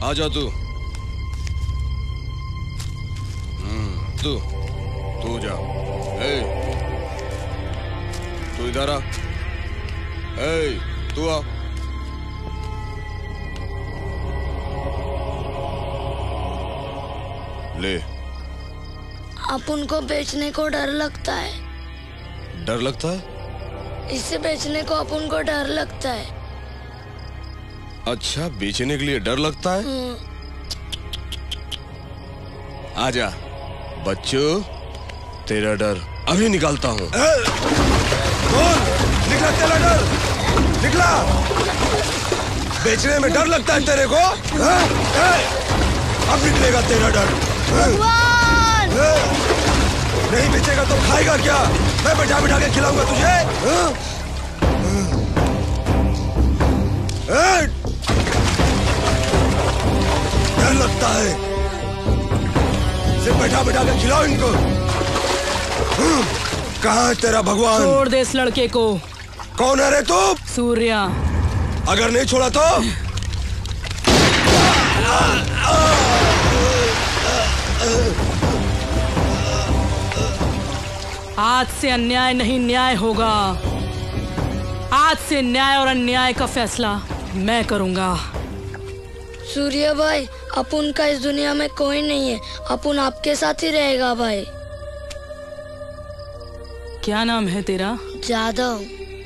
आजा तू। तू जा। तू इधर आ। तू आ। ले। अपन को बेचने को डर लगता है। डर लगता है? इसे बेचने को अपन को डर लगता है। अच्छा, बेचने के लिए डर लगता है? आजा बच्चों, तेरा डर अभी निकालता हूँ। निकला तेरा डर, निकला। बेचने में डर लगता है तेरे को? अब निकलेगा तेरा डर। नहीं बेचेगा तो खाएगा क्या? मैं बैठा बैठा के खिलाऊंगा तुझे। डर लगता है? सिर्फ बैठा बैठा के खिलाओ इनको। कहाँ है तेरा भगवान? छोड़ दे इस लड़के को। कौन है रे तू? सूर्या। अगर नहीं छोड़ा तो? आज से अन्याय नहीं न्याय होगा। आज से न्याय और अन्याय का फैसला मैं करूंगा। सूर्या भाई, अपन का इस दुनिया में कोई नहीं है। अपन आपके साथ ही रहेगा भाई। क्या नाम है तेरा? जादव।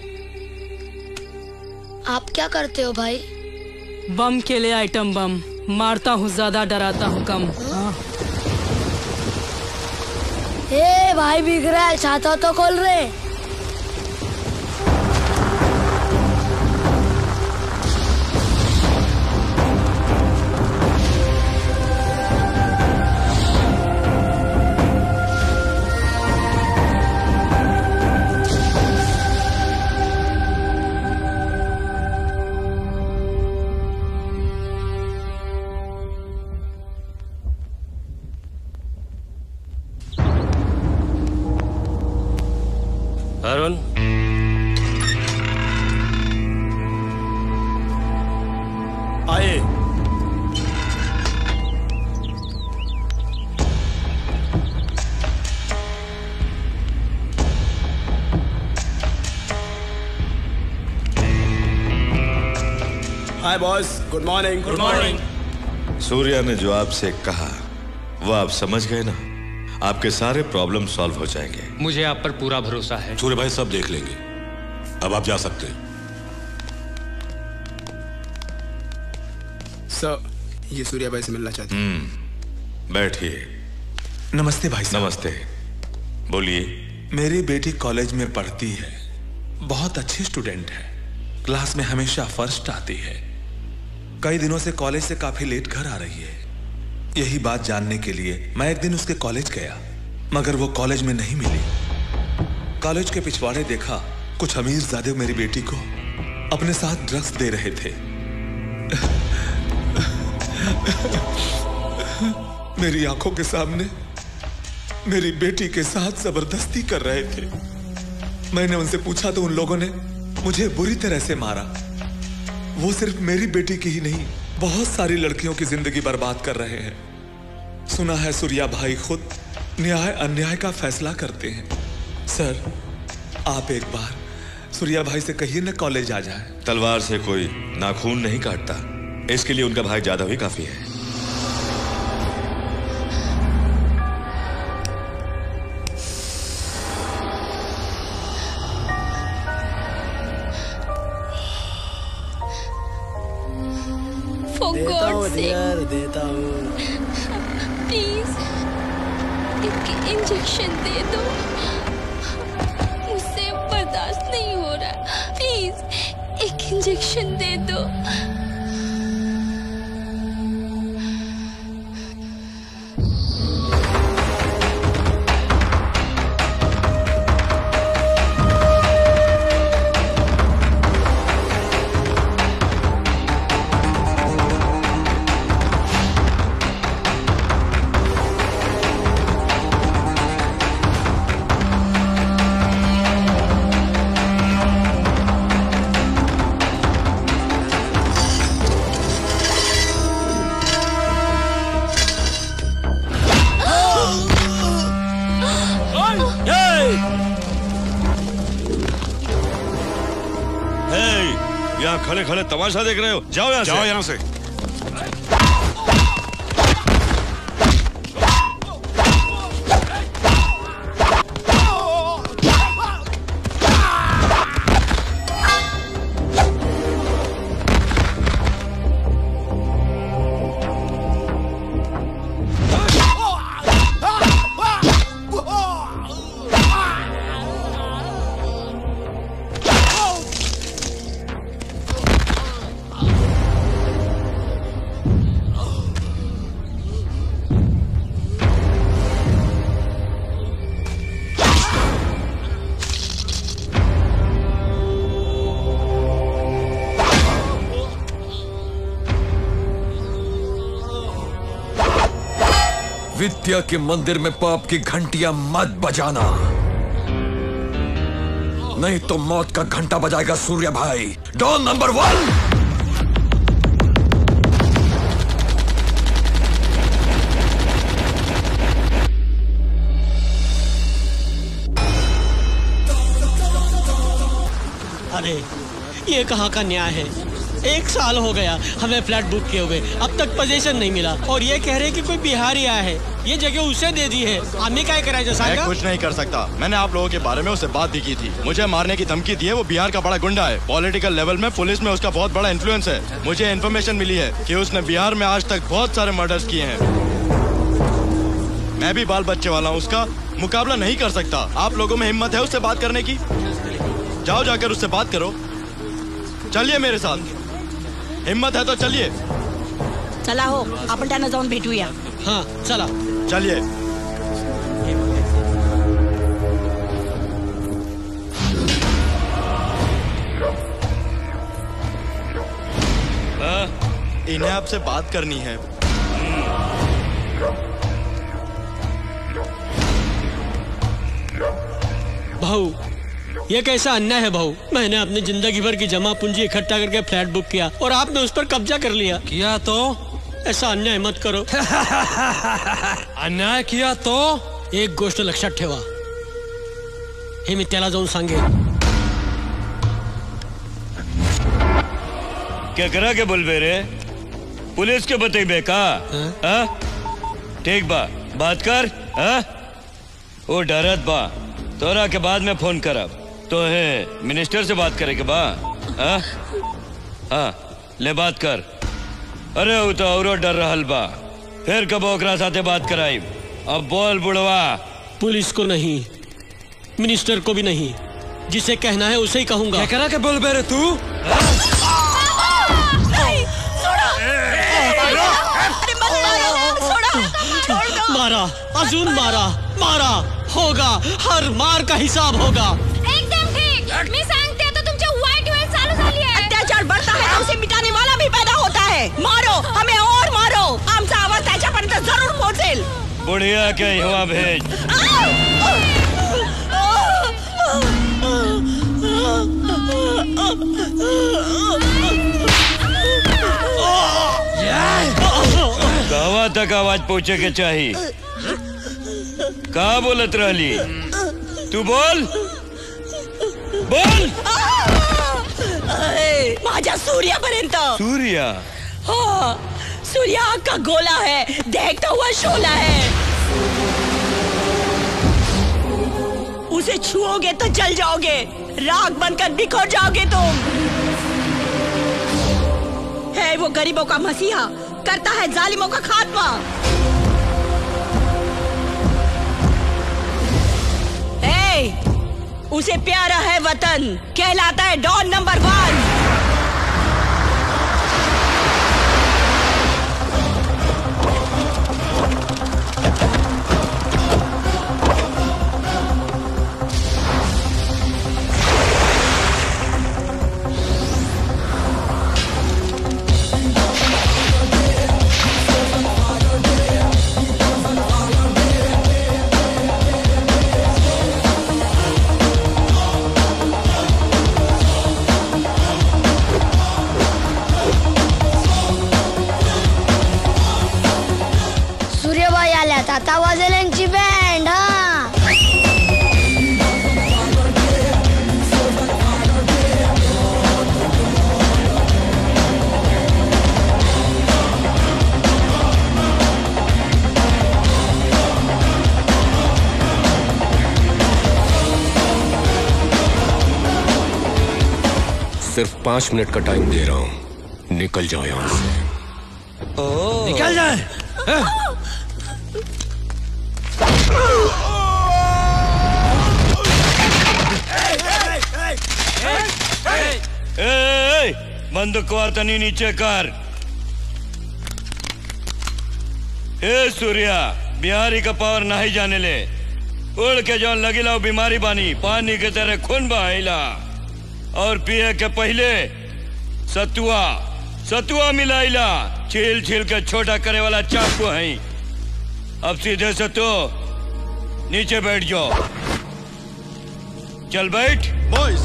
आप क्या करते हो भाई? बम के लिए आइटम बम मारता हूँ, ज्यादा डराता हूँ कम। ए भाई बिक रहा है, छाता तो खोल रहे। अरुण, आए। Hi boss, good morning. Good morning. Surya ने जो आपसे कहा वो आप समझ गए ना? आपके सारे प्रॉब्लम सॉल्व हो जाएंगे। मुझे आप पर पूरा भरोसा है। सूर्य भाई सब देख लेंगे। अब आप जा सकते हैं। सर, ये सूर्या भाई से मिलना चाहते हैं। बैठिए। नमस्ते भाई साहब। नमस्ते। बोलिए। मेरी बेटी कॉलेज में पढ़ती है, बहुत अच्छी स्टूडेंट है, क्लास में हमेशा फर्स्ट आती है। कई दिनों से कॉलेज से काफी लेट घर आ रही है। यही बात जानने के लिए मैं एक दिन उसके कॉलेज गया, मगर वो कॉलेज में नहीं मिली। कॉलेज के पिछवाड़े देखा, कुछ अमीरजादे मेरी बेटी को अपने साथ ड्रग्स दे रहे थे। मेरी आंखों के सामने मेरी बेटी के साथ जबरदस्ती कर रहे थे। मैंने उनसे पूछा तो उन लोगों ने मुझे बुरी तरह से मारा। वो सिर्फ मेरी बेटी की ही नहीं, बहुत सारी लड़कियों की जिंदगी बर्बाद कर रहे हैं। सुना है सूर्या भाई खुद न्याय अन्याय का फैसला करते हैं। सर, आप एक बार सूर्या भाई से कहिए न कॉलेज आ जाए। तलवार से कोई नाखून नहीं काटता, इसके लिए उनका भाई जादव ही काफी है। देता हूँ। प्लीज एक इंजेक्शन दे दो, मुझसे बर्दाश्त नहीं हो रहा। प्लीज एक इंजेक्शन दे दो। यहाँ खड़े खड़े तमाशा देख रहे हो? जाओ यहाँ से। जाओ यहाँ से। विद्या के मंदिर में पाप की घंटियां मत बजाना, नहीं तो मौत का घंटा बजाएगा सूर्या भाई। Don number 1। अरे ये कहाँ का न्याय है? 1 साल हो गया हमें फ्लैट बुक किए हुए, अब तक पोजीशन नहीं मिला और ये कह रहे कि कोई बिहारी आया है, ये जगह उसे दे दी है। हमें क्या कराया? मैं कुछ नहीं कर सकता। मैंने आप लोगों के बारे में उससे बात भी की थी। मुझे मारने की धमकी दी है। वो बिहार का बड़ा गुंडा है। पॉलिटिकल लेवल में पुलिस में उसका बहुत बड़ा इन्फ्लुएंस है। मुझे इन्फॉर्मेशन मिली है कि उसने बिहार में आज तक बहुत सारे मर्डर्स किए हैं। मैं भी बाल बच्चे वाला हूँ, उसका मुकाबला नहीं कर सकता। आप लोगों में हिम्मत है उससे बात करने की? जाओ जाकर उससे बात करो। चलिए मेरे साथ, हिम्मत है तो चलिए। चला हो, आपण त्यांना जाऊन भेटूया। हाँ चला, चलिए। इन्हें आपसे बात करनी है। भाऊ ये कैसा अन्याय है भाऊ? मैंने अपनी जिंदगी भर की जमा पूंजी इकट्ठा करके फ्लैट बुक किया और आपने उस पर कब्जा कर लिया। किया तो? ऐसा अन्याय मत करो। अन्याय किया तो? एक गोष्ट लक्षात ठेवा, हे मी त्याला जाऊन सांगेन। क्या करा के बोल रे? पुलिस के बतेबे का? ठीक बा, बात कर। वो डरत बा, तोरा के बाद में फोन करब। तो है मिनिस्टर से बात करे के बा? हाँ ले बात कर। अरे वो तो औरो डर रहल बा, फिर कब ओकरा साथे बात कराई। अब बोल बुढ़वा। पुलिस को नहीं, मिनिस्टर को भी नहीं, जिसे कहना है उसे ही कहूंगा। क्या करा के बोल बेरे तू? मारा, अजून मारा, मारा होगा, हर मार का हिसाब होगा। एकदम ठीक। मी सांगते तो तुमचे वाईट वेळ चालू झाली आहे। अत्याचार बढ़ता है तो उसे मिटाने वाला भी पैदा होता है। मारो, हमें और मारो, आमचा आवाज त्याच्यापर्यंत जरूर पोहोचेल। बुढ़िया के युवा भेज। कहवा तक आवाज पहुँचे के चाहिए? का बोलत रहली? तू बोल बोल। माझ्या सूर्यापर्यंत। सूर्या? हाँ, सूर्या आग का गोला है, देखता हुआ शोला है। उसे छुओगे तो जल जाओगे, राख बनकर बिखर जाओगे तुम। है वो गरीबों का मसीहा, करता है जालिमों का खात्मा। उसे प्यारा है वतन, कहलाता है डॉन नंबर 1। आता वाजेल यांची बँड। सिर्फ 5 मिनट का टाइम दे रहा हूं, निकल जाओ यहां से। निकल जाए। बंदूक वार्तनी नीचे कर। ए सूर्या, बिहारी का पावर नहीं जाने ले। उड़ के जो लगी लाओ बीमारी बानी, पानी के तरह खून बहाइला और पिए के पहले सतुआ मिलाइला। छील छील के छोटा करे वाला चाकू है। अब सीधे से तो नीचे बैठ जाओ। चल बैठ। बॉयज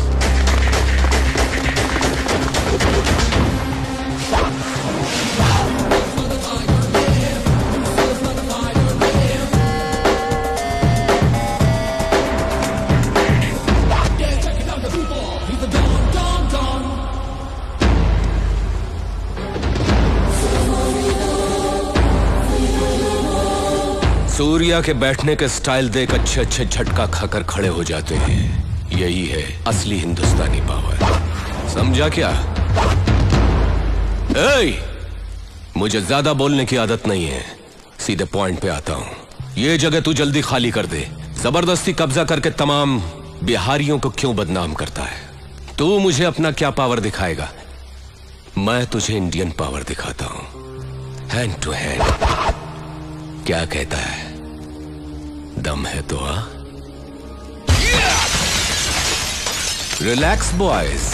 सूर्या के बैठने के स्टाइल देख अच्छे अच्छे झटका खाकर खड़े हो जाते हैं। यही है असली हिंदुस्तानी पावर, समझा क्या? मुझे ज्यादा बोलने की आदत नहीं है, सीधे पॉइंट पे आता हूं। ये जगह तू जल्दी खाली कर दे। जबरदस्ती कब्जा करके तमाम बिहारियों को क्यों बदनाम करता है? तू मुझे अपना क्या पावर दिखाएगा? मैं तुझे इंडियन पावर दिखाता हूं, हैंड टू हैंड। क्या कहता है? दम है तो आ? Relax boys.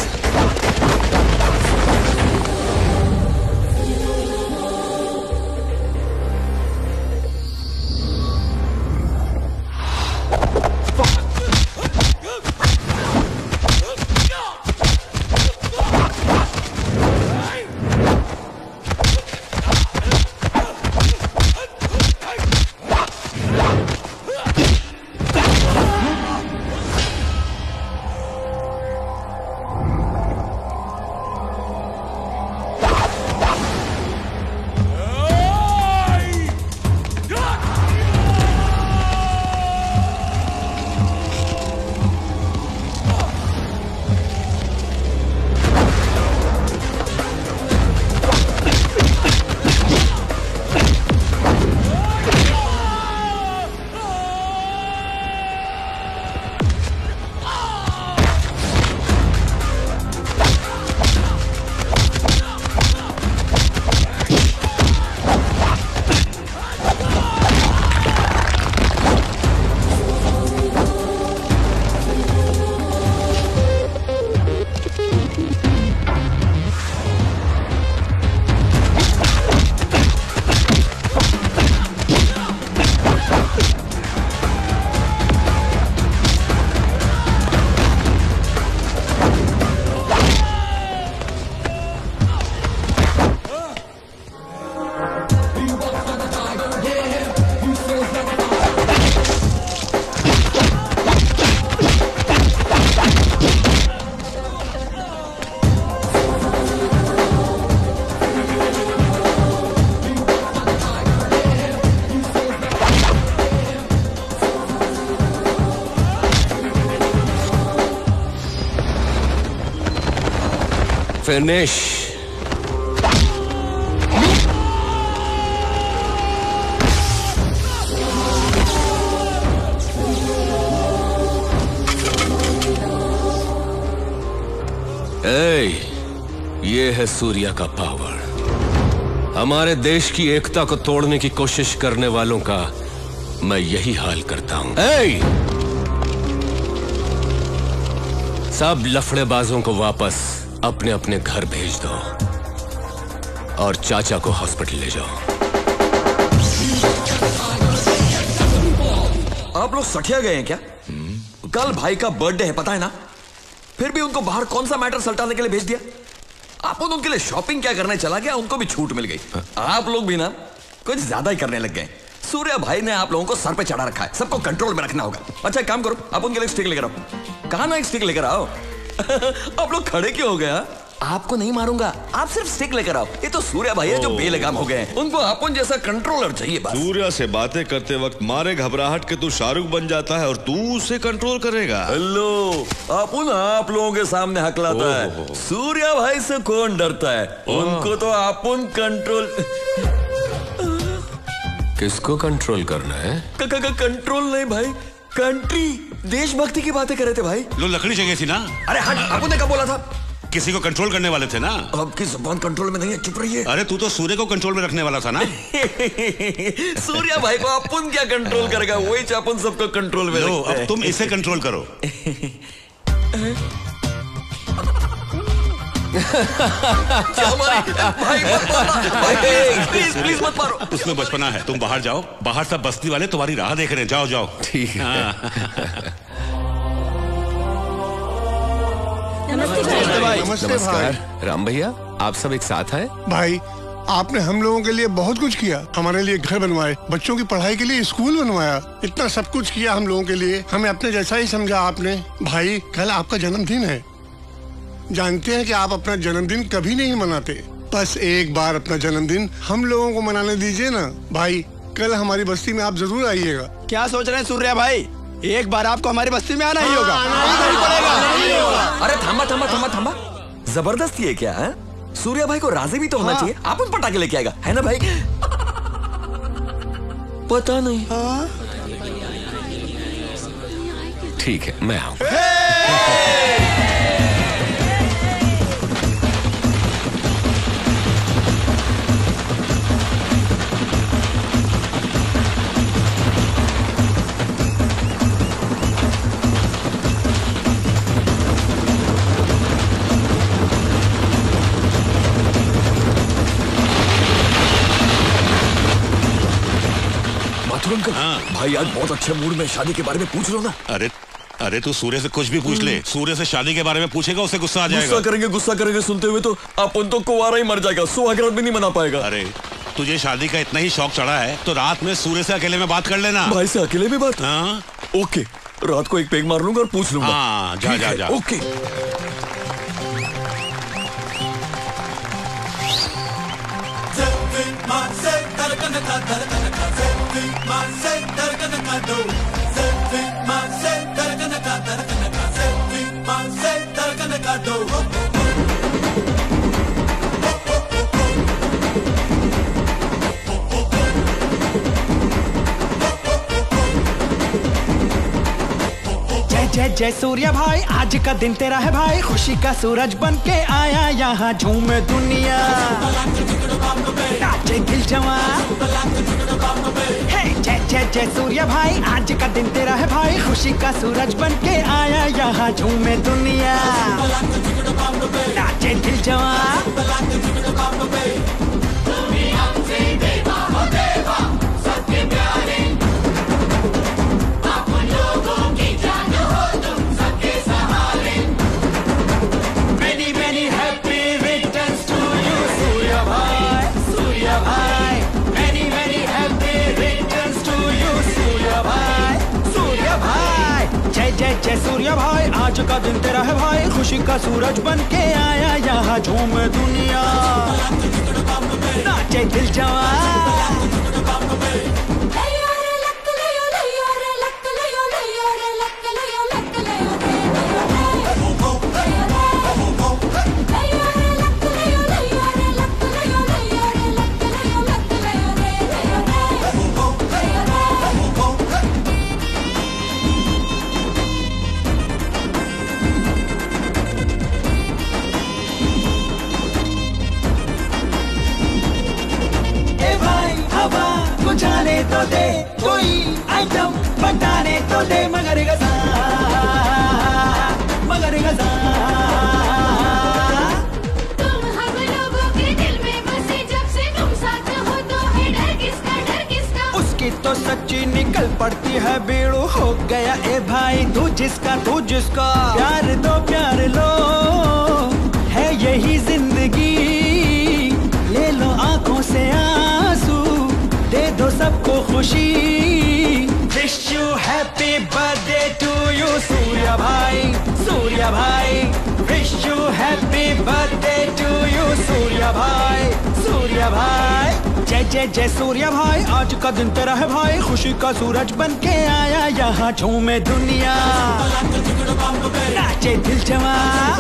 फिनिश। ये है सूर्या का पावर। हमारे देश की एकता को तोड़ने की कोशिश करने वालों का मैं यही हाल करता हूं। सब लफड़ेबाजों को वापस अपने अपने घर भेज दो और चाचा को हॉस्पिटल ले जाओ। आप लोग सठिया गए हैं क्या? कल भाई का बर्थडे है, पता है ना? फिर भी उनको बाहर कौन सा मैटर सल्टाने के लिए भेज दिया? आप उनके लिए शॉपिंग क्या करने चला गया, उनको भी छूट मिल गई। आप लोग भी ना कुछ ज्यादा ही करने लग गए। सूर्या भाई ने आप लोगों को सर पे चढ़ा रखा है, सबको कंट्रोल में रखना होगा। अच्छा एक काम करो, आप उनके लिए स्टिक लेकर आओ। कहा ना एक स्टिक लेकर आओ। आप लोग खड़े क्यों हो गया? आपको नहीं मारूंगा, आप सिर्फ स्टिक लेकर आओ। ये तो सूर्या भाई है जो बेलगाम हो गए हैं, उनको अपन जैसा कंट्रोलर चाहिए बस। सूर्या से बातें करते वक्त मारे घबराहट के तू शाहरुख बन जाता है और तू उसे कंट्रोल करेगा। हेलो, अपन आप लोगों के सामने हकलाता है, सूर्या भाई से कौन डरता है? उनको तो अपन कंट्रोल। किसको कंट्रोल करना है? कंट्रोल नहीं भाई, कंट्री, देशभक्ति की बातें कर रहे थे भाई। लो लकड़ी चाहिए थी ना। अरे हट, आपने क्या बोला था? किसी को कंट्रोल करने वाले थे ना। आपकी जुबान कंट्रोल में नहीं है, चुप रहिए। अरे तू तो सूर्य को कंट्रोल में रखने वाला था ना। सूर्या भाई को अपन क्या कंट्रोल करेगा, वही अपन सबको कंट्रोल में लो रखते हैं। अब तुम इसे कंट्रोल करो। प्लीज मत मारो। उसमें बचपना है, तुम बाहर जाओ, बाहर सब बस्ती वाले तुम्हारी राह देख रहे हैं, जाओ जाओ। ठीक है। नमस्ते भाई। राम भैया, आप सब एक साथ हैं? भाई आपने हम लोगों के लिए बहुत कुछ किया, हमारे लिए घर बनवाए, बच्चों की पढ़ाई के लिए स्कूल बनवाया, इतना सब कुछ किया हम लोगों के लिए, हमें अपने जैसा ही समझा आपने। भाई कल आपका जन्मदिन है, जानते हैं कि आप अपना जन्मदिन कभी नहीं मनाते, बस एक बार अपना जन्मदिन हम लोगों को मनाने दीजिए ना। भाई कल हमारी बस्ती में आप जरूर आइएगा। क्या सोच रहे हैं सूर्या भाई, एक बार आपको हमारी बस्ती में आना ही होगा। अरे थामा थामा थामा थामा, जबरदस्ती है क्या है? सूर्या भाई को राजी भी तो होना चाहिए, आप उन पटाखे लेके आएगा, है ना भाई? पता नहीं। ठीक है, मैं आऊँ। भाई आज बहुत अच्छे मूड में, शादी के बारे में पूछ लो ना। अरे तू सूर्य से कुछ भी पूछ ले, सूर्य से शादी के बारे में पूछेगा उसे गुस्सा आ जाएगा। गुस्सा करेंगे सुनते हुए तो अपन तो कुंवारा ही मर जाएगा, सुहागरात भी नहीं मना पाएगा। अरे तुझे शादी का इतना ही शौक चढ़ा है तो रात में सूर्य से अकेले में बात कर लेना। भाई से अकेले में बात? हाँ ओके, रात को एक पेग मार लूंगा और पूछ लूंगा। हाँ जा जा जा। ओके। जय जय सूर्या भाई, आज का दिन तेरा है भाई, खुशी का सूरज बन के आया यहाँ, झूमे दुनिया, नाचे दिल जवां। जय जय जय सूर्या भाई, आज का दिन तेरा है भाई, खुशी का सूरज बन के आया यहाँ, झूमे दुनिया, नाचे दिल जवां। जय जय सूर्या भाई, आज का दिन तेरा है भाई, खुशी का सूरज बन के आया यहाँ, झूमे दुनिया, नाचे दिल जवां। जाने तो दे, कोई आइटम बताने तो दे, मगर गजा, मगर गजा। तुम हम लोगों के दिल में बसे, जब से तुम साथ हो तो है डर किसका, डर किसका? उसकी तो सच्ची निकल पड़ती है बेड़ू, हो गया ए भाई तू जिसका, तू जिसका। प्यार दो प्यार लो, है यही जिंदगी, ले लो आंखों से आंसू, दे दो सबको खुशी। Wish you happy birthday to you Surya भाई, सूर्या भाई, विश यू हैप्पी बर्थडे जय जय सूर्य भाई, आज का दिन तेरा है भाई, खुशी का सूरज बन के आया यहाँ झूमे दुनिया, नाचे दिल जमा।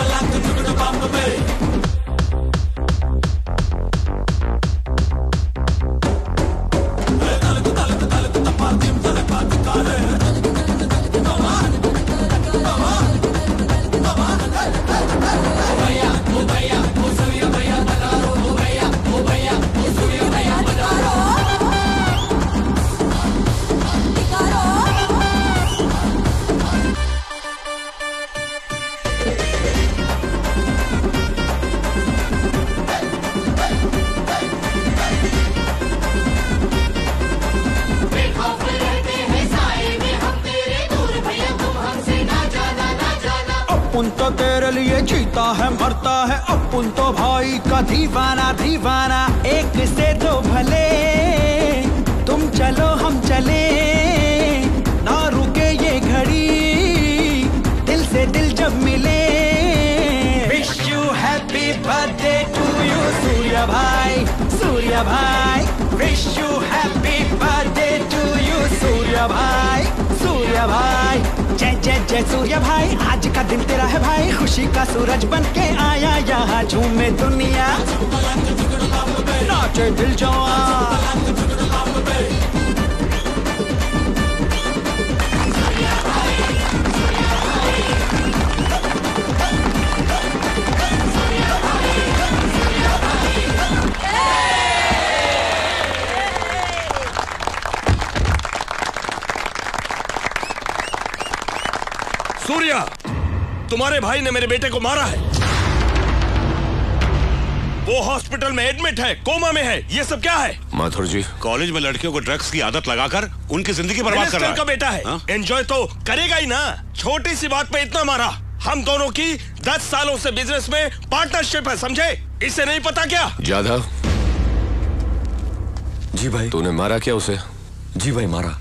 अपुन तो तेरे लिए जीता है मरता है, अपुन तो भाई का दीवाना दीवाना। एक से दो भले, तुम चलो हम चले, ना रुके ये घड़ी, दिल से दिल जब मिले। Wish you happy birthday to you Surya भाई, सूर्य भाई। Wish you happy birthday to you Surya भाई, सूर्य भाई। जय जय जय सूर्य भाई, आज का दिन तेरा है भाई, खुशी का सूरज बन के आया यहाँ झूमे दुनिया, नाचे दिल जवान। सूर्या, तुम्हारे भाई ने मेरे बेटे को मारा है, वो हॉस्पिटल में एडमिट है, कोमा में है। ये सब क्या है? माथुर जी, कॉलेज में लड़कियों को ड्रग्स की आदत लगाकर उनकी जिंदगी बर्बाद कर रहा है। का बेटा है, एंजॉय तो करेगा ही ना। छोटी सी बात पे इतना मारा। हम दोनों की 10 सालों से बिजनेस में पार्टनरशिप है, समझे? इसे नहीं पता क्या? जाधव। जी भाई। तूने मारा क्या उसे? जी भाई मारा।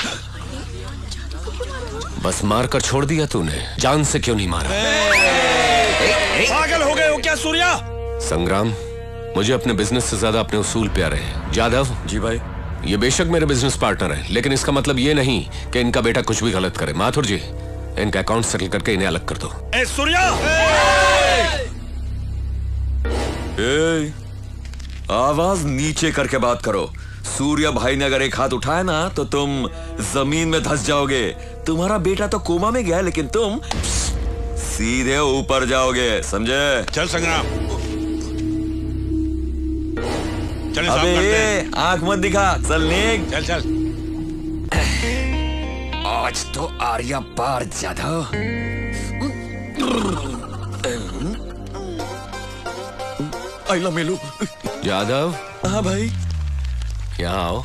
बस मार कर छोड़ दिया तूने, जान से क्यों नहीं मारा? पागल हो गए हो क्या सूर्या? संग्राम, मुझे अपने बिजनेस से ज्यादा अपने उसूल प्यारे हैं। जाधव। जी भाई। ये बेशक मेरे बिजनेस पार्टनर हैं, लेकिन इसका मतलब ये नहीं कि इनका बेटा कुछ भी गलत करे। माथुर जी, इनका अकाउंट सेटल करके इन्हें अलग कर दो। ए सूर्या! आवाज नीचे करके बात करो। सूर्या भाई ने अगर एक हाथ उठाया ना तो तुम जमीन में धंस जाओगे। तुम्हारा बेटा तो कोमा में गया, लेकिन तुम सीधे ऊपर जाओगे, समझे? चल संग्राम, चल। अबे आंख मत दिखा, चल निक। चल चल। आज तो आर्या पार जाधव। आइला मेलू। जाधव। हाँ भाई। यहाँ आओ।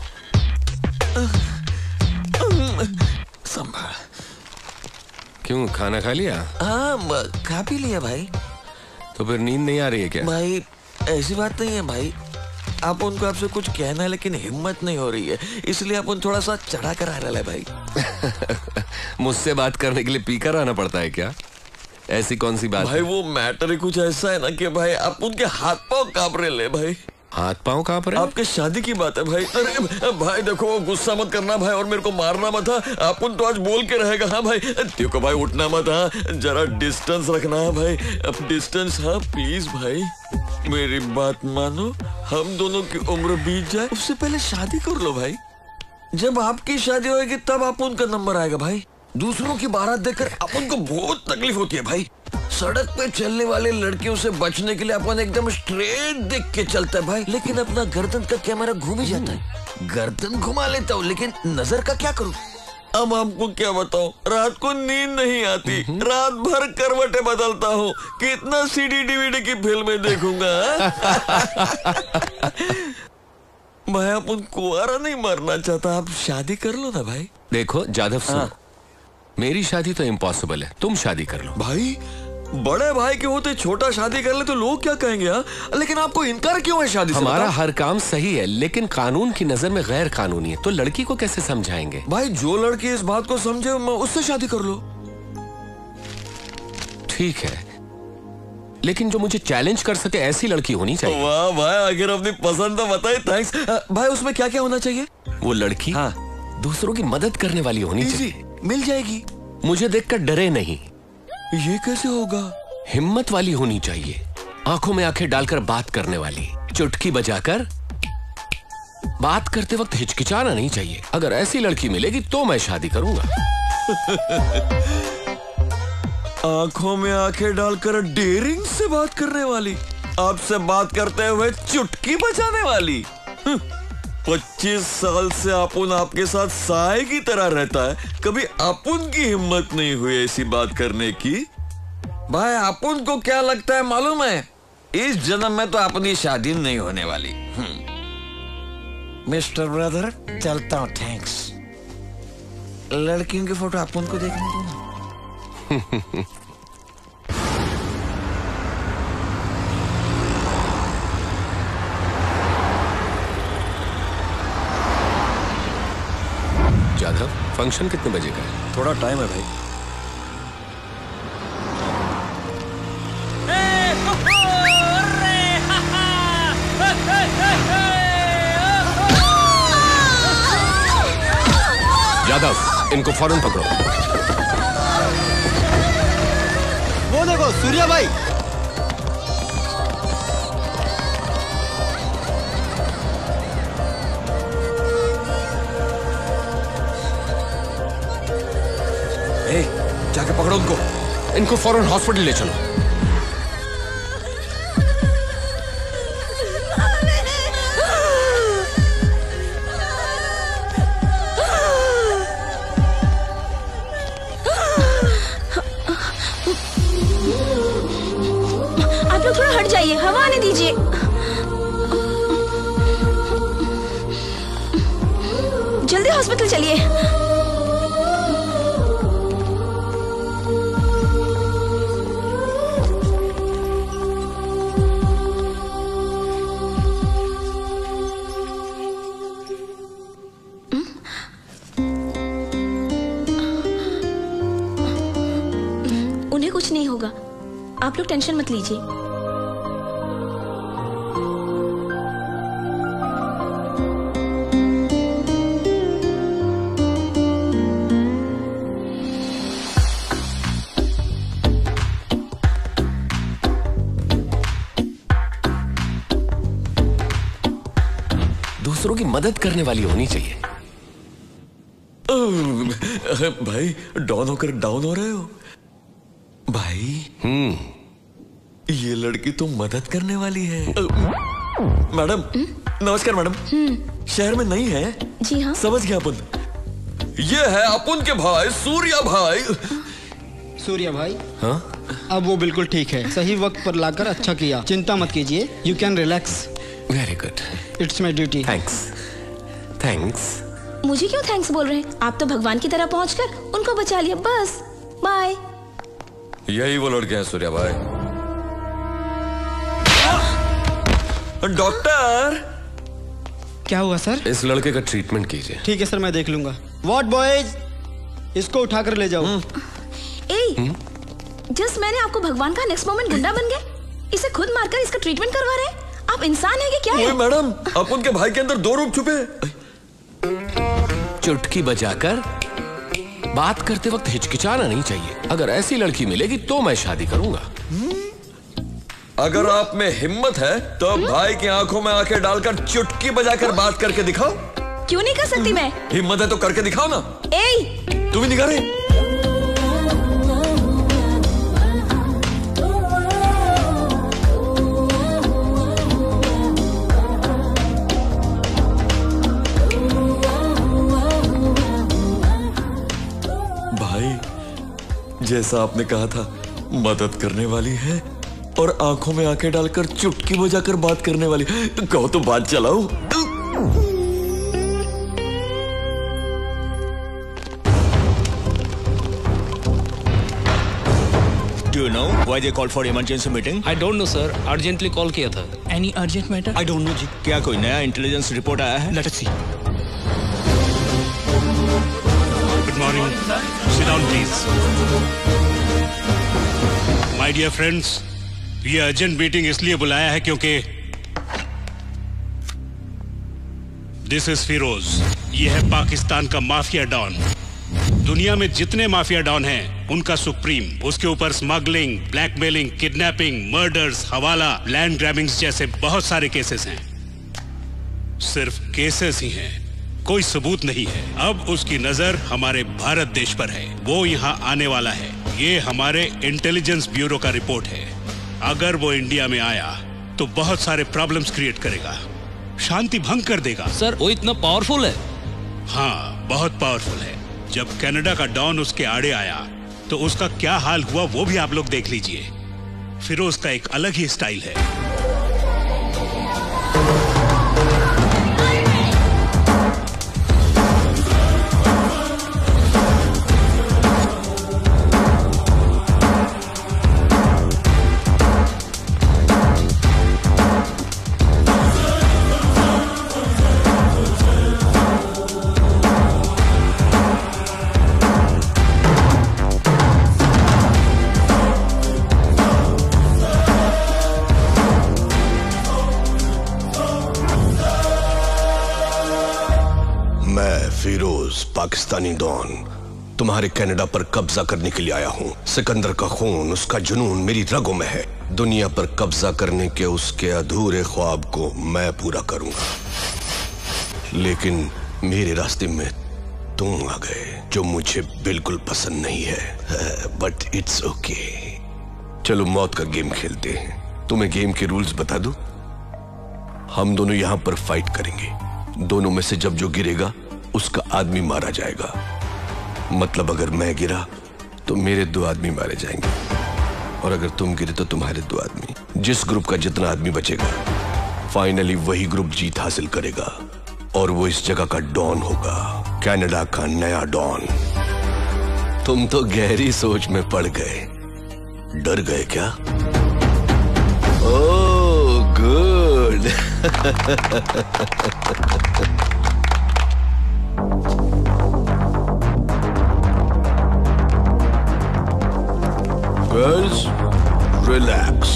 संभाल। क्यों, खाना खा लिया? हाँ खा भी लिया भाई। तो फिर नींद नहीं आ रही है क्या? भाई ऐसी बात नहीं है भाई, आप उनको आपसे कुछ कहना है लेकिन हिम्मत नहीं हो रही है, इसलिए आप उन थोड़ा सा चढ़ा कर आ रहा है भाई। मुझसे बात करने के लिए पीकर आना पड़ता है क्या? ऐसी कौन सी बात भाई है? वो मैटर ही कुछ ऐसा है ना कि भाई आप उनके हाथ पांव कांप रहे ले भाई। हाथ पांव कांप रहे? आपके शादी की बात है भाई। अरे भाई देखो, गुस्सा मत करना भाई, और मेरे को मारना मत। आप उन तो आज बोल के रहेगा। हाँ भाई देखो भाई, उठना मत। हाँ जरा डिस्टेंस रखना है भाई, अब डिस्टेंस। हाँ प्लीज भाई मेरी बात मानो, हम दोनों की उम्र बीत जाए उससे पहले शादी कर लो भाई। जब आपकी शादी होगी तब आप उनका नंबर आएगा भाई। दूसरों की बारात देखकर अपन को बहुत तकलीफ होती है भाई। सड़क पे चलने वाले लड़कियों से बचने के लिए अपन एकदम स्ट्रेट देख के चलता है भाई, लेकिन अपना गर्दन का कैमरा घूम ही जाता है। गर्दन घुमा लेता हूँ लेकिन नजर का क्या करूँ? अब आपको क्या बताऊं, रात को नींद नहीं आती, रात भर करवटें बदलता हूँ, कितना सीडी डीवीडी की फिल्में देखूंगा। भाई अपन कुंवारा नहीं मरना चाहता, आप शादी कर लो ना भाई। देखो जाधव सुनो, मेरी शादी तो इम्पॉसिबल है, तुम शादी कर लो। भाई बड़े भाई के होते छोटा शादी कर ले तो लोग क्या कहेंगे? लेकिन आपको इनकार क्यों है शादी से? हमारा हर काम सही है लेकिन कानून की नजर में गैर कानूनी है, तो लड़की को कैसे समझाएंगे? भाई जो लड़की इस बात को समझे उससे शादी कर लो। ठीक है, लेकिन जो मुझे चैलेंज कर सके ऐसी लड़की होनी चाहिए। वाह भाई, आखिर अपनी पसंद तो बताई। थैंक्स भाई। उसमें क्या क्या होना चाहिए? वो लड़की दूसरों की मदद करने वाली होनी चाहिए। मिल जाएगी। मुझे देखकर डरे नहीं। ये कैसे होगा? हिम्मत वाली होनी चाहिए, आंखों में आंखें डालकर बात करने वाली, चुटकी बजाकर बात करते वक्त हिचकिचाना नहीं चाहिए। अगर ऐसी लड़की मिलेगी तो मैं शादी करूंगा। आंखों में आंखें डालकर डेयरिंग से बात करने वाली, आपसे बात करते हुए चुटकी बजाने वाली। 25 साल से अपुन आपके साथ साए की तरह रहता है, कभी अपुन की हिम्मत नहीं हुई ऐसी बात करने की। भाई अपुन को क्या लगता है मालूम है? इस जन्म में तो अपनी शादी नहीं होने वाली। मिस्टर ब्रदर चलता हूँ, थैंक्स। लड़कियों की फोटो अपुन को देखने दो ना। जाधव, फंक्शन कितने बजे का है? थोड़ा टाइम है भाई। जाधव, इनको फौरन पकड़ो। वो देखो सूर्या भाई। जाके पकड़ो उनको। इनको फौरन हॉस्पिटल ले चलो। आप लोग थोड़ा हट जाइए, हवा आने दीजिए। जल्दी हॉस्पिटल चलिए। उन्हें कुछ नहीं होगा, आप लोग टेंशन मत लीजिए। दूसरों की मदद करने वाली होनी चाहिए। भाई डाउन होकर डाउन हो रहे हो भाई। ये लड़की तो मदद करने वाली है। मैडम नमस्कार। मैडम शहर में नहीं है? जी हाँ। समझ गया अपन। ये है अपन के भाई सूर्या भाई। सूर्या भाई हाँ? अब वो बिल्कुल ठीक है, सही वक्त पर लाकर अच्छा किया। चिंता मत कीजिए, you can relax. Very good, it's my duty. Thanks. Thanks. मुझे क्यों थैंक्स बोल रहे हैं? आप तो भगवान की तरह पहुंचकर उनको बचा लिया, बस। बाय। यही वो लड़के हैं सूर्या भाई। डॉक्टर क्या हुआ सर? इस लड़के का ट्रीटमेंट कीजिए। ठीक है सर, मैं देख लूंगा। व्हाट बॉयज, इसको उठाकर ले जाओ। जस्ट मैंने आपको भगवान का, नेक्स्ट मोमेंट गुंडा बन गए। इसे खुद मारकर इसका ट्रीटमेंट करवा रहे हैं। आप इंसान है कि क्या है? मैडम अपन के भाई के अंदर 2 रूप छुपे। चुटकी बजाकर बात करते वक्त हिचकिचाना नहीं चाहिए। अगर ऐसी लड़की मिलेगी तो मैं शादी करूंगा। अगर आप में हिम्मत है तो भाई की आंखों में आंखें डालकर चुटकी बजाकर बात करके दिखाओ। क्यों नहीं कर सकती मैं? हिम्मत है तो करके दिखाओ ना। तुम ही निकाले। जैसा आपने कहा था, मदद करने वाली है और आंखों में आंखें डालकर चुटकी बजाकर बात करने वाली। कहो तो बात चलाओ। Do you know why they called for emergency meeting? I don't know, sir. Urgently call किया था. Any urgent matter? I don't know जी. क्या कोई नया इंटेलिजेंस रिपोर्ट आया है? Let us see. Good morning. Sit down, please. My dear friends, ये urgent meeting इसलिए बुलाया है क्योंकि दिस इज फिरोज। ये है पाकिस्तान का माफिया डॉन। दुनिया में जितने माफिया डॉन हैं उनका सुप्रीम। उसके ऊपर स्मगलिंग, ब्लैकमेलिंग, किडनैपिंग, मर्डर्स, हवाला, लैंड ग्रैबिंग्स जैसे बहुत सारे केसेस हैं। सिर्फ केसेस ही हैं, कोई सबूत नहीं है। अब उसकी नजर हमारे भारत देश पर है। वो यहाँ आने वाला है। ये हमारे इंटेलिजेंस ब्यूरो का रिपोर्ट है। अगर वो इंडिया में आया तो बहुत सारे प्रॉब्लम्स क्रिएट करेगा, शांति भंग कर देगा। सर वो इतना पावरफुल है? हाँ, बहुत पावरफुल है। जब कनाडा का डॉन उसके आड़े आया तो उसका क्या हाल हुआ वो भी आप लोग देख लीजिए। फिरोज का एक अलग ही स्टाइल है। पाकिस्तानी डॉन तुम्हारे कनाडा पर कब्जा करने के लिए आया हूँ। सिकंदर का खून, उसका जुनून मेरी रगों में है। दुनिया पर कब्जा करने के उसके अधूरे ख्वाब को मैं पूरा करूंगा। लेकिन मेरे रास्ते में तुम आ गए जो मुझे बिल्कुल पसंद नहीं है, बट इट्स ओके। चलो मौत का गेम खेलते हैं। तुम्हें गेम के रूल्स बता दूं? हम दोनों यहाँ पर फाइट करेंगे। दोनों में से जब जो गिरेगा उसका आदमी मारा जाएगा। मतलब अगर मैं गिरा तो मेरे 2 आदमी मारे जाएंगे, और अगर तुम गिरे तो तुम्हारे 2 आदमी। जिस ग्रुप का जितना आदमी बचेगा फाइनली वही ग्रुप जीत हासिल करेगा, और वो इस जगह का डॉन होगा, कनाडा का नया डॉन। तुम तो गहरी सोच में पड़ गए। डर गए क्या? Oh good. Girls, relax.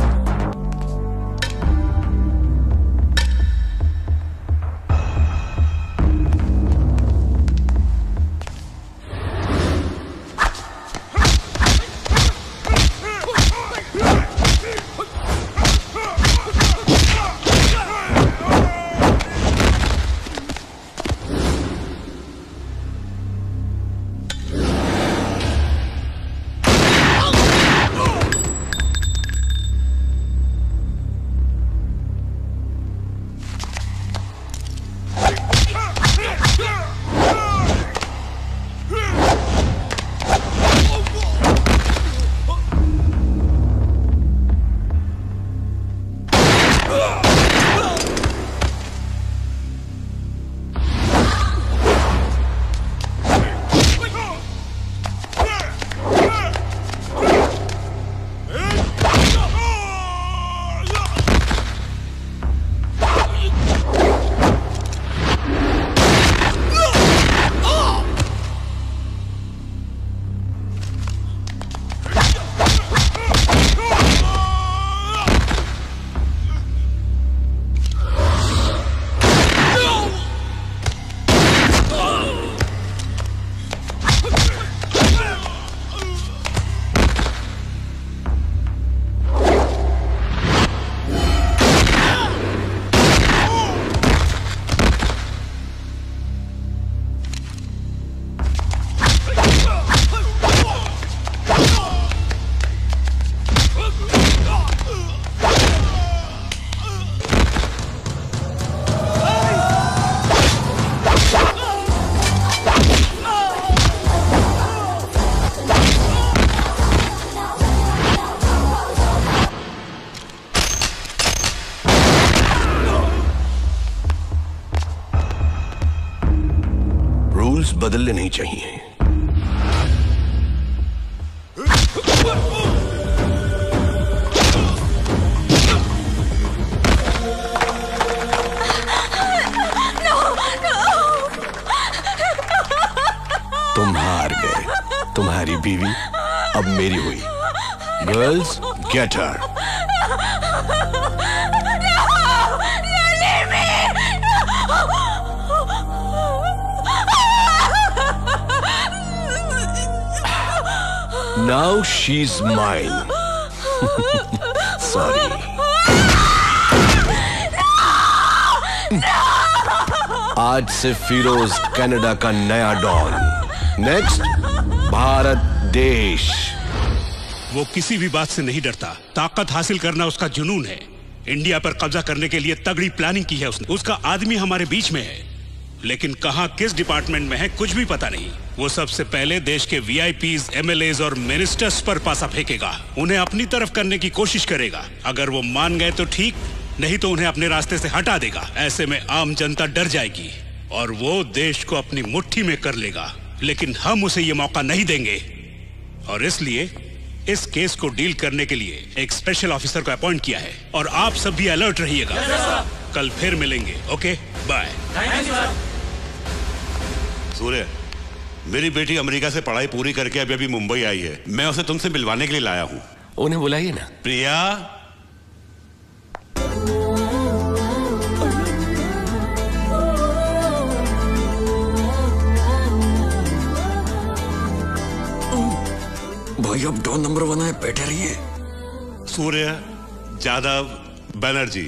बदलने नहीं चाहिए। तुम हार गए। तुम्हारी बीवी अब मेरी हुई। Girls, get her. Now she's mine. Sorry. आज से फिरोज कनाडा का नया डॉन। नेक्स्ट, भारत देश। वो किसी भी बात से नहीं डरता। ताकत हासिल करना उसका जुनून है। इंडिया पर कब्जा करने के लिए तगड़ी प्लानिंग की है उसने। उसका आदमी हमारे बीच में है, लेकिन कहां किस डिपार्टमेंट में है कुछ भी पता नहीं। वो सबसे पहले देश के वीआईपीज, एमएलएज और मिनिस्टर्स पर पासा फेंकेगा। उन्हें अपनी तरफ करने की कोशिश करेगा। अगर वो मान गए तो ठीक, नहीं तो उन्हें अपने रास्ते से हटा देगा। ऐसे में आम जनता डर जाएगी और वो देश को अपनी मुट्ठी में कर लेगा। लेकिन हम उसे ये मौका नहीं देंगे और इसलिए इस केस को डील करने के लिए एक स्पेशल ऑफिसर को अपॉइंट किया है। और आप सब भी अलर्ट रहिएगा। कल फिर मिलेंगे। Okay, bye. सूर्य, मेरी बेटी अमेरिका से पढ़ाई पूरी करके अभी अभी मुंबई आई है। मैं उसे तुमसे मिलवाने के लिए लाया हूँ। उन्हें बुलाइए ना। प्रिया, भाई अब डॉन नंबर 1 है, बैठे रहिए। सूर्य यादव बनर्जी।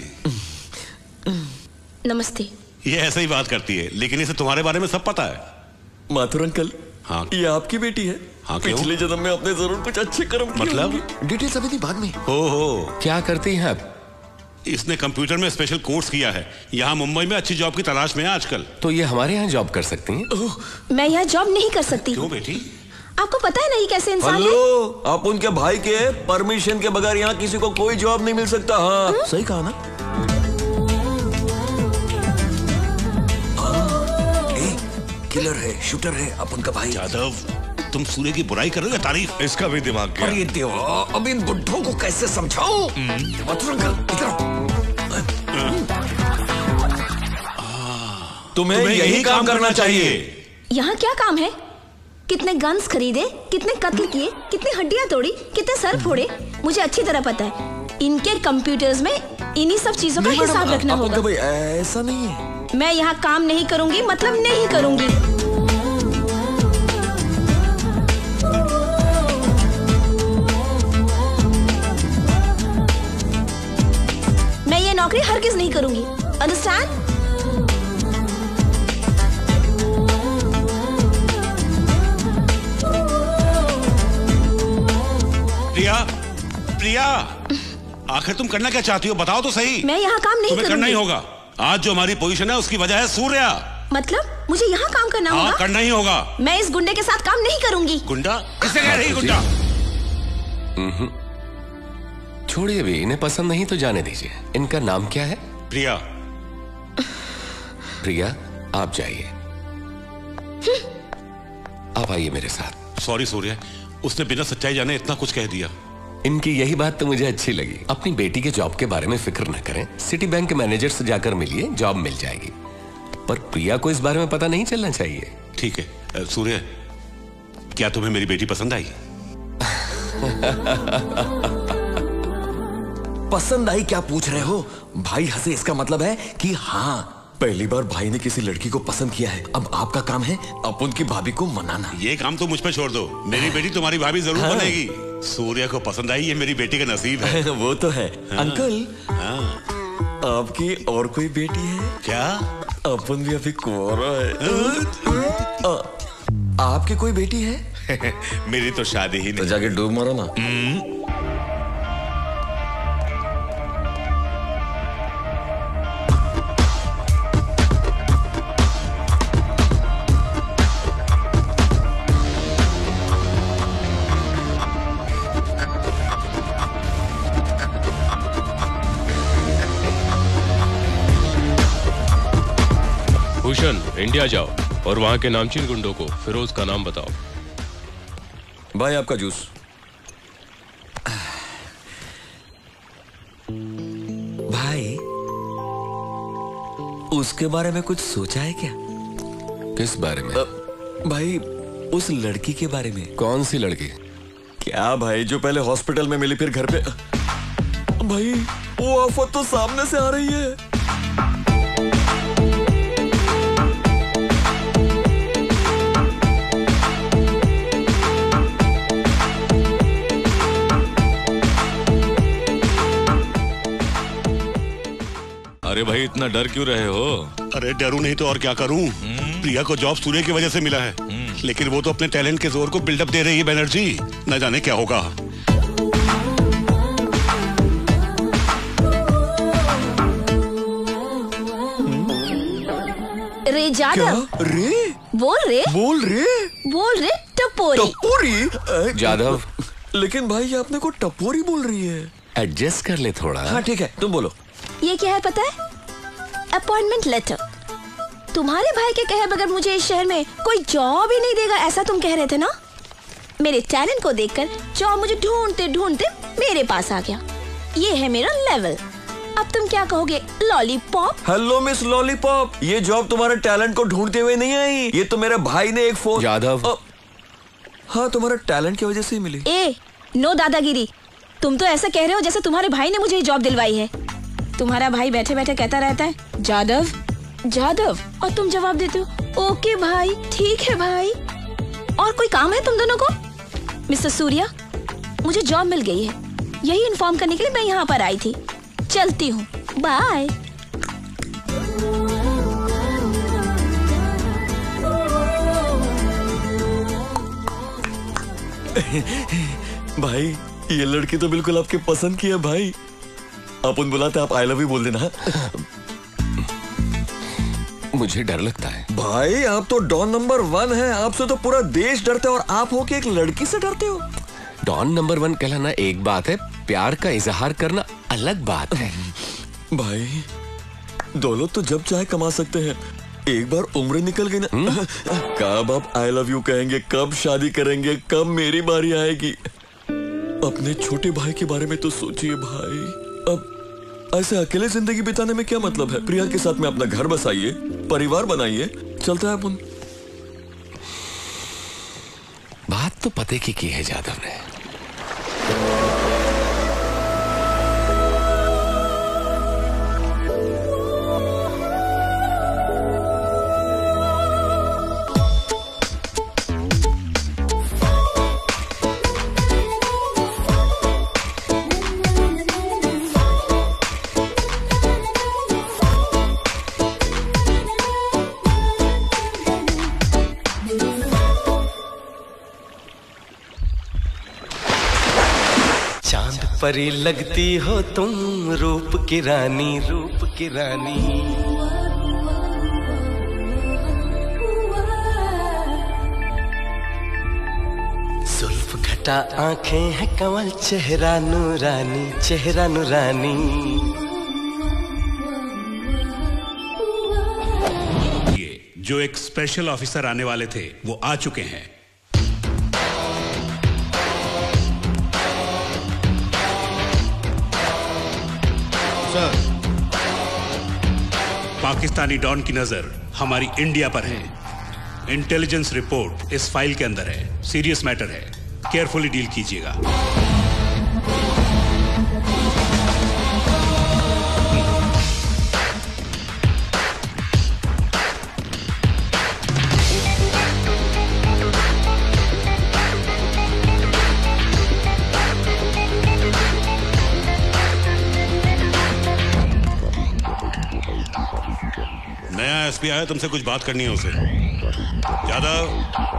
नमस्ते। ये ऐसे ही बात करती है, लेकिन इसे तुम्हारे बारे में सब पता है। माथुर अंकल, हाँ, ये आपकी बेटी है। हाँ, क्यों? पिछले जन्म में आपने जरूर कुछ अच्छे कर्म किए मतलब? होंगे। डिटेल्स अभी नहीं, बाद में। हो क्या करती हैं आप? इसने कंप्यूटर में स्पेशल कोर्स किया है। यहाँ मुंबई में अच्छी जॉब की तलाश में है आजकल। तो ये हमारे यहाँ जॉब कर सकती हैं? मैं यहाँ जॉब नहीं कर सकती। क्यों बेटी? आपको पता है नहीं कैसे इंसान है? हेलो, आप उनके भाई के परमिशन के बगैर यहाँ किसी को कोई जॉब नहीं मिल सकता। हाँ, सही कहा ना? किलर है, शूटर है, अपन का भाई। यादव, तुम सूर्य की बुराई कर रहे हो या तारीफ? इसका भी दिमाग गया। अरे देवा, अब इन बुड्ढों को कैसे समझाऊं? तुम्हें यही काम करना चाहिए। यहाँ क्या काम है? कितने गन्स खरीदे, कितने कत्ल किए, कितनी हड्डियां तोड़ी, कितने सर फोड़े, मुझे अच्छी तरह पता है। इनके कंप्यूटर्स में इन्हीं सब चीजों का हिसाब रखना होगा। भाई ऐसा नहीं है। मैं यहाँ काम नहीं करूंगी, मतलब नहीं करूंगी। मैं ये नौकरी हरगिज नहीं करूंगी। अंडरस्टैंड? प्रिया, प्रिया, आखिर तुम करना क्या चाहती हो? बताओ तो सही। मैं यहाँ काम नहीं तुम्हें करूंगी। करना ही होगा। आज जो हमारी पोजीशन है उसकी वजह है सूर्या। मतलब मुझे यहाँ काम करना होगा? हाँ, करना ही होगा। मैं इस गुंडे के साथ काम नहीं करूंगी। गुंडा? किससे कह रही गुंडा? छोड़िए भी, इन्हें पसंद नहीं तो जाने दीजिए। इनका नाम क्या है? प्रिया। प्रिया, आप जाइए। आप आइए मेरे साथ। सॉरी सूर्य, उसने बिना सच्चाई जाने इतना कुछ कह दिया। इनकी यही बात तो मुझे अच्छी लगी। अपनी बेटी के जॉब के बारे में फिक्र न करें। सिटी बैंक के मैनेजर से जाकर मिलिए, जॉब मिल जाएगी। पर प्रिया को इस बारे में पता नहीं चलना चाहिए। ठीक है। सूर्य, क्या तुम्हें मेरी बेटी पसंद आई? पसंद आई क्या पूछ रहे हो? भाई हंसे, इसका मतलब है कि हाँ, पहली बार भाई ने किसी लड़की को पसंद किया है। अब आपका काम है अब उनकी भाभी को मनाना। ये काम तो मुझ पे छोड़ दो। मेरी बेटी तुम्हारी भाभी जरूर बनेगी। सूर्य को पसंद आई, ये मेरी बेटी का नसीब है। वो तो है। हाँ। अंकल, हाँ। आपकी और कोई बेटी है क्या? अपन भी अभी कुंवारा है। आपकी कोई बेटी है? मेरी तो शादी ही नहीं। तो जाके डूब मारो ना। भूषण, इंडिया जाओ और वहां के नामचीन गुंडों को फिरोज का नाम बताओ। भाई आपका जूस। भाई, उसके बारे में कुछ सोचा है क्या? किस बारे में? भाई, उस लड़की के बारे में। कौन सी लड़की? क्या भाई, जो पहले हॉस्पिटल में मिली फिर घर पे। भाई वो आफत तो सामने से आ रही है। अरे भाई इतना डर क्यों रहे हो? अरे डरू नहीं तो और क्या करूं? प्रिया को जॉब सूर्य की वजह से मिला है, लेकिन वो तो अपने टैलेंट के जोर को बिल्डअप दे रही है बनर्जी। न जाने क्या होगा। रे जादव, बोल रे टपोरी। जादव, लेकिन भाई ये अपने को टपोरी बोल रही है। एडजस्ट कर ले थोड़ा। हाँ ठीक है, तुम बोलो। ये क्या है पता है? Appointment letter. तुम्हारे भाई के कहे बगैर मुझे इस शहर में कोई जॉब ही नहीं देगा, ऐसा तुम कह रहे थे ना? मेरे टैलेंट को देखकर जॉब मुझे ढूंढते ढूंढते मेरे पास आ गया। ये है मेरा लेवल। अब तुम क्या कहोगे? लॉलीपॉप। हेलो मिस लॉलीपॉप, ये जॉब तुम्हारे टैलेंट को ढूंढते हुए नहीं आई, ये तो मेरे भाई ने एक फोन। यादव, हाँ तुम्हारे टैलेंट की वजह से ही मिली। ए नो दादागिरी। तुम तो ऐसा कह रहे हो जैसे तुम्हारे भाई ने मुझे जॉब दिलवाई है। तुम्हारा भाई बैठे बैठे कहता रहता है जादव जादव, और तुम जवाब देते हो ओके भाई, ठीक है भाई। और कोई काम है तुम दोनों को? मिस्टर सूर्या, मुझे जॉब मिल गई है, यही इन्फॉर्म करने के लिए मैं यहाँ पर आई थी। चलती हूँ, बाय। भाई ये लड़की तो बिल्कुल आपके पसंद की है भाई। अपन बुलाते आप आई लव यू बोल देना। मुझे डर लगता है भाई, आप तो डॉन नंबर 1 है, आपसे तो पूरा देश डरता है और आप हो के एक लड़की से डरते हो। डॉन नंबर 1 कहलाना एक बात है, प्यार का इजहार करना अलग बात है। भाई दौलत तो जब चाहे कमा सकते हैं, एक बार उम्र निकल गई ना, कब आप आई लव यू कहेंगे, कब शादी करेंगे, कब मेरी बारी आएगी। अपने छोटे भाई के बारे में तो सोचिए भाई। अब ऐसे अकेले जिंदगी बिताने में क्या मतलब है? प्रिया के साथ में अपना घर बसाइए, परिवार बनाइए, चलता है अपन। बात तो पते की है जादव ने। परी लगती हो तुम, रूप की रानी, रूप की रानी। जुल्फ घटा आंखें हैं कमल, चेहरा नूरानी, चेहरा नूरानी। ये जो एक स्पेशल ऑफिसर आने वाले थे वो आ चुके हैं। सर, पाकिस्तानी डॉन की नजर हमारी इंडिया पर है। इंटेलिजेंस रिपोर्ट इस फाइल के अंदर है। सीरियस मैटर है, केयरफुली डील कीजिएगा। नया एसपी आया, तुमसे कुछ बात करनी है उसे। यादव,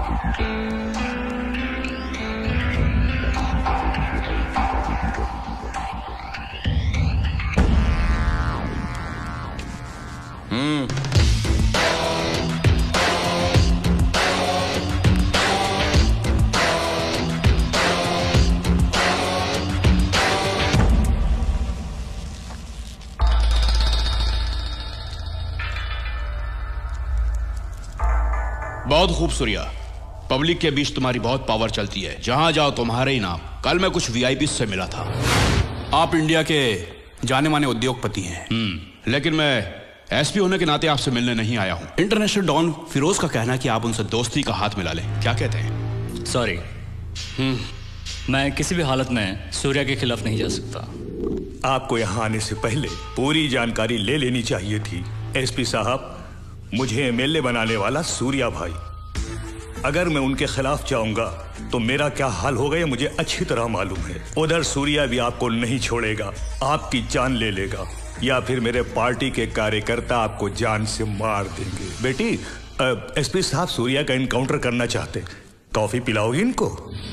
बहुत खूब सूर्या, पब्लिक के बीच तुम्हारी बहुत पावर चलती है, जहां जाओ तुम्हारे ही नाम। कल मैं कुछ वीआईपी से मिला था। आप इंडिया के जाने माने उद्योगपति हैं, लेकिन मैं एसपी होने के नाते आपसे मिलने नहीं आया हूं। इंटरनेशनल डॉन फिरोज का कहना है कि आप उनसे दोस्ती का हाथ मिला लें, क्या कहते हैं? सॉरी, मैं किसी भी हालत में सूर्या के खिलाफ नहीं जा सकता। आपको यहाँ आने से पहले पूरी जानकारी ले लेनी चाहिए थी। एसपी साहब, मुझे एमएलए बनाने वाला सूर्या भाई, अगर मैं उनके खिलाफ जाऊंगा तो मेरा क्या हाल होगा ये मुझे अच्छी तरह मालूम है। उधर सूर्या भी आपको नहीं छोड़ेगा, आपकी जान ले लेगा, या फिर मेरे पार्टी के कार्यकर्ता आपको जान से मार देंगे। बेटी, एसपी साहब सूर्या का इनकाउंटर करना चाहते, कॉफी पिलाओगी इनको?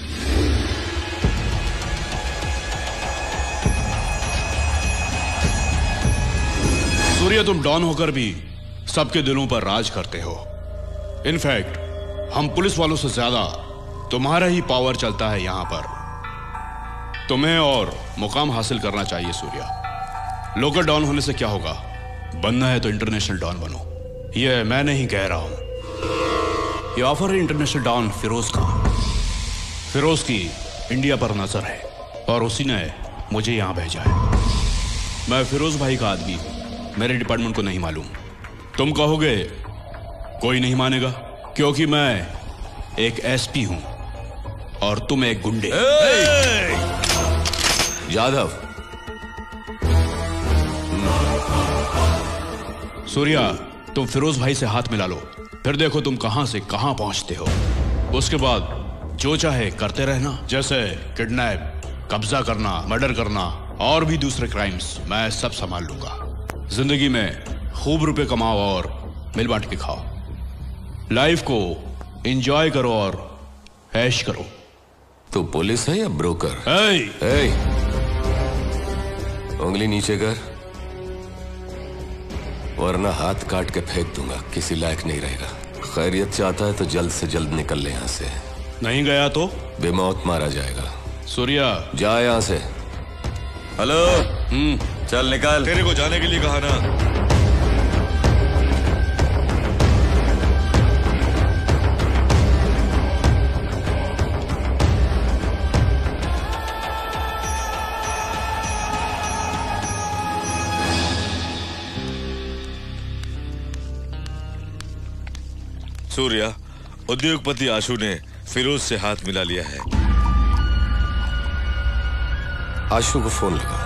सूर्या, तुम डॉन होकर भी सबके दिलों पर राज करते हो। इनफैक्ट हम पुलिस वालों से ज्यादा तुम्हारा ही पावर चलता है यहां पर। तुम्हें और मुकाम हासिल करना चाहिए सूर्या। लोकल डॉन होने से क्या होगा, बनना है तो इंटरनेशनल डॉन बनो। ये मैं नहीं कह रहा हूं, ये ऑफर है इंटरनेशनल डॉन फिरोज का। फिरोज की इंडिया पर नजर है और उसी ने मुझे यहां भेजा है। मैं फिरोज भाई का आदमी हूं, मेरे डिपार्टमेंट को नहीं मालूम। तुम कहोगे कोई नहीं मानेगा, क्योंकि मैं एक एसपी हूं और तुम एक गुंडे। यादव, सूर्या, तुम फिरोज भाई से हाथ मिला लो, फिर देखो तुम कहां से कहां पहुंचते हो। उसके बाद जो चाहे करते रहना, जैसे किडनैप, कब्जा करना, मर्डर करना और भी दूसरे क्राइम्स मैं सब संभाल लूंगा। जिंदगी में खूब रुपए कमाओ और मिल बांट के खाओ। लाइफ को एंजॉय करो और ऐश करो। तू पुलिस है या ब्रोकर? उंगली नीचे कर, वरना हाथ काट के फेंक दूंगा, किसी लायक नहीं रहेगा। खैरियत चाहता है तो जल्द से जल्द निकल ले यहां से, नहीं गया तो बेमौत मारा जाएगा। सूर्या, जा यहां से। हेलो, चल निकाल। तेरे को जाने के लिए कहा ना। सूर्या, उद्योगपति आशु ने फिरोज से हाथ मिला लिया है। आशु को फोन लगाओ।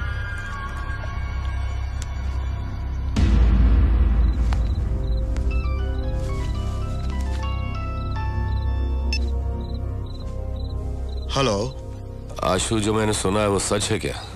हेलो। आशु, जो मैंने सुना है वो सच है क्या?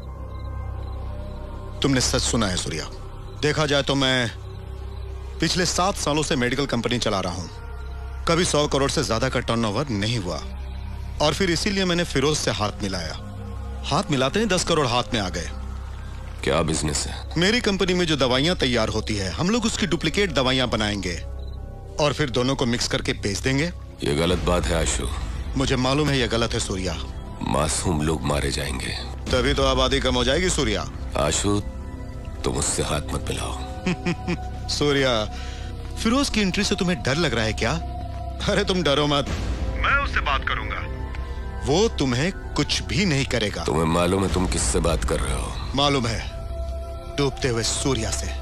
तुमने सच सुना है सूर्या। देखा जाए तो मैं पिछले 7 सालों से मेडिकल कंपनी चला रहा हूं। कभी 100 करोड़ से ज्यादा का टर्नओवर नहीं हुआ, और फिर इसीलिए मैंने फिरोज से हाथ मिलाया। हाथ मिलाते ही 10 करोड़ हाथ में आ गए। क्या बिजनेस है? मेरी कंपनी में जो दवाइयां तैयार होती है, हम लोग उसकी डुप्लीकेट दवाइयां बनाएंगे और फिर दोनों को मिक्स करके बेच देंगे। ये गलत बात है आशु। मुझे मालूम है ये गलत है सूर्या। मासूम लोग मारे जाएंगे। तभी तो आबादी कम हो जाएगी सूर्या। आशु, तुम उससे हाथ मत मिलाओ। सूर्या, फिरोज की एंट्री से तुम्हें डर लग रहा है क्या? अरे तुम डरो मत, मैं उससे बात करूंगा, वो तुम्हें कुछ भी नहीं करेगा। तुम्हें मालूम है तुम किससे बात कर रहे हो? मालूम है, डूबते हुए सूर्या से।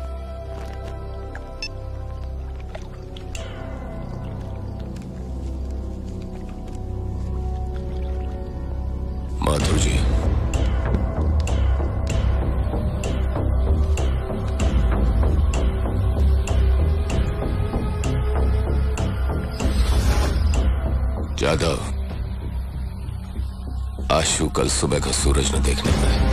माथुर जी, यादव, आशु कल सुबह का सूरज न देखने पाए।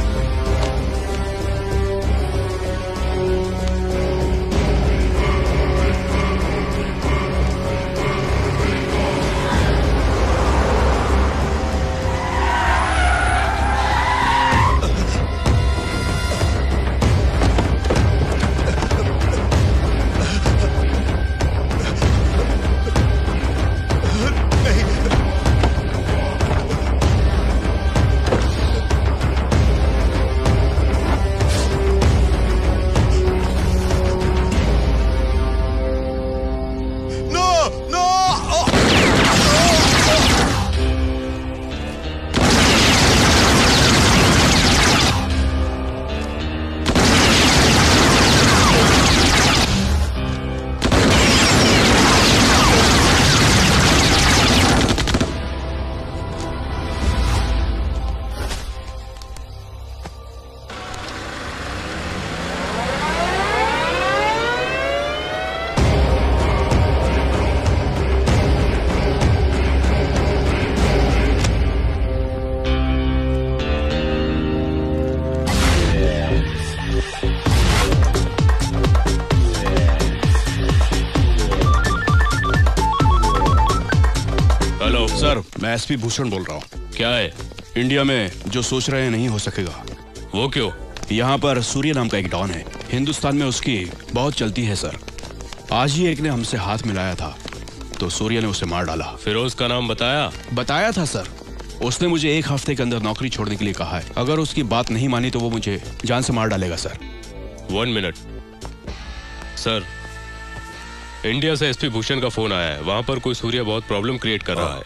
सर, मैं एसपी भूषण बोल रहा हूँ। क्या है? इंडिया में जो सोच रहे हैं नहीं हो सकेगा। वो क्यों? यहाँ पर सूर्य नाम का एक डॉन है, हिंदुस्तान में उसकी बहुत चलती है सर। आज ही एक ने हमसे हाथ मिलाया था तो सूर्य ने उसे मार डाला। फिरोज का नाम बताया? बताया था सर। उसने मुझे 1 हफ्ते के अंदर नौकरी छोड़ने के लिए कहा है। अगर उसकी बात नहीं मानी तो वो मुझे जान से मार डालेगा सर। 1 मिनट सर, इंडिया से एसपी भूषण का फोन आया है। वहां पर कोई सूर्य बहुत प्रॉब्लम क्रिएट कर रहा है।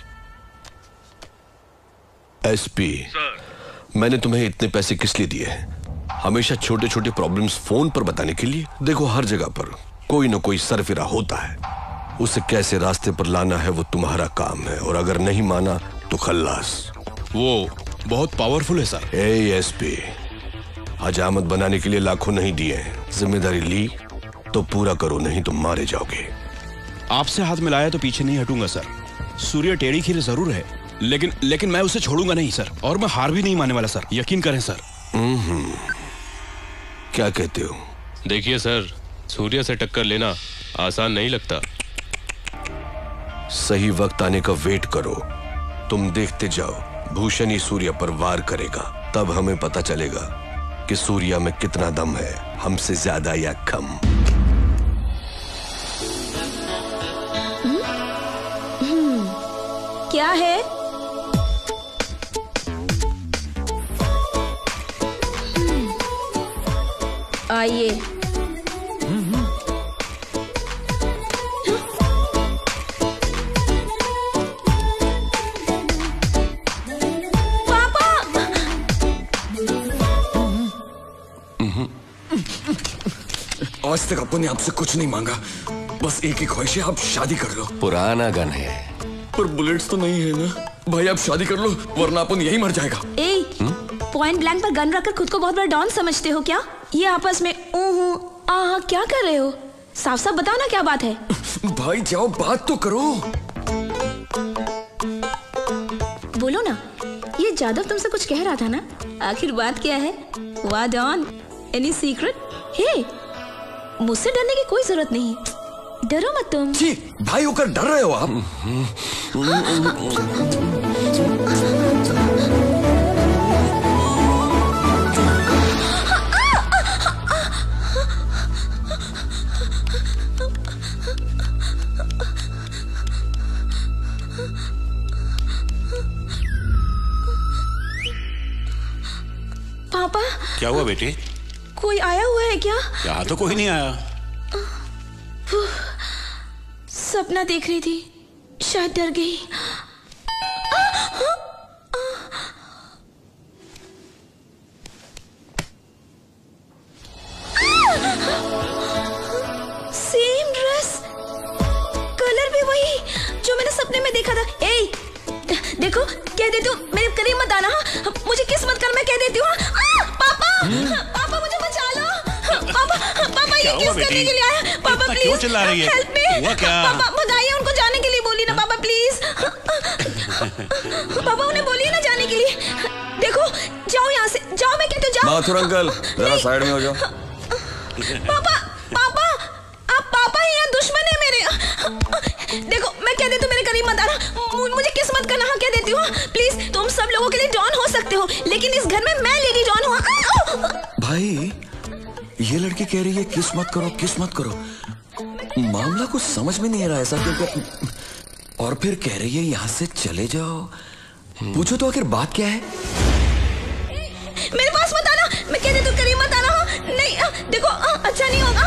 एसपी, मैंने तुम्हें इतने पैसे किस लिए दिए हैं? हमेशा छोटे छोटे प्रॉब्लम्स फोन पर बताने के लिए? देखो, हर जगह पर कोई ना कोई सरफिरा होता है। उसे कैसे रास्ते पर लाना है वो तुम्हारा काम है, और अगर नहीं माना तो खल्लास। वो बहुत पावरफुल है सर। एसपी, हजामत बनाने के लिए लाखों नहीं दिए, जिम्मेदारी ली तो पूरा करो, नहीं तो मारे जाओगे। आपसे हाथ मिलाया तो पीछे नहीं हटूंगा सर। सूर्य टेढ़ी खीर जरूर है, लेकिन मैं उसे छोड़ूंगा नहीं सर, और मैं हार भी नहीं मानने वाला सर, यकीन करें सर। क्या कहते हो? देखिए सर, सूर्य से टक्कर लेना आसान नहीं लगता। सही वक्त आने का वेट करो। तुम देखते जाओ, भूषण ही सूर्य पर वार करेगा, तब हमें पता चलेगा कि सूर्य में कितना दम है, हमसे ज्यादा या कम। क्या है? आइए। पापा! आज तक अपन ने आपसे कुछ नहीं मांगा, बस एक ही ख्वाहिश है, आप शादी कर लो। पुराना गन है, पर बुलेट्स तो नहीं है ना। भाई आप शादी कर लो, वरना अपन यही मर जाएगा। पॉइंट ब्लैंक पर गन रखकर खुद को बहुत बड़ा डॉन समझते हो क्या? ये आपस में क्या कर रहे हो? साफ साफ बताओ ना क्या बात है। भाई जाओ, बात तो करो। बोलो ना, ये जादव तुमसे कुछ कह रहा था ना, आखिर बात क्या है? वाह डॉन, एनी सीक्रेट? हे, मुझसे डरने की कोई जरूरत नहीं, डरो मत तुम। जी, भाई होकर डर रहे हो आप? पापा, क्या हुआ बेटी? कोई आया हुआ है क्या? यहाँ तो कोई नहीं आया। सपना देख रही थी, शायद डर गई। सेम ड्रेस, कलर भी वही जो मैंने सपने में देखा था। देखो, कह देती हूँ मेरे करीब मत आना। मुझे किस मत कर, मैं कह देती हूँ। पापा, पापा मुझे बचा लो। पापा ये किस करने के लिए आया? पापा प्लीज, क्यों चिल्ला रही है? Help me. हुआ क्या? पापा भगाइए उनको, जाने के लिए बोली ना पापा प्लीज। पापा उन्हें बोलिए ना जाने के लिए। देखो, जाओ यहाँ से, जाओ, मैं कहती हूँ जाओ। माथुर अंकल, जरा साइड में हो जाओ। पापा, पापा, आप पापा हैं या दुश्मन है मेरे? देखो, मैं कह देती हूँ मेरे करीब मत आना। मुझे किस मत करना, हाँ कह देती हूँ प्लीज। तुम सब लोगों के लिए डॉन हो सकते हो, लेकिन इस घर में मैं लेडी डॉन हूँ। भाई, ये लड़की कह रही है किस मत करो, किस मत करो। मामला कुछ समझ में नहीं आ रहा ऐसा क्यों? और फिर कह रही है यहाँ से चले जाओ। पूछो तो आखिर बात क्या है? मेरे पास मत आना, मैं कह देती हूँ करीब मत आना। नहीं, देखो, अच्छा नहीं होगा।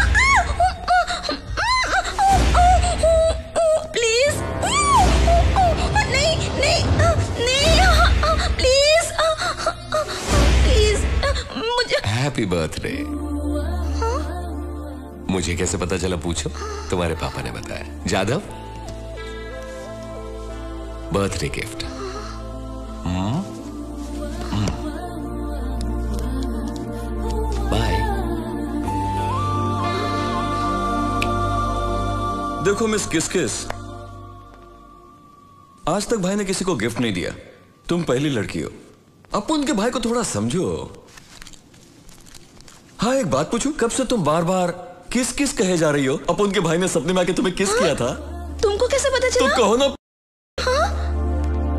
प्लीज, नहीं नहीं नहीं, प्लीज प्लीज, मुझे। Happy birthday. मुझे कैसे पता चला पूछो? तुम्हारे पापा ने बताया। Jadhav, birthday gift. बाय। देखो मिस किस किस, आज तक भाई ने किसी को गिफ्ट नहीं दिया। तुम पहली लड़की हो, अपन के भाई को थोड़ा समझो। हाँ, एक बात पूछूं, कब से तुम बार बार किस किस कहे जा रही हो? अपन के भाई ने सपने में आके तुम्हें किस किया था? तुमको कैसे पता चला? तुम कहो ना।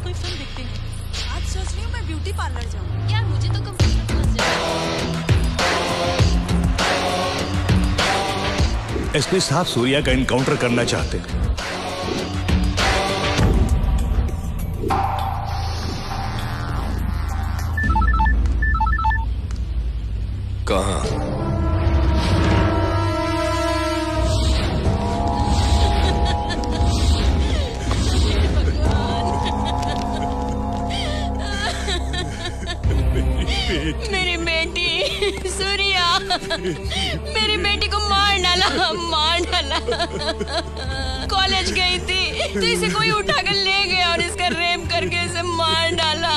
कोई फिल्म देखते हैं। आज सोच रही हूँ मैं ब्यूटी पार्लर जाऊँ। यार मुझे तो कंप्यूटर फंस जाए। एसपी साहब सूर्या का इनकाउंटर करना चाहते हैं। कहाँ? मेरी बेटी सूर्या, मेरी बेटी को मार डाला। कॉलेज गई थी तो इसे कोई उठाकर ले गया और इसका रेप करके इसे मार डाला।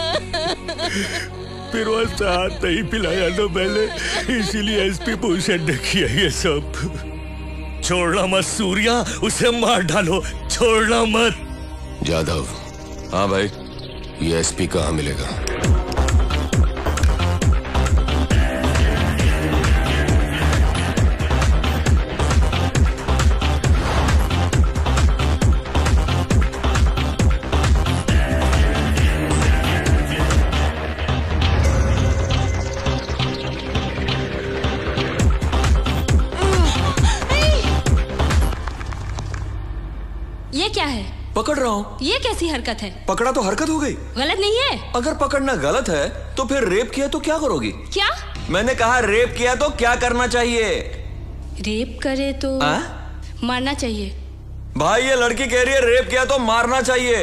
फिर वो साथ नहीं पिलाया तो पहले, इसीलिए एसपी भूषण ने किया ये सब। छोड़ना मत सूर्या, उसे मार डालो, छोड़ना मत। जाधव। हाँ भाई, ये एसपी कहाँ मिलेगा? ये क्या है? पकड़ रहा हूँ। ये कैसी हरकत है? पकड़ा तो हरकत हो गई। गलत नहीं है? अगर पकड़ना गलत है तो फिर रेप किया तो क्या करोगी? क्या? मैंने कहा रेप किया तो क्या करना चाहिए? रेप करे तो मारना चाहिए। भाई ये लड़की कह रही है रेप किया तो मारना चाहिए।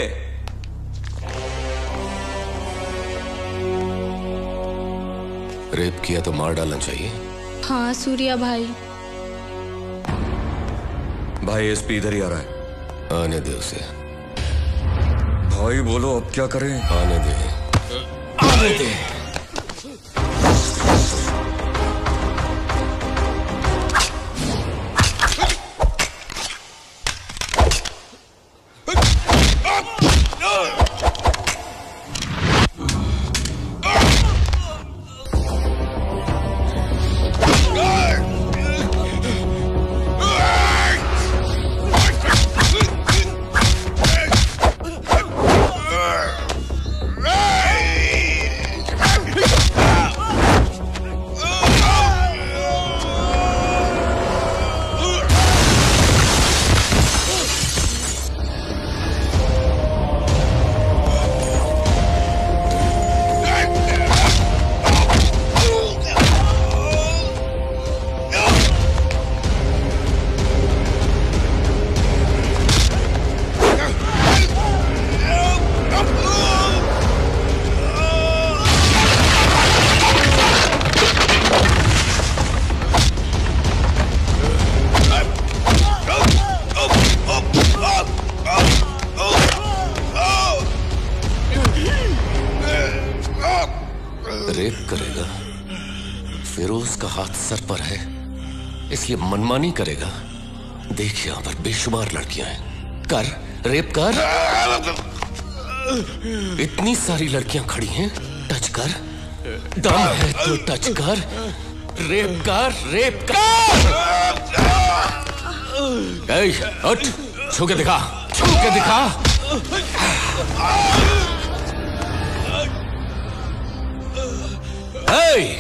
रेप किया तो मार डालना चाहिए। हाँ सूर्या भाई। भाई एसपी इधर ही आ रहा है। आने दे उसे। भाई बोलो अब क्या करें? आने दे। आने दे। इसलिए मनमानी करेगा। देख यहाँ पर बेशुमार लड़कियां हैं। कर, रेप कर। इतनी सारी लड़कियां खड़ी हैं, टच कर। दम है तो टच कर। रेप कर, रेप कर। ए, उठ, छू के दिखा, छू के दिखा। ए!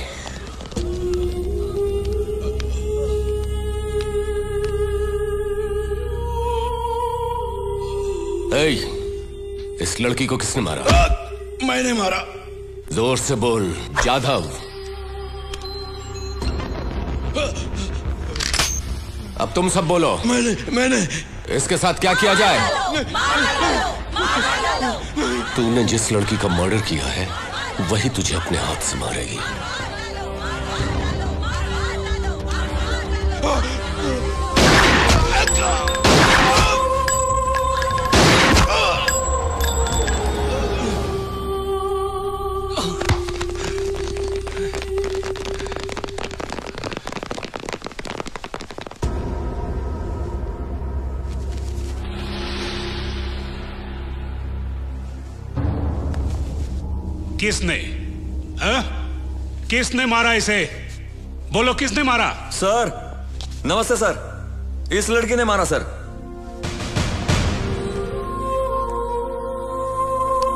इस लड़की को किसने मारा? मैंने मारा। जोर से बोल, जाधव। अब तुम सब बोलो। मैंने इसके साथ क्या किया जाए? तूने जिस लड़की का मर्डर किया है वही तुझे अपने हाथ से मारेगी। किसने? किसने मारा इसे? बोलो किसने मारा? सर नमस्ते सर, इस लड़की ने मारा सर।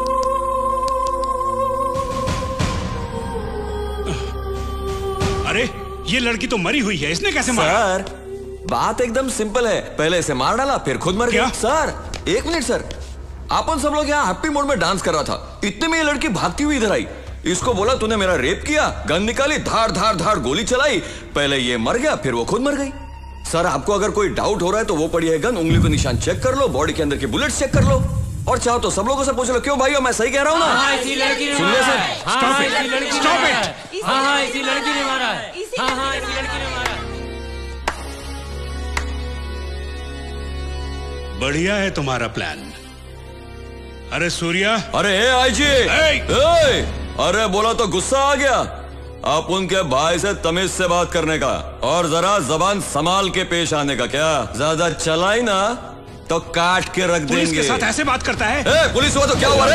ये लड़की तो मरी हुई है, इसने कैसे मारा? सर, बात एकदम सिंपल है। पहले इसे मार डाला, फिर खुद मर गया। सर, एक मिनट सर, अपन सब लोग यहाँ हैप्पी मोड में डांस कर रहा था, इतने में ये लड़की भागती हुई इधर आई। इसको बोला तूने मेरा रेप किया, गन निकाली, धाड़ धाड़ धाड़ गोली चलाई। पहले ये मर गया, फिर वो खुद मर गई। सर, आपको अगर कोई डाउट हो रहा है तो वो पड़ी है गन, उंगली को निशान चेक कर लो, बॉडी के अंदर की बुलेट चेक कर लो, और चाहो तो सब लोगों से पूछ लो। क्यों भाइयों, मैं सही कह रहा हूँ ना? इसी लड़की ने सुनिए मारा सर, है। Stop it, stop it. हाँ, इसी लड़की ने मारा है। हाँ, इसी लड़की ने मारा है। बढ़िया है तुम्हारा प्लान। अरे सूर्या, अरे आईजी, अरे बोला तो गुस्सा आ गया। आप उनके भाई से तमीज से बात करने का और जरा जबान संभाल के पेश आने का। क्या ज्यादा चलाई ना तो काट के रख देंगे। पुलिस के साथ ऐसे बात करता है? पुलिस हुआ तो क्या हुआ रे?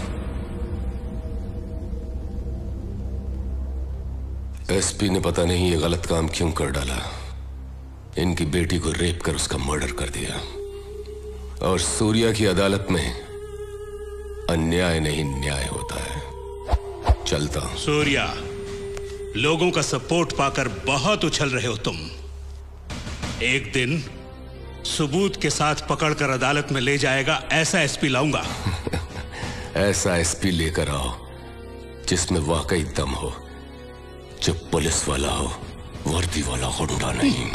एसपी ने पता नहीं ये गलत काम क्यों कर डाला। इनकी बेटी को रेप कर उसका मर्डर कर दिया, और सूर्या की अदालत में अन्याय नहीं न्याय होता है। चलता हूं। सूर्या, लोगों का सपोर्ट पाकर बहुत उछल रहे हो तुम। एक दिन सबूत के साथ पकड़कर अदालत में ले जाएगा ऐसा एसपी लाऊंगा। ऐसा एसपी लेकर आओ जिसमें वाकई दम हो, जो पुलिस वाला हो, वर्दी वाला गुंडा नहीं।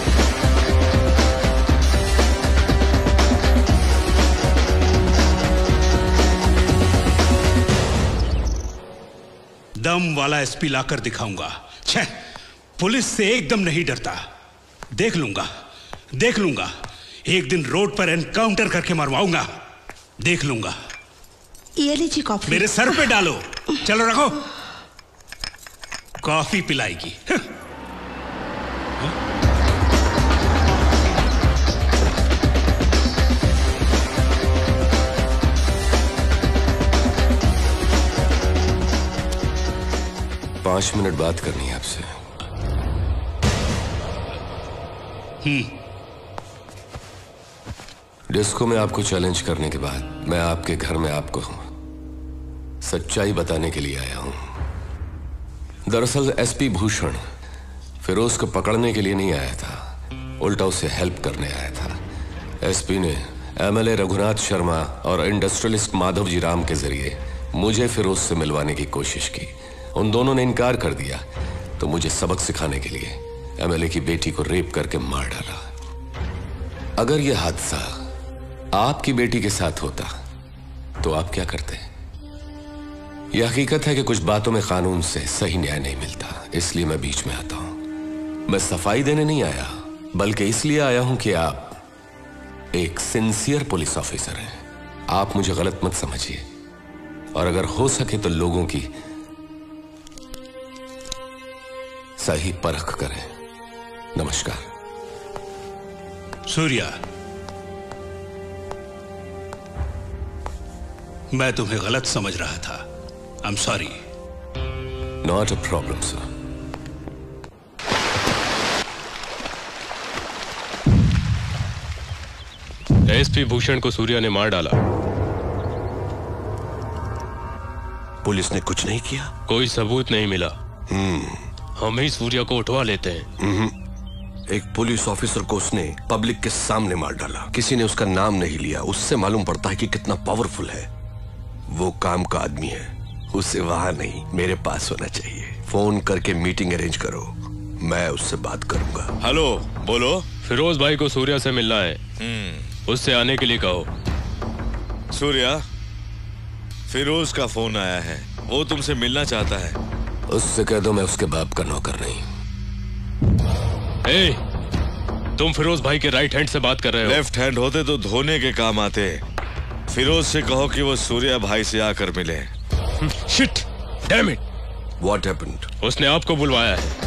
दम वाला एसपी लाकर दिखाऊंगा। छह, पुलिस से एकदम नहीं डरता। देख लूंगा, देख लूंगा। एक दिन रोड पर एनकाउंटर करके मरवाऊंगा। देख लूंगा। ये लीजिए कॉफी। मेरे सर पे डालो। चलो रखो, कॉफी पिलाएगी। पांच मिनट बात करनी है आपसे। डिस्को में आपको चैलेंज करने के बाद मैं आपके घर में आपको सच्चाई बताने के लिए आया हूं। दरअसल एसपी भूषण फिरोज को पकड़ने के लिए नहीं आया था, उल्टा उसे हेल्प करने आया था। एसपी ने एमएलए रघुनाथ शर्मा और इंडस्ट्रियलिस्ट माधव जी राम के जरिए मुझे फिरोज से मिलवाने की कोशिश की। उन दोनों ने इनकार कर दिया, तो मुझे सबक सिखाने के लिए एमएलए की बेटी को रेप करके मार डाला। अगर यह हादसा आपकी बेटी के साथ होता तो आप क्या करते? यह हकीकत है कि कुछ बातों में कानून से सही न्याय नहीं मिलता, इसलिए मैं बीच में आता हूं। मैं सफाई देने नहीं आया, बल्कि इसलिए आया हूं कि आप एक सिंसियर पुलिस ऑफिसर हैं। आप मुझे गलत मत समझिए, और अगर हो सके तो लोगों की सही परख करें। नमस्कार। सूर्या, मैं तुम्हें गलत समझ रहा था। I am sorry. Not a problem sir. SP Bhushan को सूर्या ने मार डाला। पुलिस ने कुछ नहीं किया? कोई सबूत नहीं मिला। हम ही सूर्या को उठवा लेते हैं। एक पुलिस ऑफिसर को उसने पब्लिक के सामने मार डाला, किसी ने उसका नाम नहीं लिया। उससे मालूम पड़ता है कि कितना पावरफुल है। वो काम का आदमी है, उसे वहां नहीं मेरे पास होना चाहिए। फोन करके मीटिंग अरेंज करो, मैं उससे बात करूंगा। हेलो, बोलो। फिरोज भाई को सूर्या से मिलना है, उससे आने के लिए कहो। सूर्या, फिरोज का फोन आया है, वो तुमसे मिलना चाहता है। उससे कह दो मैं उसके बाप का नौकर नहीं। तुम फिरोज भाई के राइट हैंड से बात कर रहे हो। लेफ्ट हैंड होते तो धोने के काम आते। फिरोज से कहो कि वो सूर्या भाई से आकर मिले। Shit, damn it. What happened? उसने आपको बुलवाया है।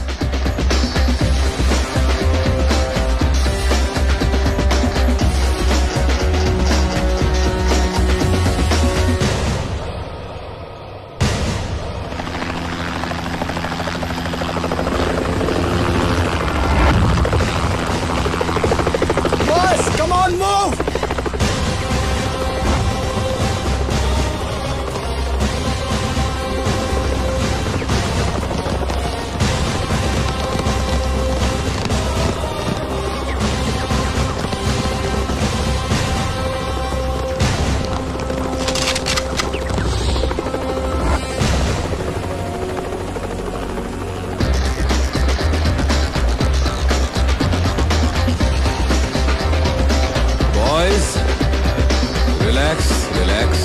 Relax relax.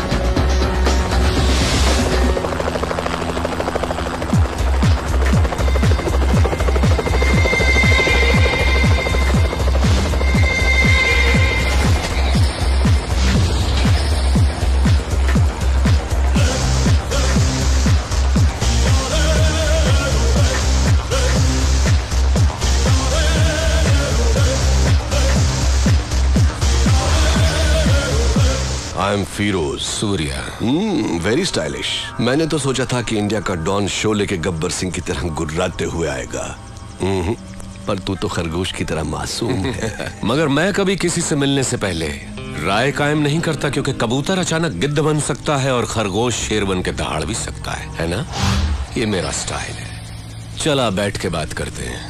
I am Firoz Surya. Very stylish. मैंने तो सोचा था कि इंडिया का डॉन शो लेके गब्बर सिंह की तरह गुर्राते हुए आएगा, पर तू तो खरगोश की तरह मासूम है। मगर मैं कभी किसी से मिलने से पहले राय कायम नहीं करता, क्योंकि कबूतर अचानक गिद्ध बन सकता है और खरगोश शेर बन के दहाड़ भी सकता है ना? ये मेरा स्टाइल है। चला बैठ के बात करते हैं।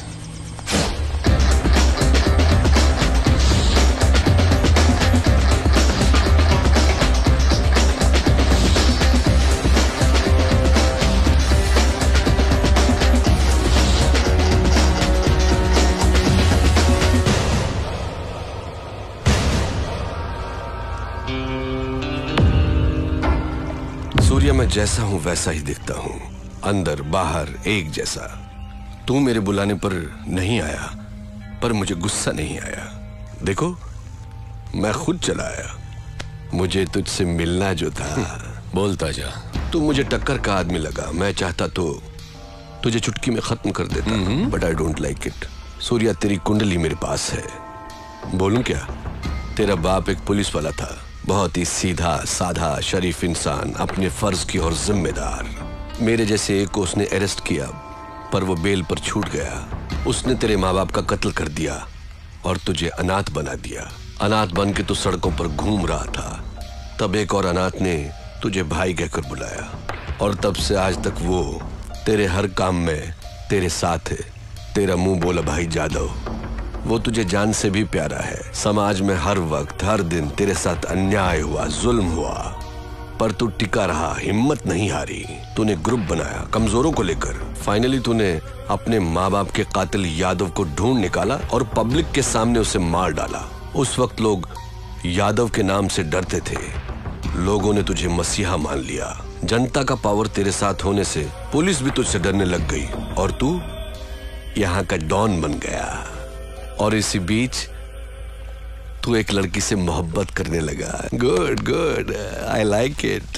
सूर्या, मैं जैसा हूं वैसा ही दिखता हूं, अंदर बाहर एक जैसा। तू मेरे बुलाने पर नहीं आया, पर मुझे गुस्सा नहीं आया। देखो, मैं खुद चला आया। मुझे तुझसे मिलना जो था। बोलता जा। तू मुझे टक्कर का आदमी लगा। मैं चाहता तो तुझे चुटकी में खत्म कर देता, but I don't like it. Surya, तेरी कुंडली मेरे पास है। बोलूं क्या? तेरा बाप एक पुलिस वाला था, बहुत ही सीधा साधा शरीफ इंसान, अपने फर्ज की और जिम्मेदार। मेरे जैसे एक को उसने अरेस्ट किया, पर वो बेल पर छूट गया। उसने तेरे माँ बाप का कत्ल कर दिया और तुझे अनाथ बना दिया। अनाथ बन के तू सड़कों पर घूम रहा था। तब एक और अनाथ ने तुझे भाई कहकर बुलाया, और तब से आज तक वो तेरे हर काम में तेरे साथ है। तेरा मुंह बोला भाई जादव, वो तुझे जान से भी प्यारा है। समाज में हर वक्त हर दिन तेरे साथ अन्याय हुआ, जुल्म हुआ, पर तू टिका रहा, हिम्मत नहीं हारी। तूने ग्रुप बनाया कमजोरों को लेकर। फाइनली तूने अपने माँ बाप के कातिल यादव को ढूंढ निकाला और पब्लिक के सामने उसे मार डाला। उस वक्त लोग यादव के नाम से डरते थे। लोगों ने तुझे मसीहा मान लिया। जनता का पावर तेरे साथ होने से पुलिस भी तुझसे डरने लग गई, और तू यहाँ का डॉन बन गया। और इसी बीच तू एक लड़की से मोहब्बत करने लगा। Good good, I like it.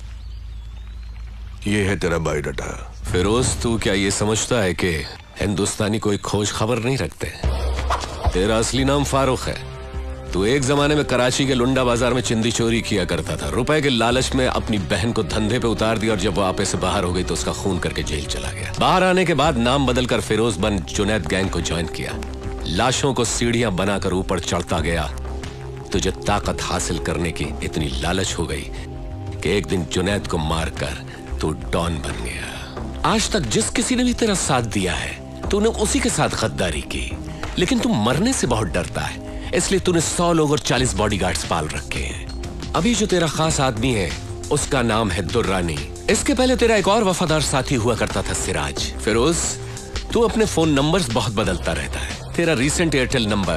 ये है तेरा बायोडाटा। फिरोज, तू क्या ये समझता है कि हिंदुस्तानी कोई खोज खबर नहीं रखते? तेरा असली नाम फारूक है। तू एक जमाने में कराची के लुंडा बाजार में चिंदी चोरी किया करता था। रुपए के लालच में अपनी बहन को धंधे पे उतार दिया, और जब वो आपे से बाहर हो गई तो उसका खून करके जेल चला गया। बाहर आने के बाद नाम बदलकर फिरोज बन जुनैद गैंग को ज्वाइन किया। लाशों को सीढ़ियां बनाकर ऊपर चढ़ता गया। तुझे ताकत हासिल करने की इतनी लालच हो गई कि एक दिन जुनैद को मारकर तू डॉन बन गया। आज तक जिस किसी ने भी तेरा साथ दिया है, तूने उसी के साथ गद्दारी की। लेकिन तू मरने से बहुत डरता है, इसलिए तूने 100 लोग और 40 बॉडीगार्ड्स पाल रखे हैं। अभी जो तेरा खास आदमी है, उसका नाम है दुर्रानी। इसके पहले तेरा एक और वफादार साथी हुआ करता था, सिराज। फिरोज, तू अपने फोन नंबर्स बहुत बदलता रहता है। तेरा रीसेंट एयरटेल नंबर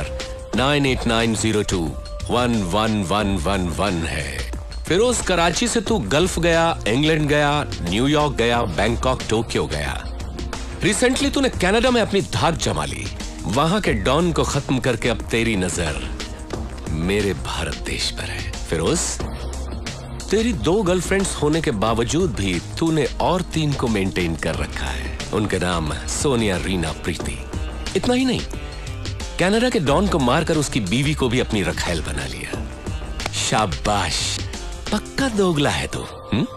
9890211111 है। फिरोज, कराची से तू गल्फ गया, इंग्लैंड गया, न्यूयॉर्क गया, बैंकॉक, टोक्यो गया। रिसेंटली तूने कनाडा में अपनी धाक जमा ली। वहां के डॉन को खत्म करके अब तेरी नजर मेरे भारत देश पर है। फिरोज, तेरी 2 गर्लफ्रेंड्स होने के बावजूद भी तूने और 3 को मेंटेन कर रखा है। उनके नाम सोनिया, रीना, प्रीति। इतना ही नहीं, कनाडा के डॉन को मारकर उसकी बीवी को भी अपनी रखैल बना लिया। शाबाश, पक्का दोगला है तू।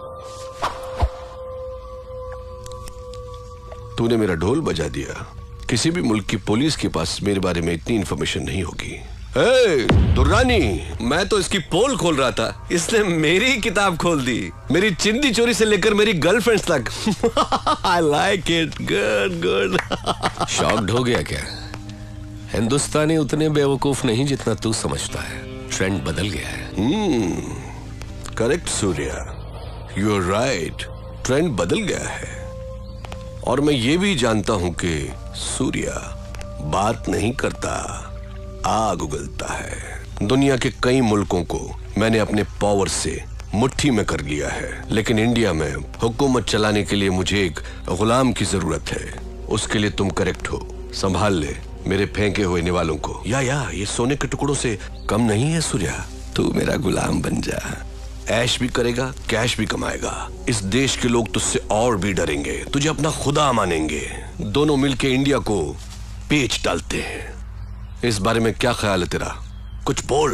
तूने मेरा ढोल बजा दिया। किसी भी मुल्क की पुलिस के पास मेरे बारे में इतनी इंफॉर्मेशन नहीं होगी। दुर्रानी, मैं तो इसकी पोल खोल रहा था, इसने मेरी किताब खोल दी। मेरी चिंदी चोरी से लेकर मेरी गर्लफ्रेंड्स तक। I like it, good good. Shocked हो गया क्या? हिंदुस्तानी उतने बेवकूफ नहीं जितना तू समझता है। ट्रेंड बदल गया है। Correct Surya, you are right. Trend बदल गया है, और मैं ये भी जानता हूं कि सूर्या बात नहीं करता, आग उगलता है। दुनिया के कई मुल्कों को मैंने अपने पावर से मुट्ठी में कर लिया है, लेकिन इंडिया में हुकूमत चलाने के लिए मुझे एक गुलाम की जरूरत है। उसके लिए तुम करेक्ट हो। संभाल ले मेरे फेंके हुए निवालों को। या ये सोने के टुकड़ों से कम नहीं है सूर्या। तू मेरा गुलाम बन जा, ऐश भी करेगा, कैश भी कमाएगा। इस देश के लोग तुझसे और भी डरेंगे, तुझे अपना खुदा मानेंगे। दोनों मिलके इंडिया को पेच डालते हैं। इस बारे में क्या ख्याल है तेरा? कुछ बोल।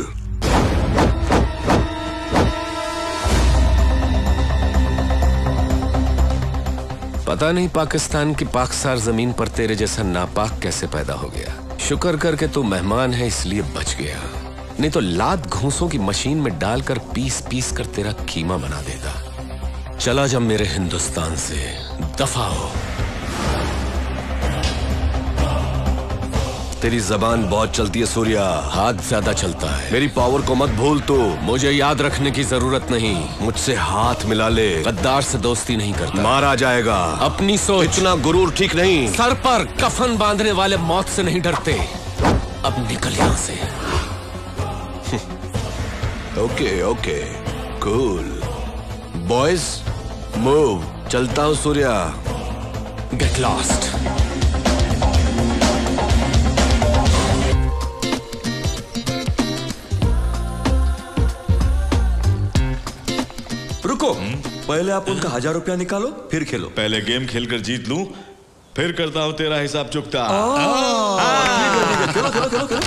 पता नहीं पाकिस्तान की पाकसार जमीन पर तेरे जैसा नापाक कैसे पैदा हो गया। शुक्र करके तू मेहमान है इसलिए बच गया, नहीं तो लात घूंसों की मशीन में डालकर पीस पीस कर तेरा कीमा बना देता। चला जा मेरे हिंदुस्तान से, दफा हो। तेरी जबान बहुत चलती है सूर्या, हाथ ज्यादा चलता है। मेरी पावर को मत भूल तू। मुझे याद रखने की जरूरत नहीं। मुझसे हाथ मिला ले, गद्दार से दोस्ती नहीं करता। मारा जाएगा। अपनी सोच। इतना गुरूर ठीक नहीं। सर पर कफन बांधने वाले मौत से नहीं डरते। अब निकल यहां से। Okay cool boys, move. चलता हूं सूर्या। Get lost. रुको, पहले आप उनका 1000 रुपया निकालो फिर खेलो। पहले गेम खेलकर जीत लूं, फिर करता हूं तेरा हिसाब चुकता। खेलो।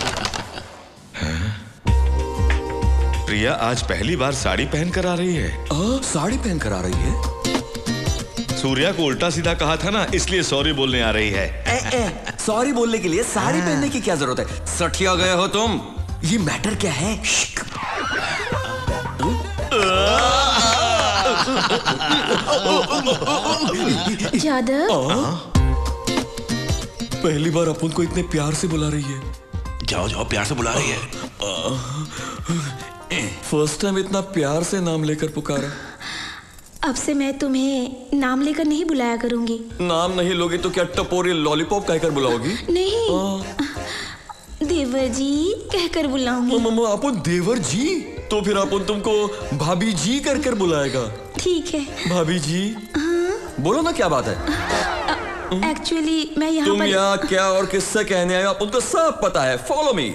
प्रिया आज पहली बार साड़ी पहन कर आ रही है। साड़ी पहन कर आ रही है? सूर्या को उल्टा सीधा कहा था ना, इसलिए सॉरी बोलने आ रही है। सॉरी बोलने के लिए साड़ी पहनने की क्या जरूरत है? सठिया गए हो तुम। ये मैटर क्या है? जादव, पहली बार अपन को इतने प्यार से बुला रही है। जाओ प्यार से बुला रही है। फर्स्ट टाइम इतना प्यार से नाम लेकर पुकारा। अब से मैं तुम्हें नाम लेकर नहीं बुलाया करूंगी। नाम नहीं लोगे तो क्या टपोरी लॉलीपॉप कहकर बुलाओगी? नहीं, देवर जी कहकर बुलाऊंगी। अपन देवर जी? तो फिर अपन तुमको भाभी जी कर बुलाएगा। ठीक है भाभी जी। बोलो ना क्या बात है। एक्चुअली मैं यहाँ तुम यहाँ क्या और किससे कहने आए अपन को सब पता है। Follow me.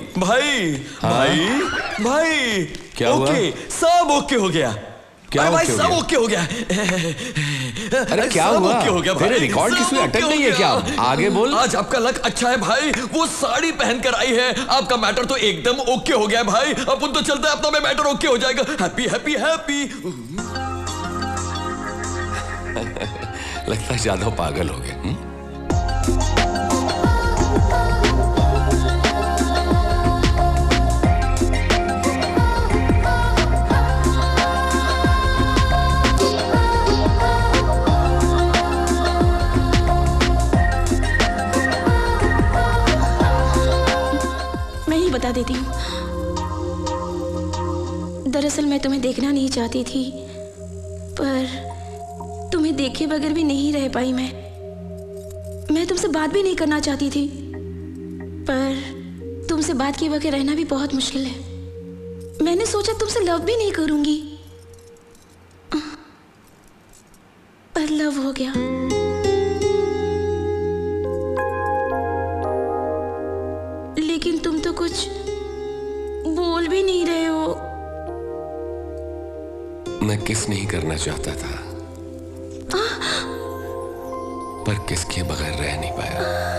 भाई क्या हुआ? ओके, सब ओके हो गया। क्या भाई सब ओके हो गया। अरे क्या हुआ? ओके हो गया तेरे रिकॉर्ड की सुई अटक गई है क्या? आगे बोल। आज आपका लक अच्छा है भाई, वो साड़ी पहन कर आई है। आपका मैटर तो एकदम ओके हो गया भाई। अपन तो चलते हैं, अपना मैटर ओके हो जाएगा। Happy happy happy. लगता है ज्यादा पागल हो गए। मैं ही बता देती हूँ। दरअसल मैं तुम्हें देखना नहीं चाहती थी, पर तुम्हें देखे बगैर भी नहीं रह पाई। मैं तुमसे बात भी नहीं करना चाहती थी, पर तुमसे बात किए बगैर रहना भी बहुत मुश्किल है। मैंने सोचा तुमसे लव भी नहीं करूंगी, पर लव हो गया। लेकिन तुम तो कुछ बोल भी नहीं रहे हो। मैं किस नहीं करना चाहता था, पर किसके बगैर रह नहीं पाया।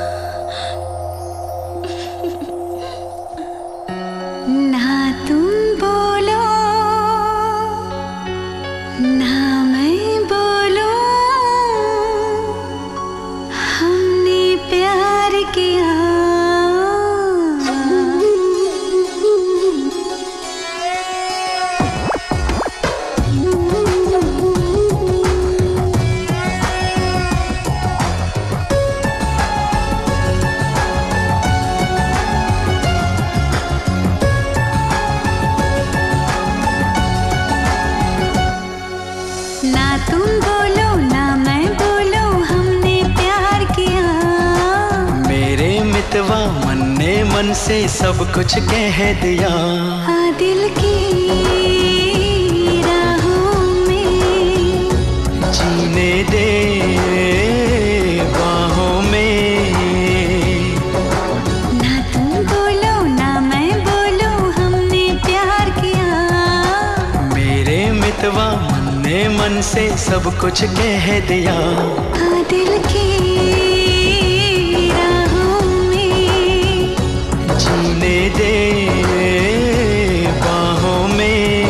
ना तुम बोलो ना मैं बोलो, हमने प्यार किया। मन से सब कुछ कह दिया। दिल की मितवा मन ने मन से सब कुछ कह दिया। दिल की राहों में जीने दे बाहों में।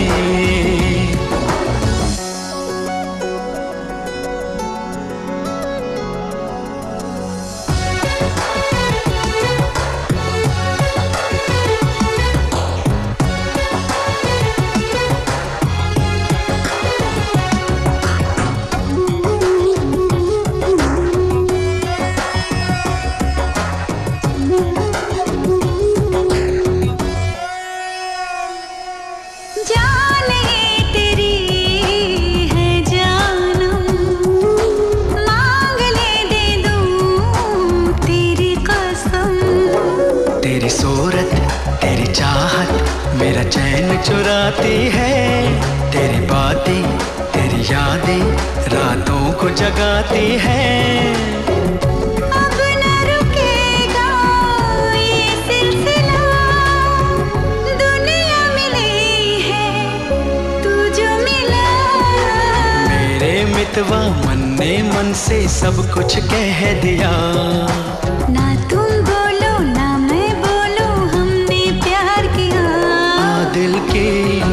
मेरा चैन चुराती है, तेरी बातें तेरी यादें रातों को जगाती है। अब न रुकेगा ये सिलसिला, दुनिया मिली है तू जो मिला। मेरे मितवा मन ने मन से सब कुछ कह दिया। ना तुम बोलो ना मैं बोलूं, हमने प्यार किया। दिल की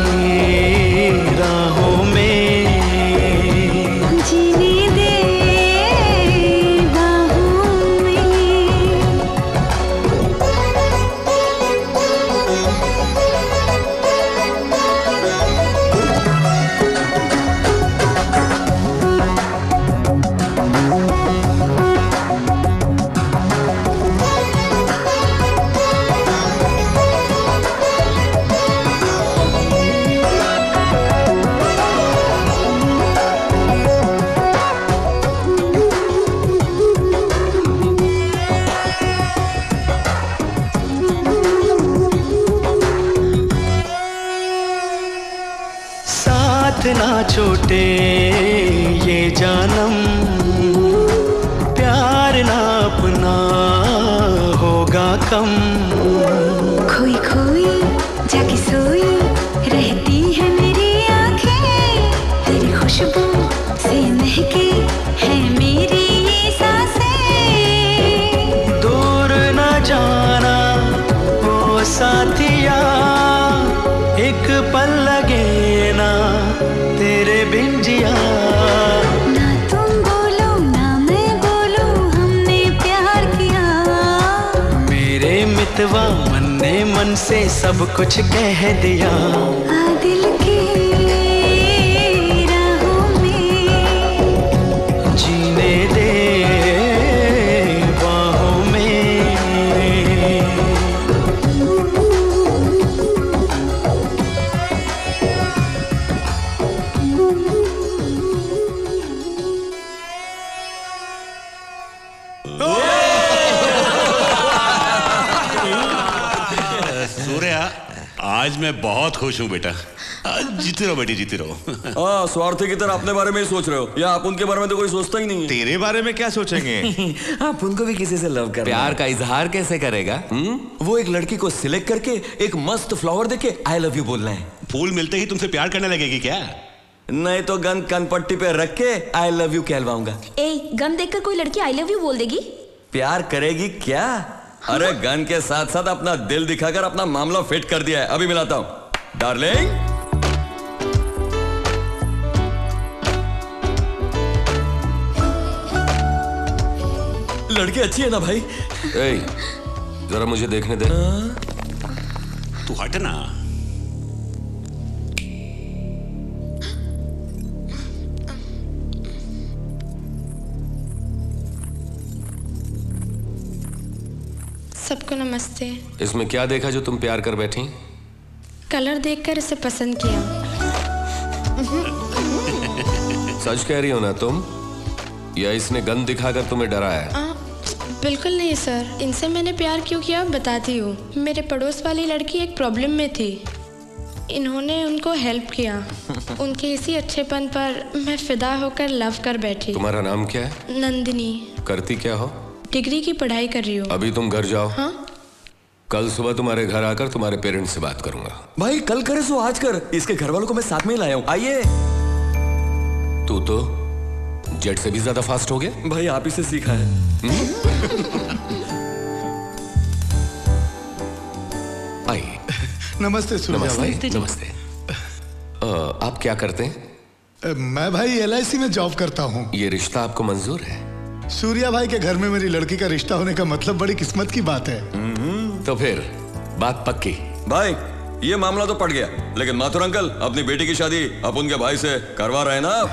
राहों में जीने दे बाहों में। ना छूटे ये जानम, प्यार ना अपना होगा कम। खोई खोई जाके सोई रहती है मेरी आंखें, तेरी खुशबू से महके है मेरी ये सांसें। दूर न जाना ओ साथिया, एक पल लगे ना तेरे बिन जिया। ना तुम बोलो ना मैं बोलूं, हमने प्यार किया। मेरे मितवा मन ने मन से सब कुछ कह दिया। दिल की राहों में जीने दे बाहों में। आज मैं बहुत खुश हूँ बेटा। जीते रहो बेटी, जीते रहो। स्वार्थी की तरह अपने बारे में ही सोच रहे हो, या आप उनके बारे में तो कोई सोचता ही नहीं है। तेरे बारे में क्या सोचेंगे? आप उनको भी किसी से लव कर प्यार का इजहार कैसे करेगा? वो एक लड़की को सिलेक्ट करके एक मस्त फ्लावर देके आई लव यू बोलना है। फूल मिलते ही तुमसे प्यार करने लगेगी क्या? नहीं तो गन कनपट्टी पे रख के आई लव यू कहलवाऊंगा। गन देखकर कोई लड़की आई लव यू बोल देगी? प्यार करेगी क्या? अरे गन के साथ साथ अपना दिल दिखाकर अपना मामला फिट कर दिया है। अभी मिलाता हूं डार्लिंग। लड़की अच्छी है ना भाई? जरा मुझे देखने दे। तू हट ना। सबको नमस्ते। इसमें क्या देखा जो तुम प्यार कर बैठी? कलर देखकर इसे पसंद किया। सच कह रही हो ना तुम, या इसने गन दिखाकर तुम्हें डराया? बिल्कुल नहीं सर, इनसे मैंने प्यार क्यों किया बताती हूँ। मेरे पड़ोस वाली लड़की एक प्रॉब्लम में थी, इन्होंने उनको हेल्प किया। उनके इसी अच्छेपन पर मैं फिदा होकर लव कर बैठी। तुम्हारा नाम क्या है? नंदिनी। करती क्या हो? डिग्री की पढ़ाई कर रही हूँ। अभी तुम घर जाओ। हाँ? कल सुबह तुम्हारे घर आकर तुम्हारे पेरेंट्स से बात करूंगा। भाई कल करे सो आज कर, इसके घर वालों को मैं साथ में ही लाया हूँ, आइए। तू तो जेट से भी ज्यादा फास्ट हो गया। भाई आप ही से सीखा है। आइए। नमस्ते सूर्या भाई। नमस्ते। आप क्या करते हैं? मैं भाई LIC में जॉब करता हूँ। ये रिश्ता आपको मंजूर है? सूर्या भाई के घर में मेरी लड़की का रिश्ता होने का मतलब बड़ी किस्मत की बात है। तो फिर बात पक्की। भाई ये मामला तो पड़ गया, लेकिन माथुर अंकल अपनी बेटी की शादी आप उनके भाई से करवा रहे हैं ना?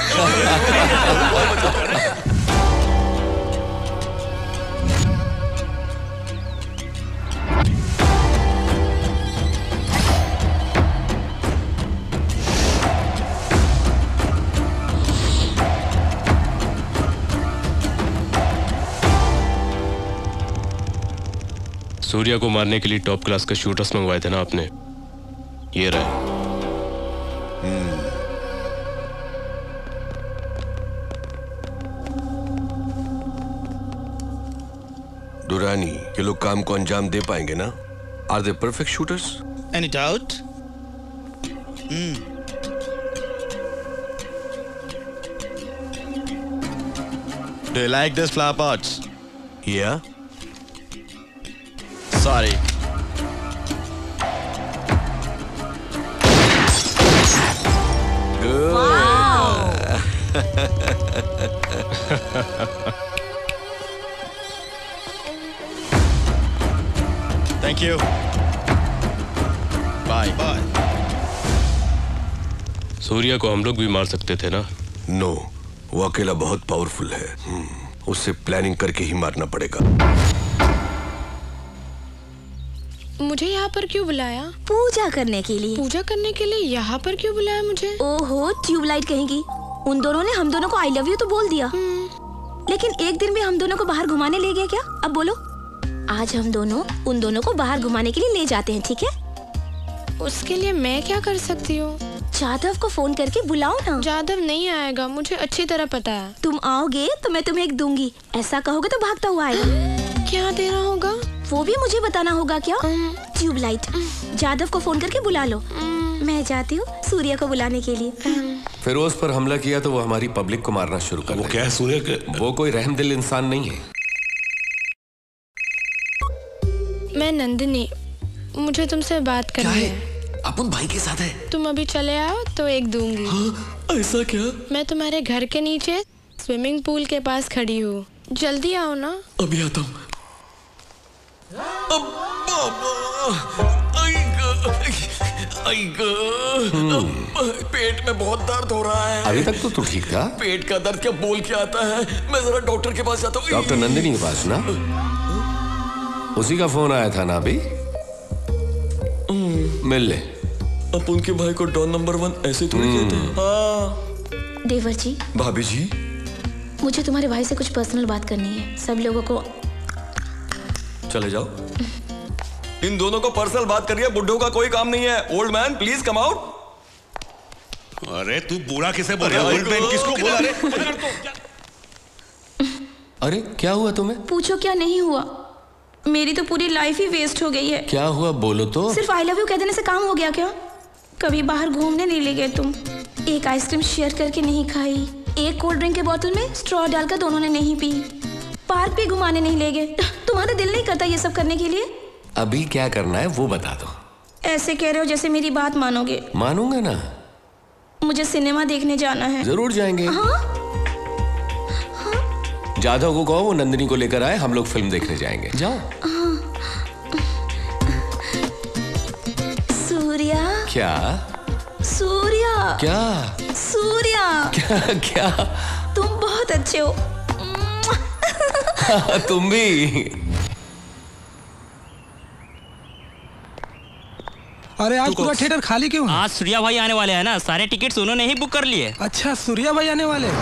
सूर्या को मारने के लिए टॉप क्लास के शूटर्स मंगवाए थे ना आपने, ये रहे। दुरानी, ये लोग काम को अंजाम दे पाएंगे ना? Are they perfect shooters? Any doubt? Do you like this flower pots? Yeah. Sorry. Thank you. Bye. Bye. Surya को हम लोग भी मार सकते थे ना? नो, वो अकेला बहुत पावरफुल है। उससे प्लानिंग करके ही मारना पड़ेगा। मुझे यहाँ पर क्यों बुलाया? पूजा करने के लिए। पूजा करने के लिए यहाँ पर क्यों बुलाया मुझे? ओहो, ट्यूबलाइट कहेंगी। उन दोनों ने हम दोनों को आई लव यू तो बोल दिया, लेकिन एक दिन भी हम दोनों को बाहर घुमाने ले गए क्या? अब बोलो। आज हम दोनों उन दोनों को बाहर घुमाने के लिए ले जाते हैं, ठीक है? उसके लिए मैं क्या कर सकती हूँ? जादव को फोन करके बुलाओ ना। जादव नहीं आएगा, मुझे अच्छी तरह पता है। तुम आओगे तो मैं तुम्हें एक दूंगी, ऐसा कहोगे तो भागता हुआ आएगा। क्या देना होगा? वो भी मुझे बताना होगा क्या? ट्यूबलाइट। जादव को फोन करके बुला लो। मैं जाती हूँ सूर्या को बुलाने के लिए। फिरोज पर हमला किया तो वो हमारी पब्लिक को मारना शुरू कर। वो क्या है सूर्य के? वो कोई रहमदिल इंसान नहीं है। मैं नंदिनी, मुझे तुमसे बात करनी है। अपन भाई के साथ है। तुम अभी चले आओ तो एक दूंगी। हाँ, ऐसा क्या? मैं तुम्हारे घर के नीचे स्विमिंग पूल के पास खड़ी हूँ, जल्दी आओ ना। अभी आता हूँ। पेट में बहुत दर्द हो रहा है। अभी तक तो तू ठीक था। पेट का दर्द क्या बोल के आता है? मैं जरा डॉक्टर के पास जाता हूँ। डॉक्टर नंदिनी के पास ना? उसी का फोन आया था ना अभी? मिल ले। अब उनके भाई को डॉन नंबर 1 ऐसे थोड़ी कहते हैं। हाँ। देवर जी। भाभी जी। मुझे तुम्हारे भाई से कुछ पर्सनल बात करनी है। सब लोगों को चले जाओ। इन दोनों को पर्सनल बात करिए, बुड्ढों का कोई काम नहीं है। Old man please come out. अरे तू बुरा किसे बोल रहा है? ओल्ड मैन किसको बोला रे? अरे क्या हुआ तुम्हें? पूछो क्या नहीं हुआ, मेरी तो पूरी लाइफ ही वेस्ट हो गई है। क्या हुआ बोलो तो। सिर्फ आई लव यू कह देने से काम हो गया क्या? कभी बाहर घूमने नहीं ले गए तुम, एक आइसक्रीम शेयर करके नहीं खाई, एक कोल्ड ड्रिंक के बोतल में स्ट्रॉ डालकर दोनों ने नहीं पी, पार्क भी घुमाने नहीं ले गए। तुम्हारा दिल नहीं करता ये सब करने के लिए? अभी क्या करना है वो बता दो। ऐसे कह रहे हो जैसे मेरी बात मानोगे। मानूंगा ना। मुझे सिनेमा देखने जाना है। जरूर जाएंगे। हाँ? जाधव को कहो वो नंदिनी को लेकर आए, हम लोग फिल्म देखने जाएंगे। जाओ। सूर्या। क्या? सूर्या। क्या? सूर्या। क्या? क्या? तुम बहुत अच्छे हो। तुम भी। अरे आज पूरा थिएटर खाली क्यों है? आज सूर्या भाई आने वाले हैं ना, सारे टिकट्स उन्होंने ही बुक कर लिए। अच्छा, सूर्या भाई आने वाले।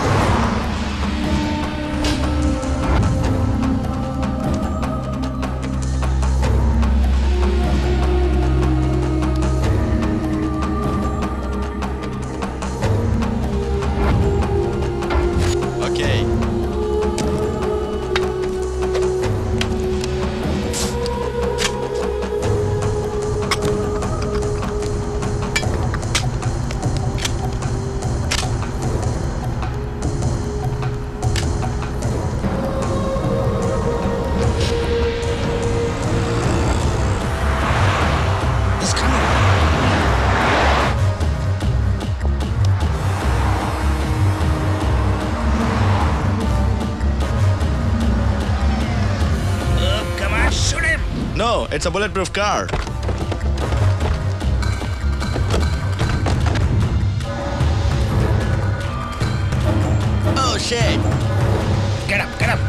It's a bulletproof car. Oh shit! Get up, get up.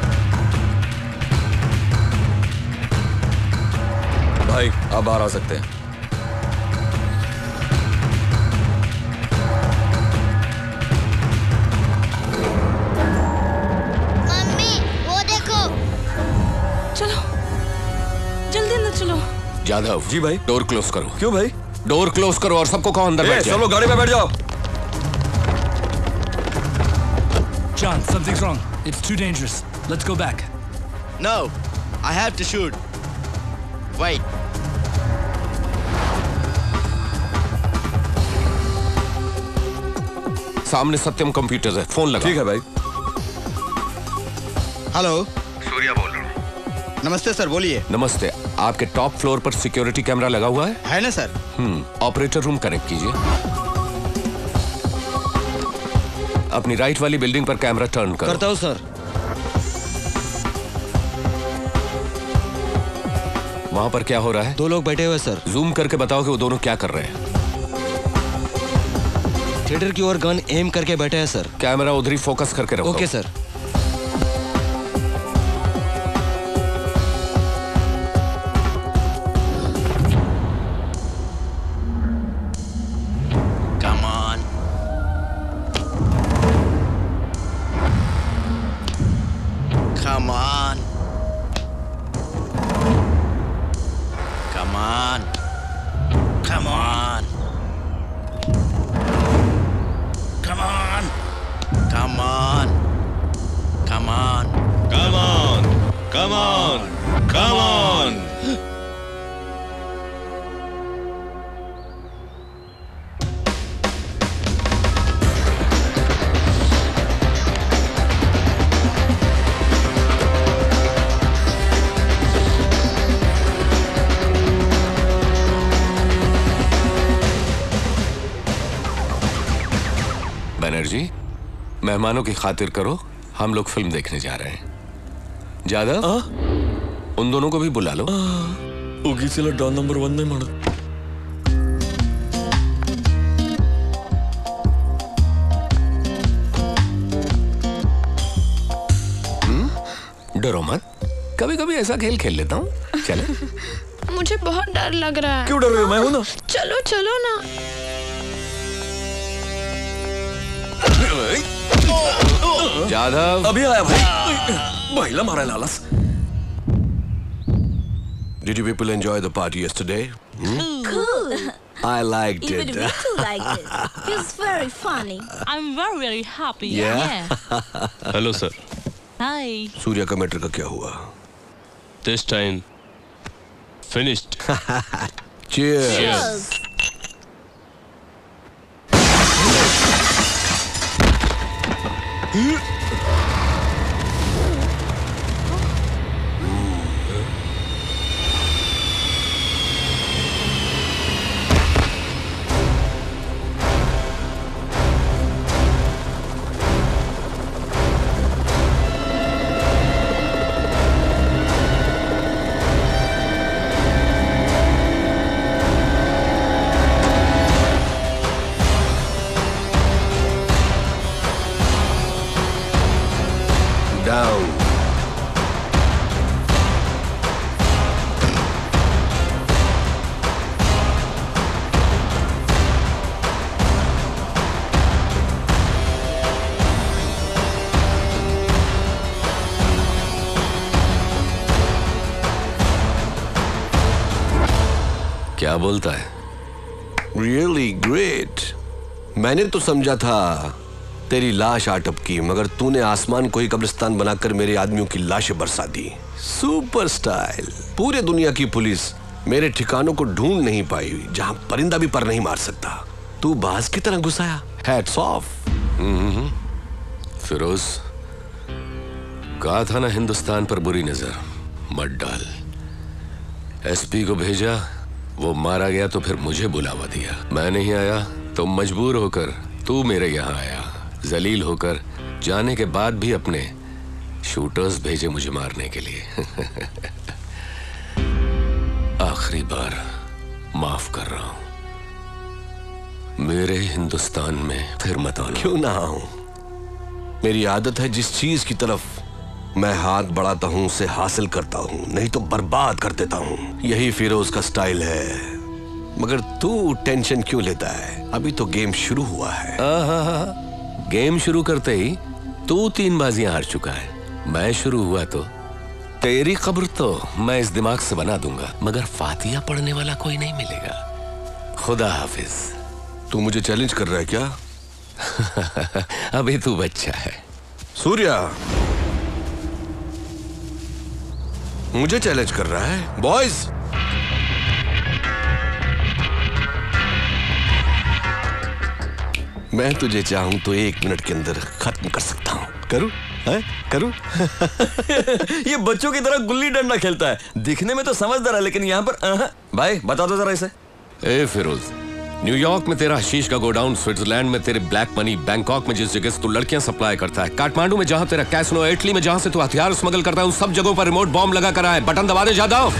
भाई आप बाहर आ सकते हैं। मम्मी वो देखो। चलो जल्दी अंदर चलो। जाधव जी भाई। डोर क्लोज करो। क्यों भाई? डोर क्लोज करो और सबको कहो अंदर बैठ जाओ। सब लोग गाड़ी में बैठ जाओ। John, something's wrong. It's too dangerous. Let's go back. No, I have to shoot. Wait. सामने सत्यम कंप्यूटर्स है, फोन लगा। ठीक है भाई। हेलो, सूर्या बोल रहा हूँ। नमस्ते सर, बोलिए। नमस्ते। आपके टॉप फ्लोर पर सिक्योरिटी कैमरा लगा हुआ है? है ना सर। ऑपरेटर रूम कनेक्ट कीजिए। अपनी राइट वाली बिल्डिंग पर कैमरा टर्न करो। करता हूँ सर। वहां पर क्या हो रहा है? 2 लोग बैठे हुए सर। जूम करके बताओ कि वो दोनों क्या कर रहे हैं। थिएटर की ओर गन एम करके बैठे हैं सर। कैमरा उधर ही फोकस करके रखो। Okay sir. Come on. Come on. Come on. Come on. Come on. Come on. Come on. Come on. Come on. Come on. Banerjee, मेहमानों की खातिर करो, हम लोग फिल्म देखने जा रहे हैं। जादव, उन दोनों को भी बुला लो। डॉन नंबर 1 में मारो। डरो मत, कभी कभी ऐसा खेल खेल लेता हूँ। चले। मुझे बहुत डर लग रहा है। क्यों डर रहे हो? मैं हूं ना। चलो चलो ना। जाधव अभी आया भाई। महिला मारा लालस। Did you people enjoy the party yesterday? Cool. I liked Even it. we too liked it. It was very funny. I'm very, very happy. Yeah. Hello sir. Hi. Surya का मैटर का क्या हुआ? This time finished. Cheers. Down. क्या बोलता है? Really great. मैंने तो समझा था तेरी लाश आटप की, मगर तूने आसमान को ही कब्रिस्तान बनाकर मेरे आदमियों की लाशें बरसा दी। Super style. पूरे दुनिया की पुलिस मेरे ठिकानों को ढूंढ नहीं पाई जहां परिंदा भी पर नहीं मार सकता। तू बाज की तरह घुसाया। Hats off. फिरोज, कहा था ना हिंदुस्तान पर बुरी नजर मत डाल। एसपी को भेजा, वो मारा गया तो फिर मुझे बुलावा दिया। मैं नहीं आया तो मजबूर होकर तू मेरे यहाँ आया। जलील होकर जाने के बाद भी अपने शूटर्स भेजे मुझे मारने के लिए। आखिरी बार माफ कर रहा हूं। मेरे हिंदुस्तान में फिर मत आना। क्यों ना आऊं? मेरी आदत है जिस चीज की तरफ मैं हाथ बढ़ाता हूं उसे हासिल करता हूं, नहीं तो बर्बाद कर देता हूं। यही फिरोज का स्टाइल है। मगर तू टेंशन क्यों लेता है? अभी तो गेम शुरू हुआ है। गेम शुरू करते ही तू 3 बाजियां हार चुका है। मैं शुरू हुआ तो तेरी कब्र तो मैं इस दिमाग से बना दूंगा, मगर फातिहा पढ़ने वाला कोई नहीं मिलेगा। खुदा हाफिज। तू मुझे चैलेंज कर रहा है क्या? अभी तू बच्चा है। सूर्या मुझे चैलेंज कर रहा है? बॉयज, मैं तुझे चाहूं तो 1 मिनट के अंदर खत्म कर सकता हूं। करूं? करूं? ये बच्चों की तरह गुल्ली डंडा खेलता है। दिखने में तो समझदार है, लेकिन यहाँ पर भाई बता दो जरा इसे। ए फिरोज, न्यूयॉर्क में तेरा हशीश का गोडाउन, स्विट्जरलैंड में तेरे ब्लैक मनी, बैंकॉक में जिस जगह से तू लड़कियां सप्लाई करता है, काठमांडू में जहां तेरा कैसिनो, इटली में जहां से तू हथियार स्मगल करता है, उन सब जगहों पर रिमोट बॉम्ब लगा कर है। बटन दबा दे जादव।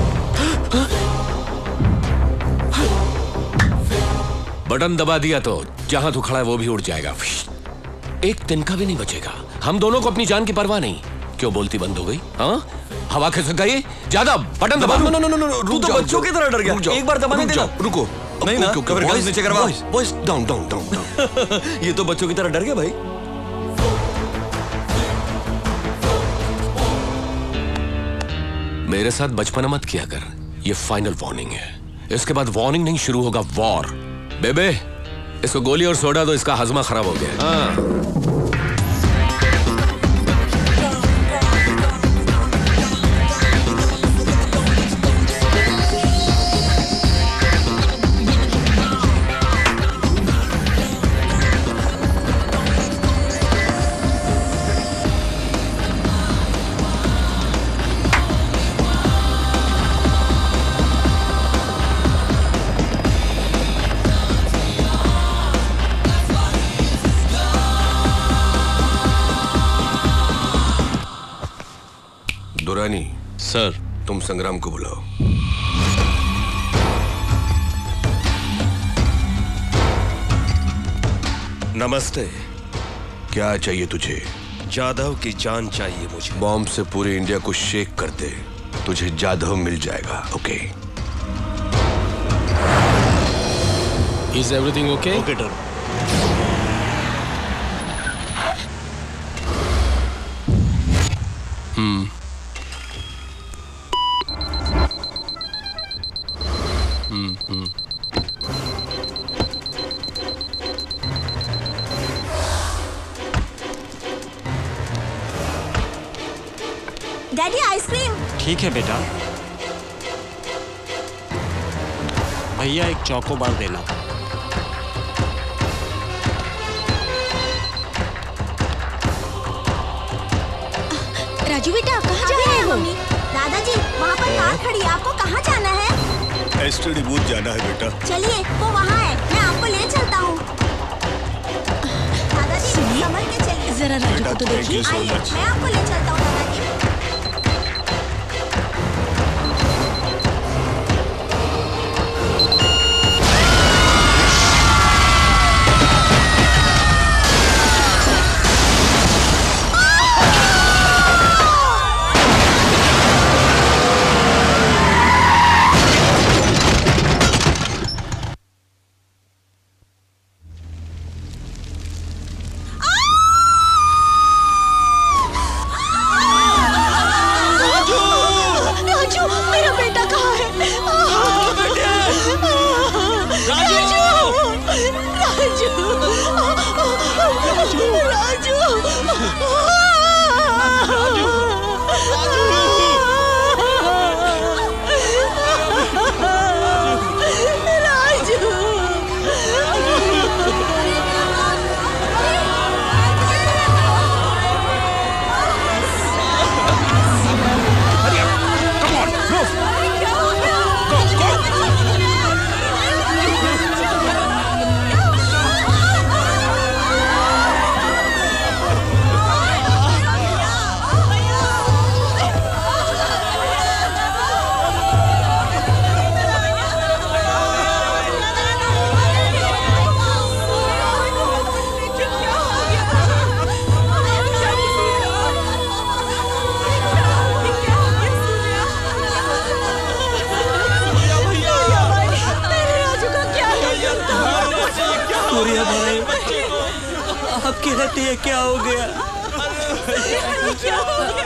बटन दबा दिया तो जहां तू खड़ा है वो भी उड़ जाएगा। एक तिनका भी नहीं बचेगा। हम दोनों को अपनी जान की परवाह नहीं। क्यों बोलती बंद हो गई? हाँ, हवा खिसक गई। ज्यादा बटन दबा। नो, तू तो बच्चों की तरह डर गया। एक बार दबाने देना। रुको। नहीं ना, कवर नीचे करवा। Boys, down down down. ये तो बच्चों की तरह डर गया भाई। मेरे साथ बचपना मत किया कर। ये फाइनल वार्निंग है। इसके बाद वार्निंग नहीं, शुरू होगा वॉर। बेबे, इसको गोली और सोडा दो, इसका हजमा खराब हो गया। हाँ। दुरानी सर, तुम संग्राम को बुलाओ। नमस्ते। क्या चाहिए तुझे? जाधव की जान चाहिए मुझे। बॉम्ब से पूरे इंडिया को शेक कर दे, तुझे जाधव मिल जाएगा। Okay? Is everything okay? Okay done. Daddy ice cream. ठीक है बेटा। भैया एक चौकोबार देना। राजू बेटा कहाँ जा रहे हैं? मम्मी, दादाजी वहाँ पर कार खड़ी है, आपको कहाँ जाना है? एसटीडी बूथ जाना है बेटा। चलिए, वो वहाँ है, मैं आपको ले चलता हूँ। दादाजी संभल के चलिए। जरा राजू को तो देखिए। आइए, मैं आपको ले चलता हूँ दादाजी। आपकी रहती है क्या हो गया? क्या हो गया?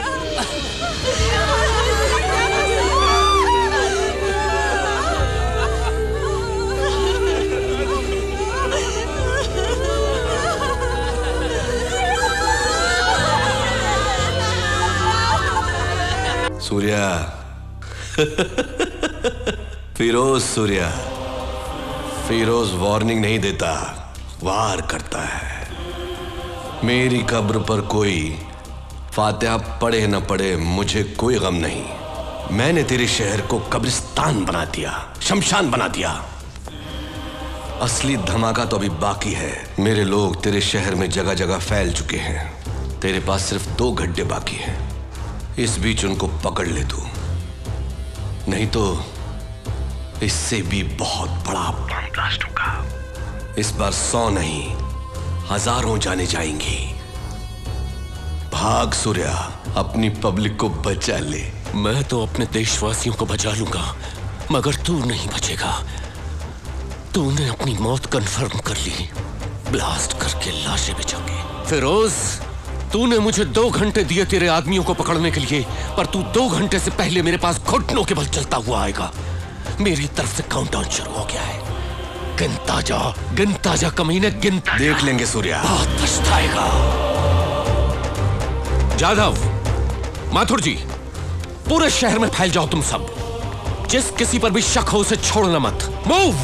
सूर्या फिरोज सूर्या फिरोज वार्निंग नहीं देता, वार करता है। मेरी कब्र पर कोई फातिहा पढ़े न पढ़े मुझे कोई गम नहीं। मैंने तेरे शहर को कब्रिस्तान बना दिया, शमशान बना दिया। असली धमाका तो अभी बाकी है। मेरे लोग तेरे शहर में जगह जगह फैल चुके हैं। तेरे पास सिर्फ 2 गड्ढे बाकी हैं। इस बीच उनको पकड़ ले तू, नहीं तो इससे भी बहुत बड़ा बम ब्लास्ट होगा। इस बार 100 नहीं 1000 जाने जाएंगी। भाग सूर्या, अपनी पब्लिक को बचा ले। मैं तो अपने देशवासियों को बचा लूंगा, मगर तू नहीं बचेगा। तूने अपनी मौत कंफर्म कर ली, ब्लास्ट करके लाशें बिछोगे। फिरोज, तूने मुझे 2 घंटे दिए तेरे आदमियों को पकड़ने के लिए, पर तू 2 घंटे से पहले मेरे पास घुटनों के बल चलता हुआ आएगा। मेरी तरफ से काउंटडाउन शुरू हो गया है। गिनता जा कमीने, गिनता। देख लेंगे सूर्या, बहुत पछताएगा। जाधव, माथुर जी, पूरे शहर में फैल जाओ तुम सब। जिस किसी पर भी शक हो उसे छोड़ना मत। मूव।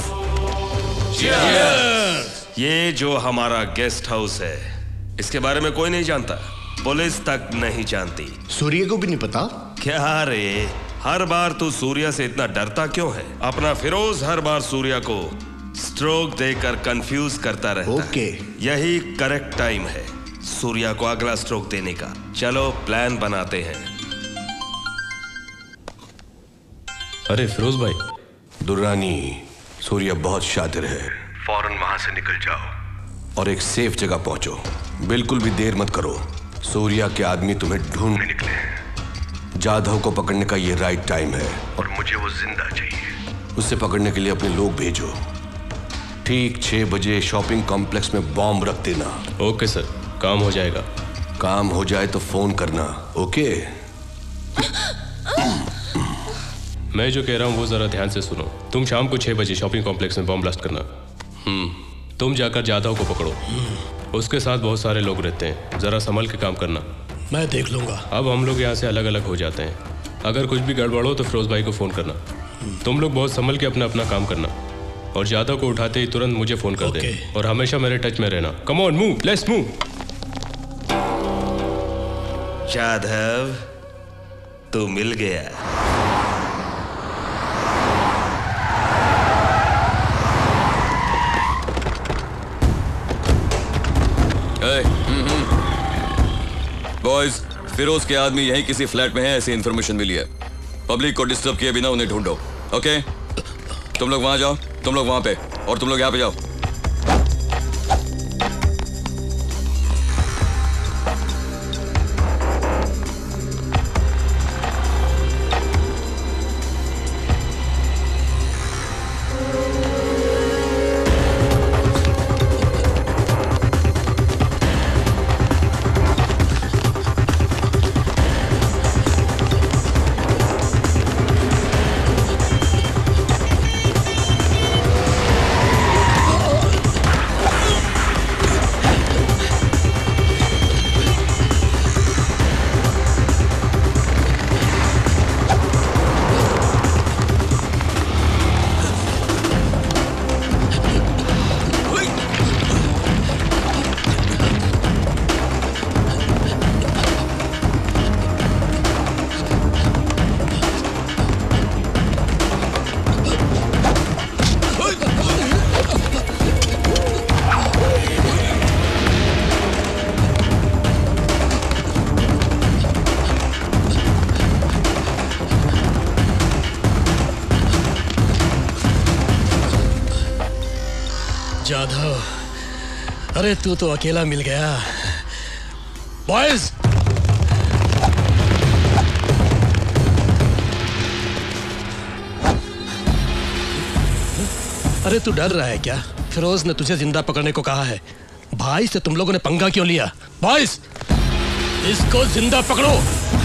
ये जो हमारा गेस्ट हाउस है, इसके बारे में कोई नहीं जानता, पुलिस तक नहीं जानती। सूर्य को भी नहीं पता? क्या रे, हर बार तू सूर्या से इतना डरता क्यों है? अपना फिरोज हर बार सूर्या को स्ट्रोक देकर कंफ्यूज करता रहता है। यही करेक्ट टाइम है सूर्या को अगला स्ट्रोक देने का। चलो प्लान बनाते हैं। अरे फिरोज भाई। दुर्रानी, सूर्या बहुत शातिर है। फौरन वहां से निकल जाओ और एक सेफ जगह पहुंचो। बिल्कुल भी देर मत करो। सूर्या के आदमी तुम्हें ढूंढने निकले हैं। जाधव को पकड़ने का ये राइट टाइम है और मुझे वो जिंदा चाहिए। उसे पकड़ने के लिए अपने लोग भेजो। ठीक 6 बजे शॉपिंग कॉम्प्लेक्स में बॉम्ब रख देना। ओके सर, काम हो जाएगा। काम हो जाए तो फोन करना। ओके? मैं जो कह रहा हूँ वो जरा ध्यान से सुनो। तुम शाम को 6 बजे शॉपिंग कॉम्प्लेक्स में बॉम्ब ब्लास्ट करना। तुम जाकर जाधव को पकड़ो। उसके साथ बहुत सारे लोग रहते हैं, जरा संभल के काम करना। मैं देख लूंगा। अब हम लोग यहाँ से अलग अलग हो जाते हैं। अगर कुछ भी गड़बड़ हो तो फिरोज भाई को फोन करना। तुम लोग बहुत संभल के अपना अपना काम करना और जाधव को उठाते ही तुरंत मुझे फोन कर दे और हमेशा मेरे टच में रहना। Come on, move, let's move. Jadhav, तू मिल गया। बॉयज, फिरोज के आदमी यहीं किसी फ्लैट में है, ऐसी इन्फॉर्मेशन मिली है। पब्लिक को डिस्टर्ब किए बिना उन्हें ढूंढो। ओके? तुम लोग वहां जाओ, तुम लोग वहां पे, और तुम लोग यहां पे जाओ। जाधव, अरे तू तो अकेला मिल गया। बॉयज, अरे तू डर रहा है क्या? फिरोज ने तुझे जिंदा पकड़ने को कहा है। भाई से तुम लोगों ने पंगा क्यों लिया? बॉयज, इसको जिंदा पकड़ो।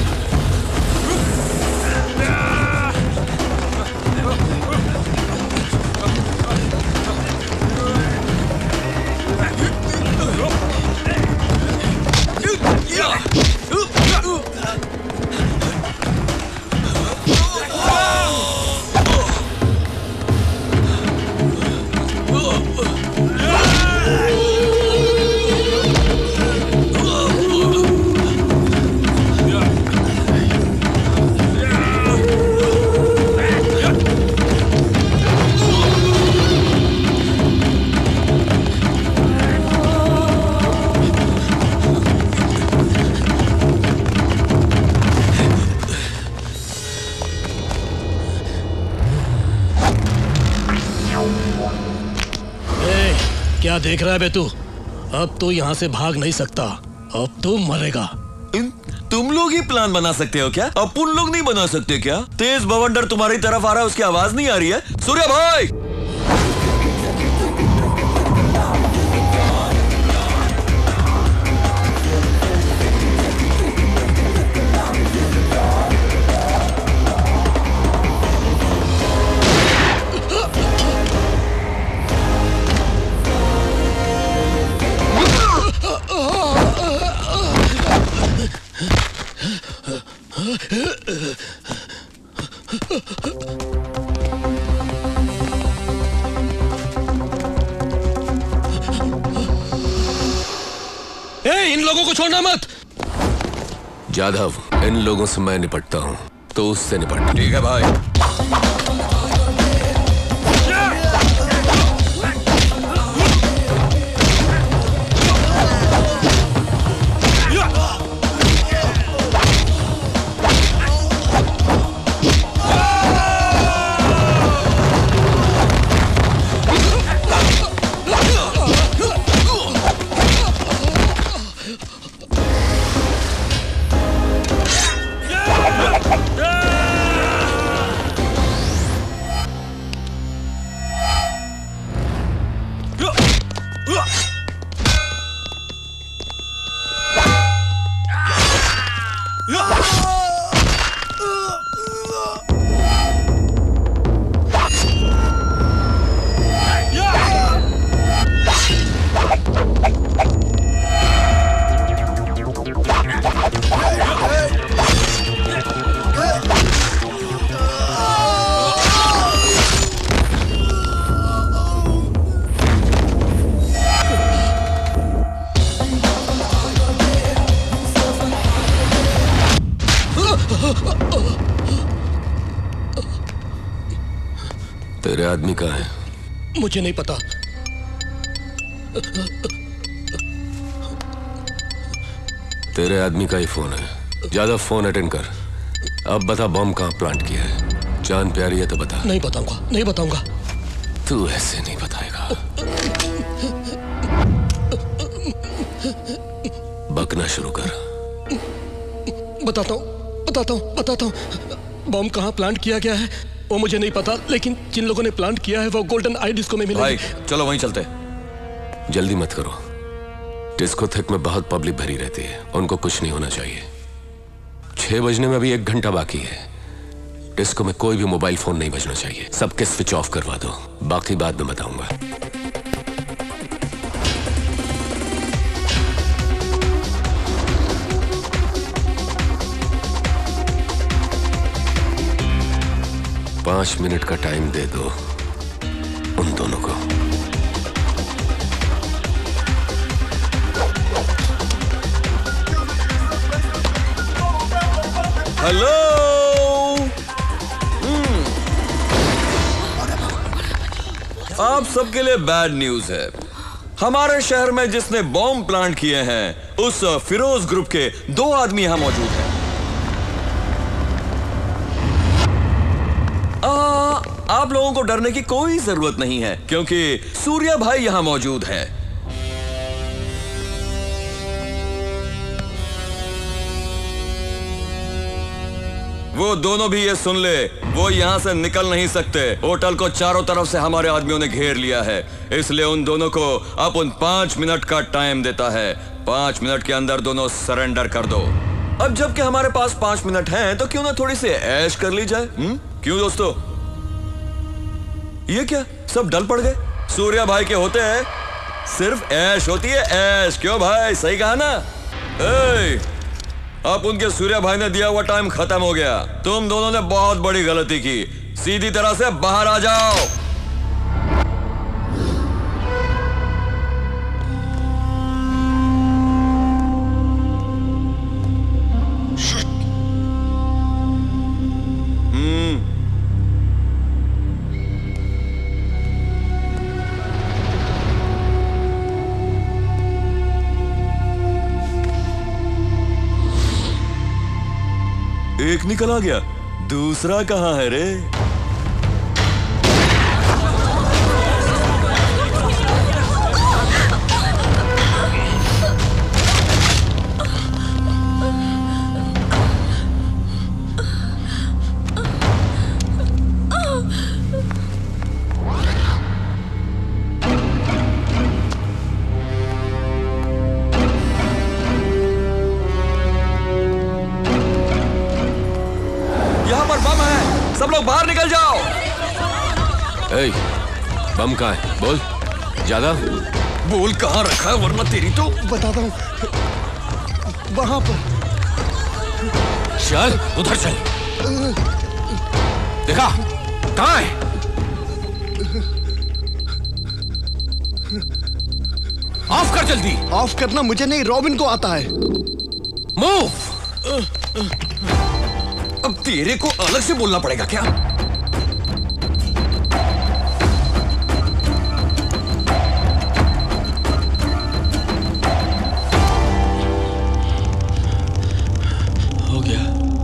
क्या देख रहा है बे तू? अब तू यहाँ से भाग नहीं सकता, अब तू मरेगा। तुम लोग ही प्लान बना सकते हो क्या? अपन लोग नहीं बना सकते क्या? तेज बवंडर तुम्हारी तरफ आ रहा है, उसकी आवाज नहीं आ रही है? सूर्या भाई! इन लोगों को छोड़ना मत। जाधव, इन लोगों से मैं निपटता हूं, तो उससे निपटना। ठीक है भाई। तेरे आदमी कहाँ है? मुझे नहीं पता। तेरे आदमी का ही फोन है। ज्यादा फोन अटेंड कर। अब बता बॉम्ब कहाँ प्लांट किया है। जान प्यारी है तो बता। नहीं बताऊंगा, नहीं बताऊंगा। तू ऐसे नहीं बताएगा। बकना शुरू कर। बताता हूँ। बॉम्ब कहाँ प्लांट किया गया है वो मुझे नहीं पता, लेकिन जिन लोगों ने प्लांट किया है वो गोल्डन आई डिस्को में मिलेगी। भाई चलो वहीं चलते। जल्दी मत करो। डिस्कोथेक में बहुत पब्लिक भरी रहती है, उनको कुछ नहीं होना चाहिए। 6 बजने में अभी 1 घंटा बाकी है। डिस्को में कोई भी मोबाइल फोन नहीं बजना चाहिए। सबके स्विच ऑफ करवा दो, बाकी बाद में बताऊंगा। पांच मिनट का टाइम दे दो उन दोनों को। हेलो। आप सबके लिए बैड न्यूज है। हमारे शहर में जिसने बॉम्ब प्लांट किए हैं उस फिरोज ग्रुप के 2 आदमी यहां मौजूद हैं। आप लोगों को डरने की कोई जरूरत नहीं है, क्योंकि सूर्या भाई यहां मौजूद है। वो दोनों भी ये सुन ले, वो यहाँ से निकल नहीं सकते। होटल को चारों तरफ से हमारे आदमियों ने घेर लिया है, इसलिए उन दोनों को अपन 5 मिनट का टाइम देता है। 5 मिनट के अंदर दोनों सरेंडर कर दो। अब जबकि हमारे पास 5 मिनट हैं, तो क्यों ना थोड़ी सी ऐश कर ली जाए? क्यों दोस्तों? ये क्या सब डल पड़ गए? सूर्या भाई के होते हैं सिर्फ ऐश होती है, ऐश। क्यों भाई, सही कहा ना? अब उनके सूर्या भाई ने दिया हुआ टाइम खत्म हो गया। तुम दोनों ने बहुत बड़ी गलती की, सीधी तरह से बाहर आ जाओ। एक निकल आ गया, दूसरा कहां है रे? सब लोग बाहर निकल जाओ। बम कहाँ है? बोल ज्यादा बोल, कहाँ रखा है वरना तेरी तो बताता हूँ, वहां पर। चल उधर चल। देखा कहाँ है? ऑफ कर जल्दी। ऑफ करना मुझे नहीं, रॉबिन को आता है। मूव। अब तेरे को अलग से बोलना पड़ेगा क्या? हो गया।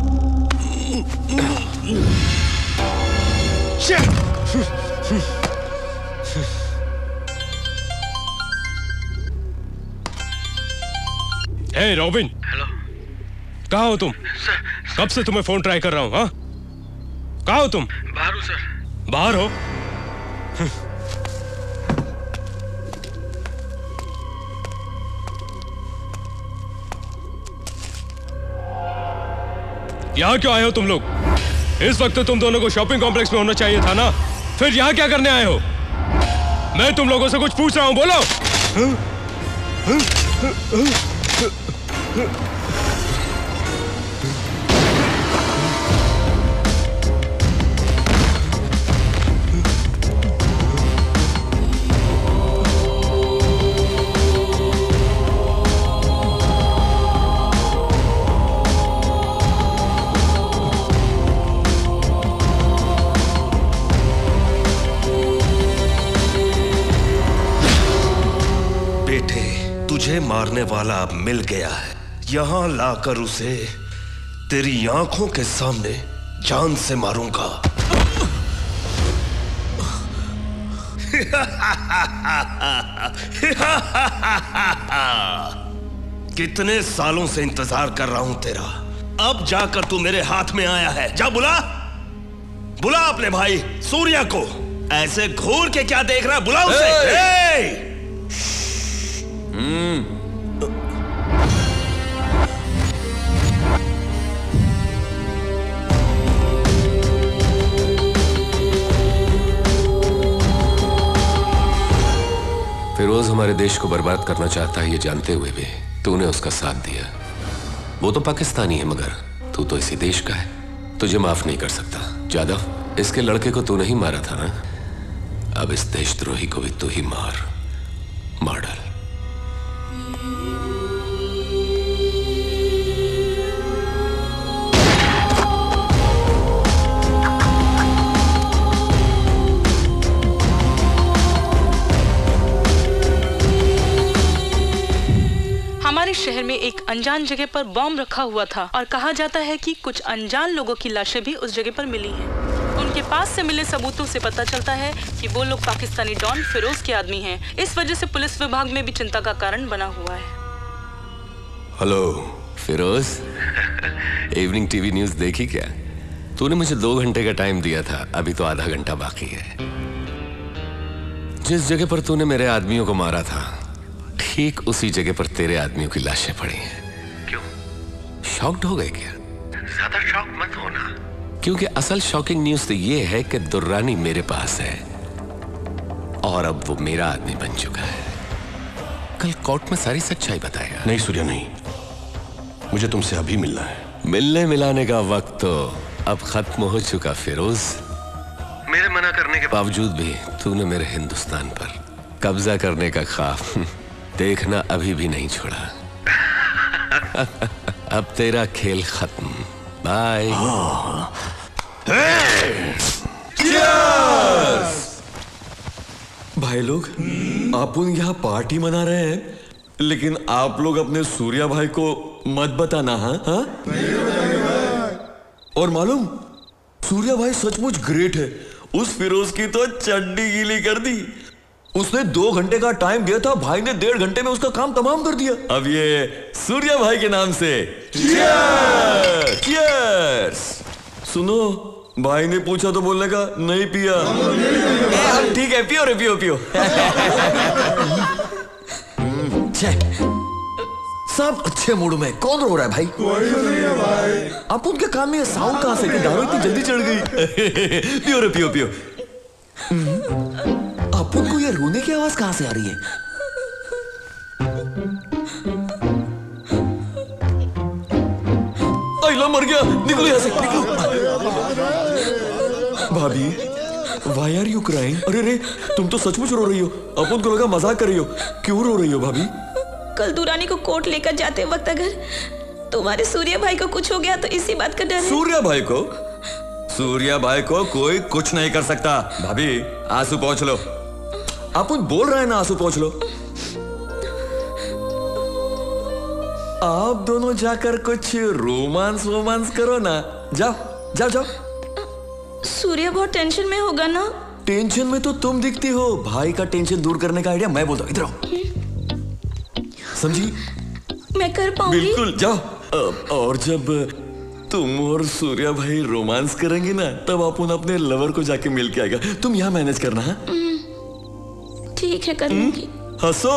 Hey Robin. हेलो। कहाँ हो तुम? कब से तुम्हें फोन ट्राई कर रहा हूँ। हाँ, कहाँ हो तुम? बाहर हूँ सर। बाहर हो? यहाँ क्यों आए हो तुम लोग? इस वक्त तुम दोनों को शॉपिंग कॉम्प्लेक्स में होना चाहिए था ना, फिर यहाँ क्या करने आए हो? मैं तुम लोगों से कुछ पूछ रहा हूँ, बोलो। तुझे मारने वाला अब मिल गया है, यहां लाकर उसे तेरी आंखों के सामने जान से मारूंगा। कितने सालों से इंतजार कर रहा हूं तेरा, अब जाकर तू मेरे हाथ में आया है। जा बुला, बुला अपने भाई सूर्या को। ऐसे घूर के क्या देख रहा है, बुला उसे। फिरोज हमारे देश को बर्बाद करना चाहता है, ये जानते हुए भी तूने उसका साथ दिया। वो तो पाकिस्तानी है, मगर तू तो इसी देश का है, तुझे माफ नहीं कर सकता। जादव, इसके लड़के को तू नहीं मारा था ना, अब इस देशद्रोही को भी तू ही मार डाल। हमारे शहर में एक अनजान जगह पर बॉम्ब रखा हुआ था और कहा जाता है कि कुछ अनजान लोगों की लाशें भी उस जगह पर मिली हैं। उनके पास से मिले सबूतों से पता चलता है कि वो लोग पाकिस्तानी डॉन फिरोज के आदमी हैं। इस वजह से पुलिस विभाग में भी चिंता का कारण बना हुआ है। Hello Firoz, evening TV news देखी क्या? तूने मुझे 2 घंटे का टाइम दिया था, अभी तो आधा घंटा बाकी है। जिस जगह पर तूने मेरे आदमियों को मारा था, ठीक उसी जगह पर तेरे आदमियों की लाशें पड़ी हैं। क्यों? शॉक्ड हो गए क्या? ज्यादा शॉक मत होना, क्योंकि असल शॉकिंग न्यूज तो ये है कि दुर्रानी मेरे पास है और अब वो मेरा आदमी बन चुका है। कल कोर्ट में सारी सच्चाई बताएगा। नहीं सूर्या नहीं, मुझे तुमसे अभी मिलना है। मिलने मिलाने का वक्त तो अब खत्म हो चुका फिरोज। मेरे मना करने के बावजूद भी तूने मेरे हिंदुस्तान पर कब्जा करने का ख्वाब देखना अभी भी नहीं छोड़ा। अब तेरा खेल खत्म। बाय। भाई लोग, आप यहाँ पार्टी मना रहे हैं, लेकिन आप लोग अपने सूर्या भाई को मत बताना। हाँ हाँ? और मालूम, सूर्या भाई सचमुच ग्रेट है। उस फिरोज की तो चड्डी गीली कर दी। उसने 2 घंटे का टाइम दिया था, भाई ने 1.5 घंटे में उसका काम तमाम कर दिया। अब ये सूर्या भाई के नाम से चीयर्स! चीयर्स! सुनो, भाई ने पूछा तो बोलने का, नहीं पिया। ठीक है, पियो रे, पियो पियो। सब अच्छे मूड में। कौन रो रहा है भाई? कोई नहीं है भाई। आप उनके कान में साउंड कहां से कि दारू इतनी जल्दी चढ़ गई? पियो रे, पियो पियो। आप उनको ये रोने की आवाज कहां से आ रही है? आइला मर गया, निकलो यहाँ से, निकलो। भाभी, why are you crying? अरे रे, तुम तो सचमुच रो रही हो। अपन को लगा मजाक कर रही हो। क्यों रो रही हो भाभी? कल दुरानी को कोर्ट लेकर जाते वक्त अगर तुम्हारे सूर्या भाई को कुछ हो गया तो इसी बात का डर है। सूर्या भाई को? सूर्या भाई को कोई कुछ नहीं कर सकता। भाभी, आंसू पोंछ लो। अपन बोल रहे हैं ना, आंसू पोंछ लो। आप दोनों जाकर कुछ रोमांस करो ना। जाओ जाओ जाओ। सूर्या बहुत टेंशन में होगा ना? टेंशन में तो तुम दिखती हो। भाई का टेंशन दूर करने का आइडिया मैं बोलता हूँ। इधर आओ, समझी? मैं कर पाऊंगी? बिल्कुल, जाओ। और जब तुम और सूर्या भाई रोमांस करेंगे ना, तब अपन अपने लवर को जाके मिल के आएगा। तुम यहाँ मैनेज करना है। ठीक है, कर लूंगी। हंसो।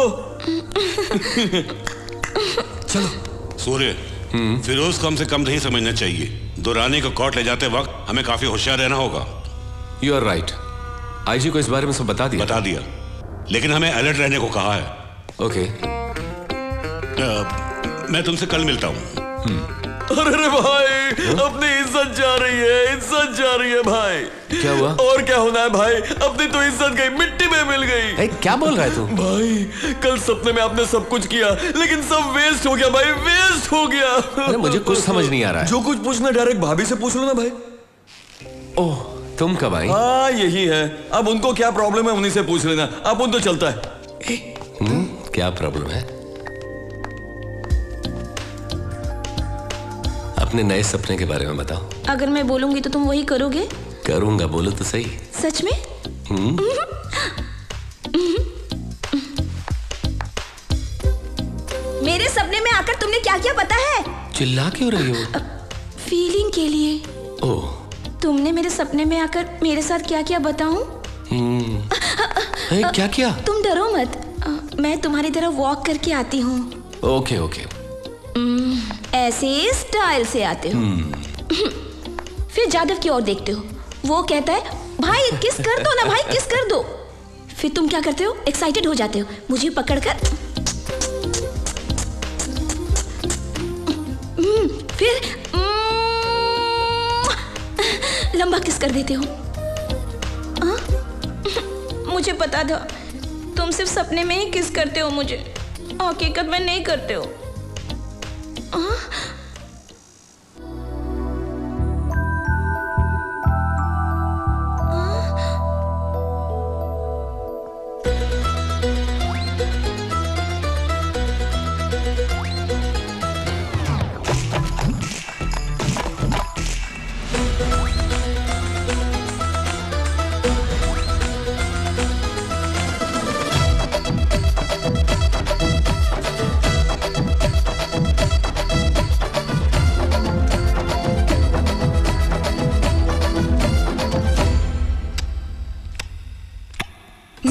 चलो। सूर्य, फिरोज कम से कम नहीं समझना चाहिए। दुरानी को कोर्ट ले जाते वक्त हमें काफी होशियार रहना होगा। You are right. आईजी को इस बारे में सब बता दिया, लेकिन हमें अलर्ट रहने को कहा है। ओके। मैं तुमसे कल मिलता हूँ। अरे भाई, अपनी इज्जत जा रही है, इज्जत जा रही है भाई। क्या हुआ? और क्या होना है भाई, अपनी तो इज्जत गई, मिट्टी में मिल गई। क्या बोल रहा है तू? भाई, कल सपने में आपने सब कुछ किया, लेकिन सब वेस्ट हो गया भाई, वेस्ट हो गया। अरे मुझे कुछ समझ नहीं आ रहा है। जो कुछ पूछना डायरेक्ट भाभी से पूछ लो ना भाई। ओह, तुम कब आई? हाँ, यही है। अब उनको क्या प्रॉब्लम है उन्हीं से पूछ लेना। अब उन तो चलता है। क्या प्रॉब्लम है? अपने नए सपने के बारे में बताओ। अगर मैं बोलूंगी तो तुम वही करोगे? करूंगा, बोलो तो सही। सच में? मेरे सपने में आकर तुमने क्या किया पता है? चिल्ला क्यों रही हो? फीलिंग के लिए। ओह। तुमने मेरे सपने में आकर मेरे साथ क्या किया बताऊं? क्या किया? तुम डरो मत, मैं तुम्हारी तरफ वॉक करके आती हूँ। Okay okay. ऐसे स्टाइल से आते हो। फिर जादव की ओर देखते हो, वो कहता है भाई किस कर दो ना, भाई किस कर दो। फिर तुम क्या करते हो? एक्साइटेड हो जाते हो, मुझे पकड़कर फिर लंबा किस कर देते हो। मुझे पता था तुम सिर्फ सपने में ही किस करते हो, मुझे हकीकत में नहीं करते हो।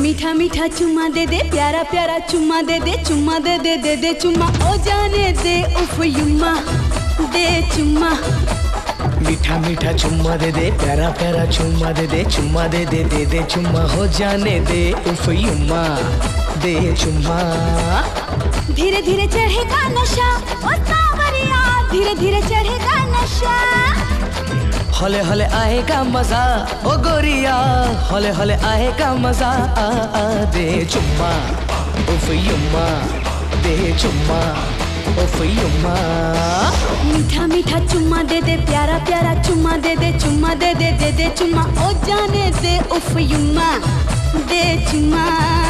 मीठा मीठा चुम्मा दे दे, प्यारा प्यारा चुम्मा दे दे, चुम्मा दे दे दे दे चुम्मा, ओ जाने दे उफ युम्मा, दे चुम्मा। मीठा मीठा चुम्मा दे दे, प्यारा प्यारा चुम्मा दे दे, चुम्मा दे दे दे दे चुम्मा, हो जाने दे उफ युम्मा, दे चुम्मा। धीरे धीरे चढ़ेगा नशा, ओ सावरिया, धीरे धीरे चढ़ेगा नशा। हौले हौले आएगा मजा, ओ गोरिया, हौले हौले आएगा मजा, दे चुम्मा उफ युम्मा, दे चुम्मा उफ युम्मा। मीठा मीठा चुम्मा दे दे, प्यारा प्यारा चुम्मा दे दे, चुम्मा दे दे दे दे चुम्मा, ओ जाने दे उफ युम्मा, दे चुम्मा।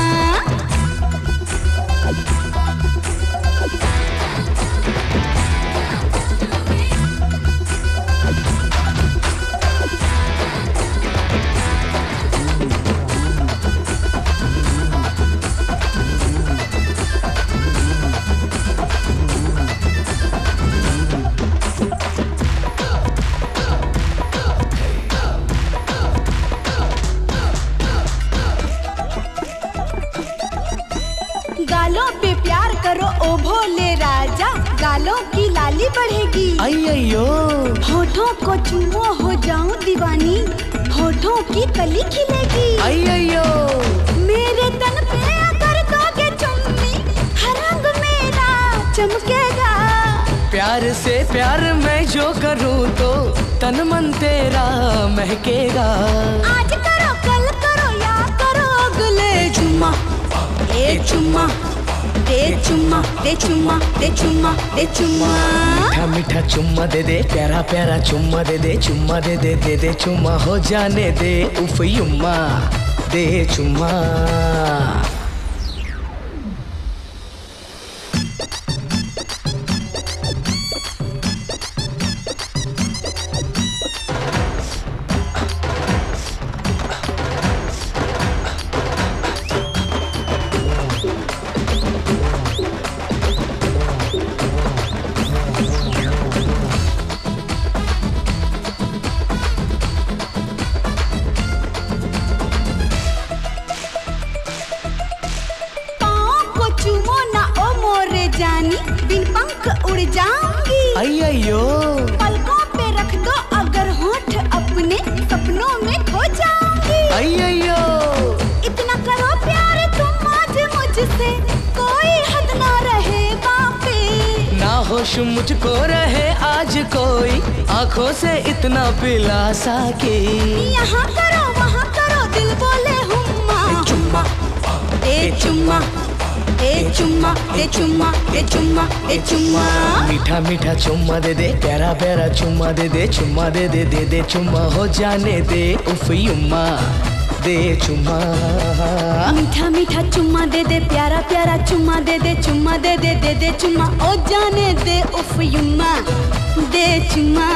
गालों पे प्यार करो ओ भोले राजा, गालों की लाली बढ़ेगी। अय्यो होठों को चूमो, हो जाऊं दीवानी, होठों की कली खिलेगी। अय्यो मेरे तन पे अगर दोगे चुम्मी, हर रंग मेरा चमकेगा। प्यार से प्यार मैं जो करूँ तो तन मन तेरा महकेगा। आज करो कल करो या करो अगले चुम्मा, ए चुम्मा, दे चुम्मा, दे चुम्मा, दे चुम्मा, दे चुम्मा। मीठा मीठा चुम्मा दे दे, प्यारा प्यारा चुम्मा दे दे, चुम्मा दे दे दे दे चुम्मा, हो जाने दे उफ युम्मा, दे चुम्मा। बिन पंख उड़ जाऊंगी। अय्यो पलकों पे रख दो अगर होठ अपने, सपनों में खो जाऊंगी। अय्यो इतना करो प्यार तुम आज मुझसे, कोई हद ना रहे बापे। ना होश मुझको रहे आज कोई, आंखों से इतना पिला सके। यहाँ करो वहाँ करो, दिल बोले हुम्मा। चुम्मा ए चुम्मा, ए चुम्मा, ए चुम्मा, ए चुम्मा, ए चुम्मा। मीठा मीठा चुम्मा दे दे, प्यारा प्यारा चुम्मा दे दे, चुम्मा दे दे दे दे चुम्मा, हो जाने दे उफ युम्मा, दे चुम्मा। मीठा मीठा चुम्मा दे दे, प्यारा प्यारा चुम्मा दे दे, चुम्मा दे दे दे दे चुम्मा, ओ जाने दे उफ युम्मा, दे चुम्मा।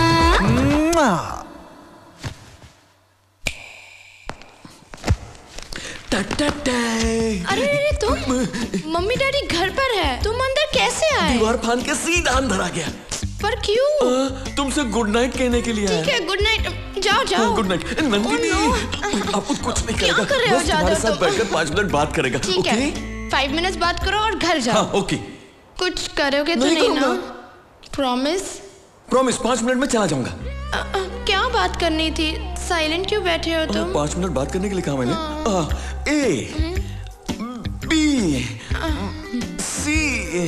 अरे अरे तुम, मम्मी डैडी घर पर है, तुम अंदर कैसे आए? दीवार फान के सीधा अंदर आ गया। पर क्यों? तुमसे गुड नाइट कहने के लिए आया। ठीक है, गुड नाइट, जाओ जाओ। Good night Nandini. आपको कुछ नहीं करेगा, कर रहे हो? बस तुम्हारे साथ बैठकर 5 मिनट बात करेगा। ठीक है, 5 मिनट बात करो और घर जाओ। हाँ, ओके। कुछ करोगे तो नहीं ना? प्रॉमिस? प्रॉमिस, 5 मिनट में चला जाऊंगा। क्या बात करनी थी? साइलेंट क्यों बैठे हो तुम? 5 मिनट बात करने के लिए कहा मैंने। A B C.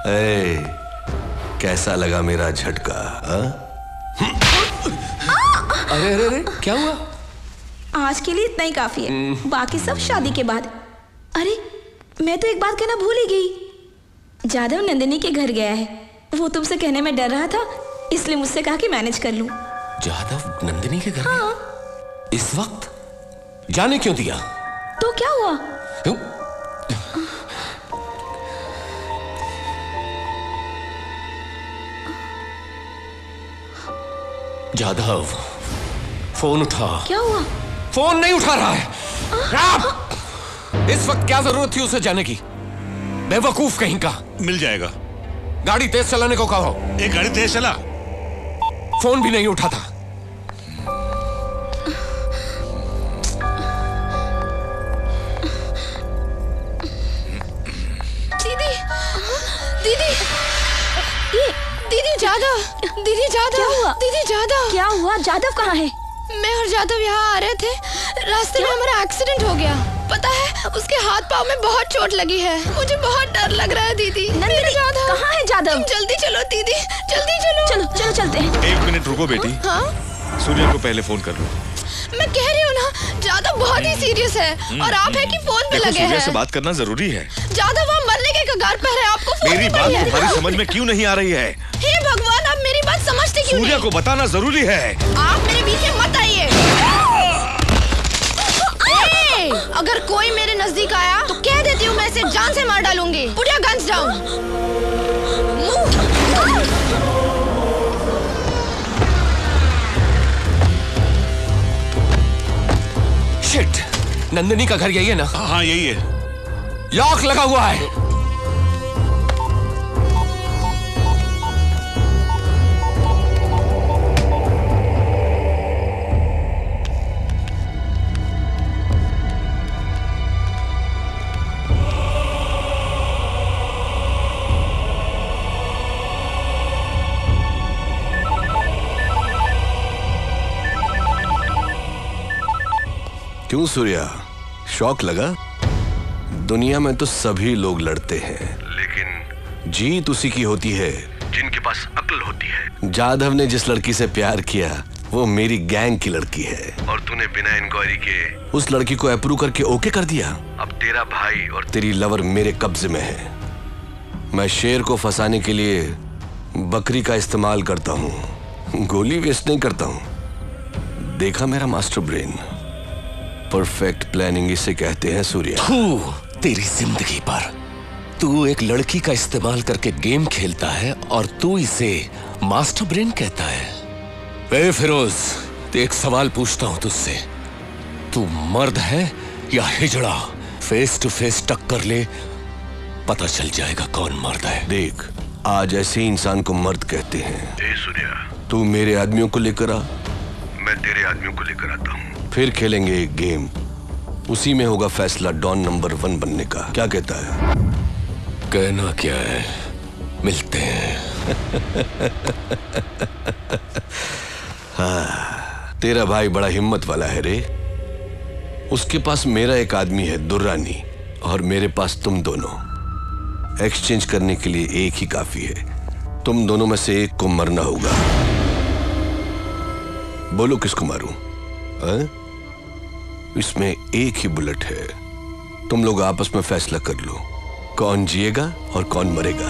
कैसा लगा मेरा झटका? अरे अरे अरे क्या हुआ? आज के लिए इतना ही काफी है, बाकी सब शादी के बाद। अरे मैं तो एक बात कहना भूल ही गई। जादव नंदिनी के घर गया है, वो तुमसे कहने में डर रहा था, इसलिए मुझसे कहा कि मैनेज कर लूं। जादव नंदिनी के घर? हाँ। इस वक्त जाने क्यों दिया? तो क्या हुआ? जादव फोन उठा। क्या हुआ? फोन नहीं उठा रहा है। इस वक्त क्या जरूरत थी उसे जाने की? बेवकूफ कहीं का। मिल जाएगा। गाड़ी तेज चलाने को कहो। एक गाड़ी तेज चला। फोन भी नहीं उठा था। दीदी, दीदी, दीदी जादव, दीदी जादव। क्या हुआ? दीदी जादव। क्या हुआ? जादव कहाँ है? मैं और जादव यहाँ आ रहे थे, रास्ते में हमारा एक्सीडेंट हो गया। पता है उसके हाथ पाँव में बहुत चोट लगी है। मुझे बहुत डर लग रहा है दीदी। नंदिनी कहाँ है जादव? तुम जल्दी चलो दीदी, जल्दी चलो। चलो चलो चलते हैं। 1 मिनट रुको बेटी। हाँ? सूर्या को पहले फोन कर लो। मैं कह रही हूँ ना, जादव बहुत ही सीरियस है और आप है कि फोन पे लगे हैं। सूर्या से बात करना जरूरी है। जादव वहाँ मरने के कगार पर है, आपको फोन मेरी बात तुम्हारी समझ में क्यों नहीं आ रही है? हे भगवान, आप मेरी बात समझते क्यों नहीं? सूर्या को बताना जरूरी है। आप मेरे बीच में मत आइए। अगर कोई मेरे नजदीक आया तो कह देती हूँ मैं इसे जान से मार डालूंगी। Put your guns down. Shit, Nandini का घर यही है ना? हाँ यही है। लॉक लगा हुआ है। क्यों सूर्या, शौक लगा? दुनिया में तो सभी लोग लड़ते हैं, लेकिन जीत उसी की होती है जिनके पास अक्ल होती है। जाधव ने जिस लड़की से प्यार किया वो मेरी गैंग की लड़की है, और तूने बिना इंक्वायरी के उस लड़की को अप्रूव करके ओके कर दिया। अब तेरा भाई और तेरी लवर मेरे कब्जे में है। मैं शेर को फंसाने के लिए बकरी का इस्तेमाल करता हूँ, गोली वेस्ट नहीं करता हूँ। देखा मेरा मास्टर ब्रेन? परफेक्ट प्लानिंग इसे कहते हैं सूर्या। तेरी जिंदगी पर तू एक लड़की का इस्तेमाल करके गेम खेलता है और तू इसे मास्टर ब्रेन कहता है। ए फिरोज, एक सवाल पूछता हूं तुझसे, तू मर्द है या हिजड़ा? फेस टू फेस टक्कर ले, पता चल जाएगा कौन मर्द है। देख, आज ऐसे इंसान को मर्द कहते हैं। ए सूर्या, तू मेरे आदमियों को लेकर आ, मैं तेरे आदमियों को लेकर आता हूँ। फिर खेलेंगे एक गेम, उसी में होगा फैसला डॉन नंबर 1 बनने का। क्या कहता है? कहना क्या है, मिलते हैं। हाँ, तेरा भाई बड़ा हिम्मत वाला है रे। उसके पास मेरा एक आदमी है दुर्रानी, और मेरे पास तुम दोनों। एक्सचेंज करने के लिए एक ही काफी है। तुम दोनों में से एक को मरना होगा। बोलो किसको मारूं? इसमें एक ही बुलेट है। तुम लोग आपस में फैसला कर लो, कौन जिएगा और कौन मरेगा।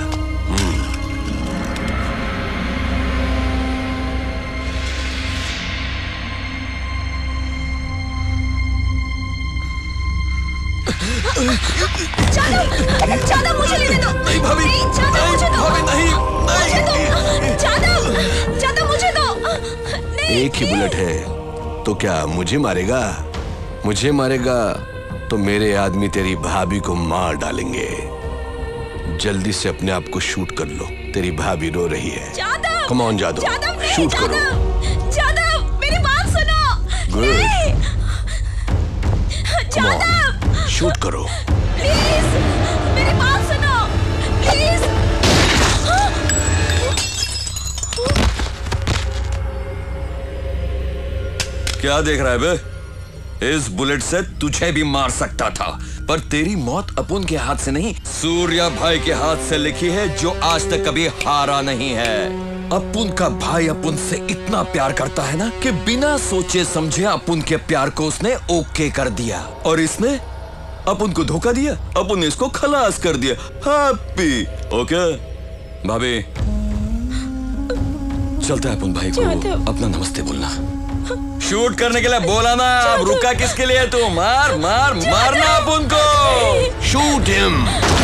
जादव मुझे लेने दो। नहीं भाभी, जादव मुझे दो। नहीं, जादव मुझे दो। एक ही बुलेट है तो क्या मुझे मारेगा? मुझे मारेगा तो मेरे आदमी तेरी भाभी को मार डालेंगे। जल्दी से अपने आप को शूट कर लो, तेरी भाभी रो रही है। कम ऑन जादव, शूट करो। जादव मेरी बात सुनो। गुड, जादव शूट करो। प्लीज मेरी बात सुनो, प्लीज। क्या देख रहा है बे? इस बुलेट से तुझे भी मार सकता था, पर तेरी मौत अपुन के हाथ से नहीं, सूर्या भाई के हाथ से लिखी है, जो आज तक कभी हारा नहीं है। अपुन का भाई अपुन से इतना प्यार करता है ना कि बिना सोचे समझे अपुन के प्यार को उसने ओके कर दिया, और इसने अपुन को धोखा दिया। अपुन ने इसको खलास कर दिया। हैप्पी। ओके भाभी, चलता है अपुन भाई को अपना नमस्ते बोलना। शूट करने के लिए बोला ना, अब रुका किसके लिए? तू मार मार मारना अपुन को। Shoot him.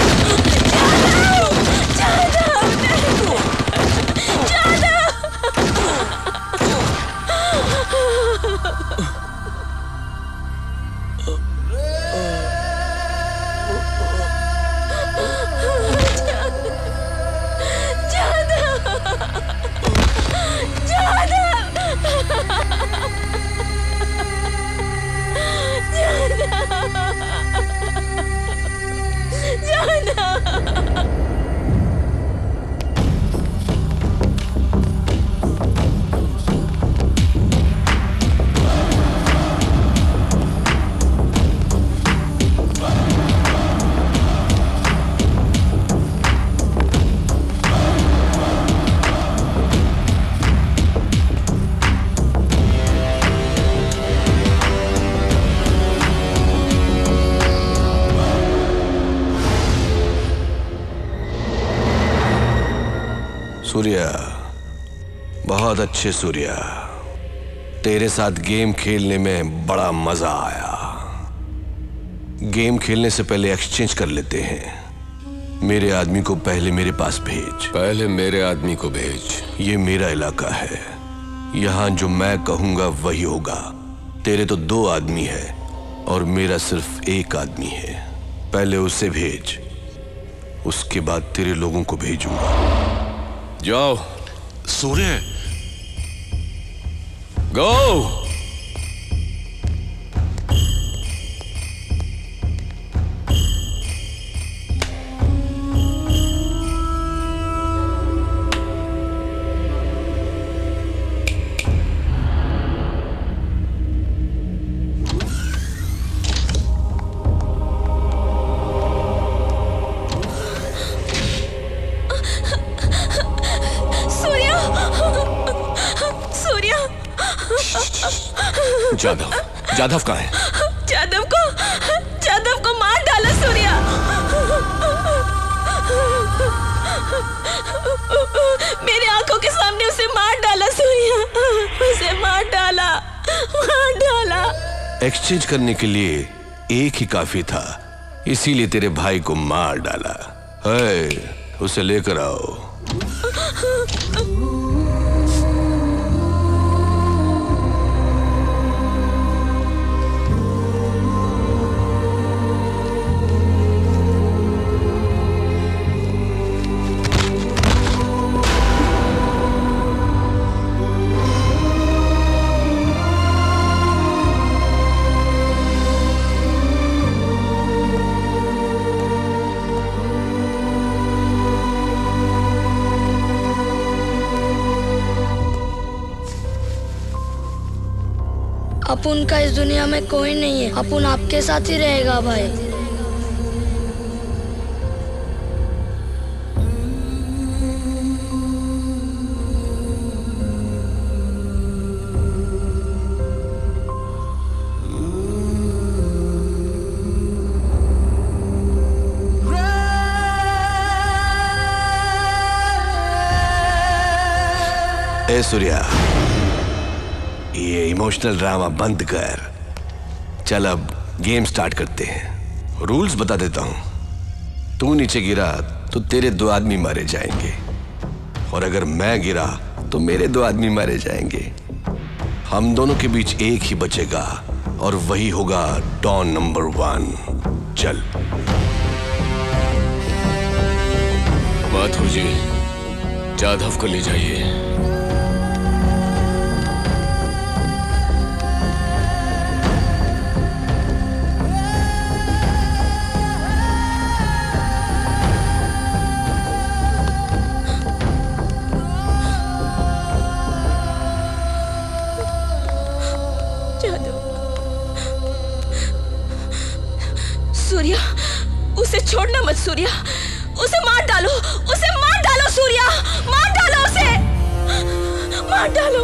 सूर्या, बहुत अच्छे सूर्या, तेरे साथ गेम खेलने में बड़ा मजा आया। गेम खेलने से पहले एक्सचेंज कर लेते हैं। मेरे आदमी को पहले मेरे पास भेज। पहले मेरे आदमी को भेज। ये मेरा इलाका है, यहां जो मैं कहूंगा वही होगा। तेरे तो 2 आदमी है और मेरा सिर्फ 1 आदमी है। पहले उसे भेज, उसके बाद तेरे लोगों को भेजूंगा। जाओ। सूर्य, गो। जादव, जादव कहाँ है? जादव को मार डाला सूर्या। मेरे आंखों के सामने उसे मार डाला सूर्या, उसे मार डाला। एक्सचेंज करने के लिए एक ही काफी था, इसीलिए तेरे भाई को मार डाला है। उसे लेकर आओ। अपुन का इस दुनिया में कोई नहीं है। अपुन आपके साथ ही रहेगा भाई। ए सूर्या, ये इमोशनल ड्रामा बंद कर। चल अब गेम स्टार्ट करते हैं। रूल्स बता देता हूं। तू नीचे गिरा तो तेरे 2 आदमी मारे जाएंगे, और अगर मैं गिरा तो मेरे 2 आदमी मारे जाएंगे। हम दोनों के बीच एक ही बचेगा और वही होगा डॉन नंबर 1। चल। माथुर जी, जादव को ले जाइए। सूर्या, छोड़ना मत सूर्या, उसे मार डालो, उसे मार डालो सूर्या, मार डालो उसे, मार डालो।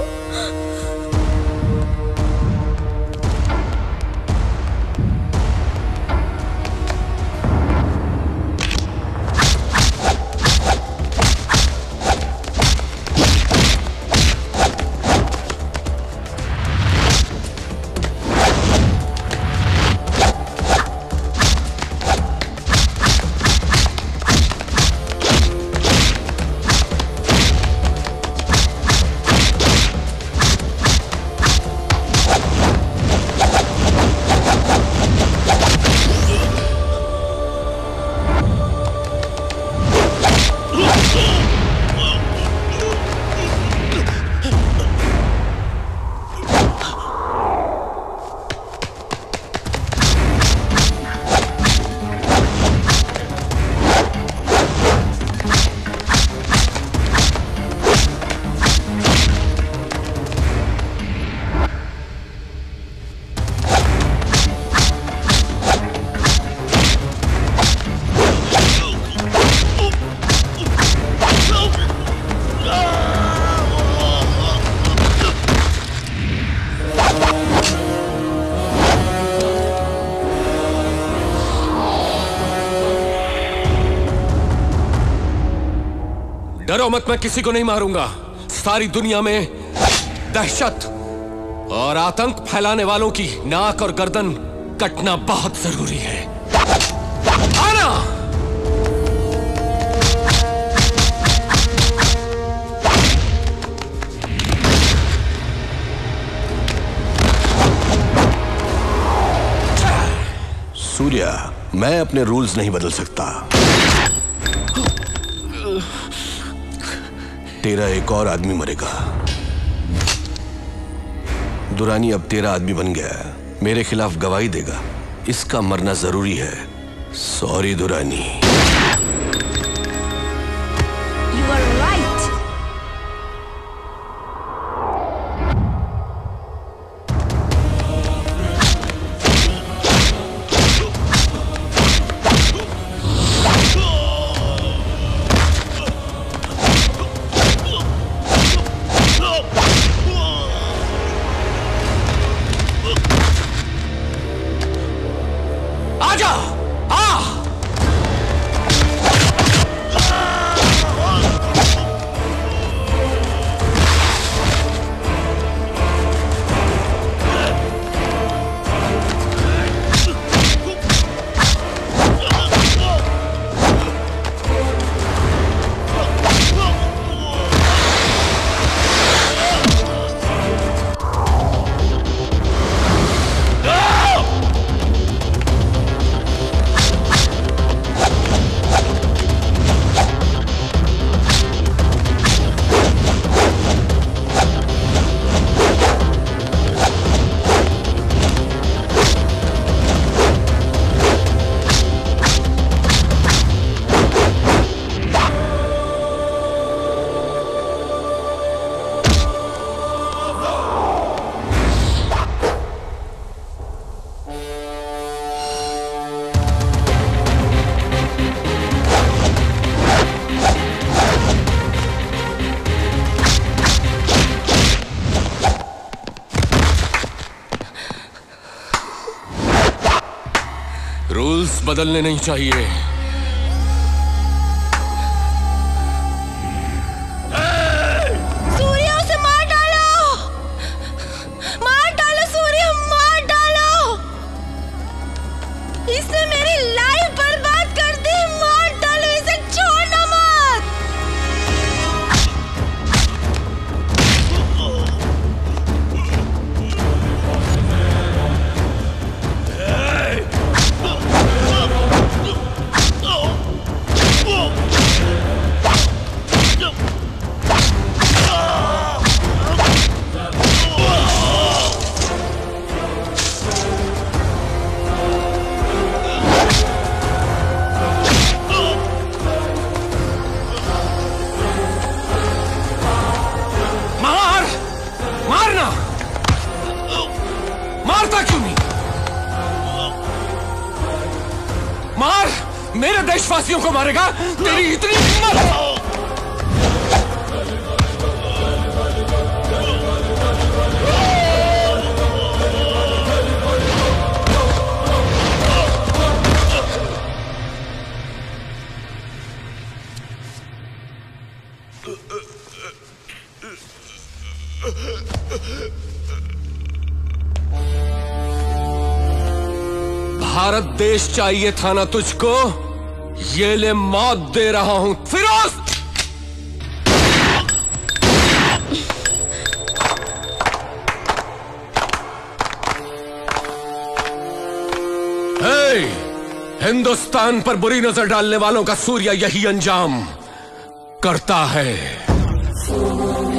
डरो मत, मैं किसी को नहीं मारूंगा। सारी दुनिया में दहशत और आतंक फैलाने वालों की नाक और गर्दन कटना बहुत जरूरी है। आना! सूर्या, मैं अपने रूल्स नहीं बदल सकता। तेरा एक और आदमी मरेगा। दुरानी अब तेरा आदमी बन गया है, मेरे खिलाफ गवाही देगा। इसका मरना जरूरी है। Sorry Durrani. You are right. Rules बदलने नहीं चाहिए। सूर्या, उसे मार डालो, मार डालो सूर्या, मार डालो। इसने मेरी लाइफ बर्बाद कर दी। मार डालो इसे, छोड़ना मत। मेरे देशवासियों को मारेगा? तेरी इतनी हिम्मत! भारत देश चाहिए था ना तुझको? ये ले मौत दे रहा हूं फिरोज। हिंदुस्तान पर बुरी नजर डालने वालों का सूर्य यही अंजाम करता है।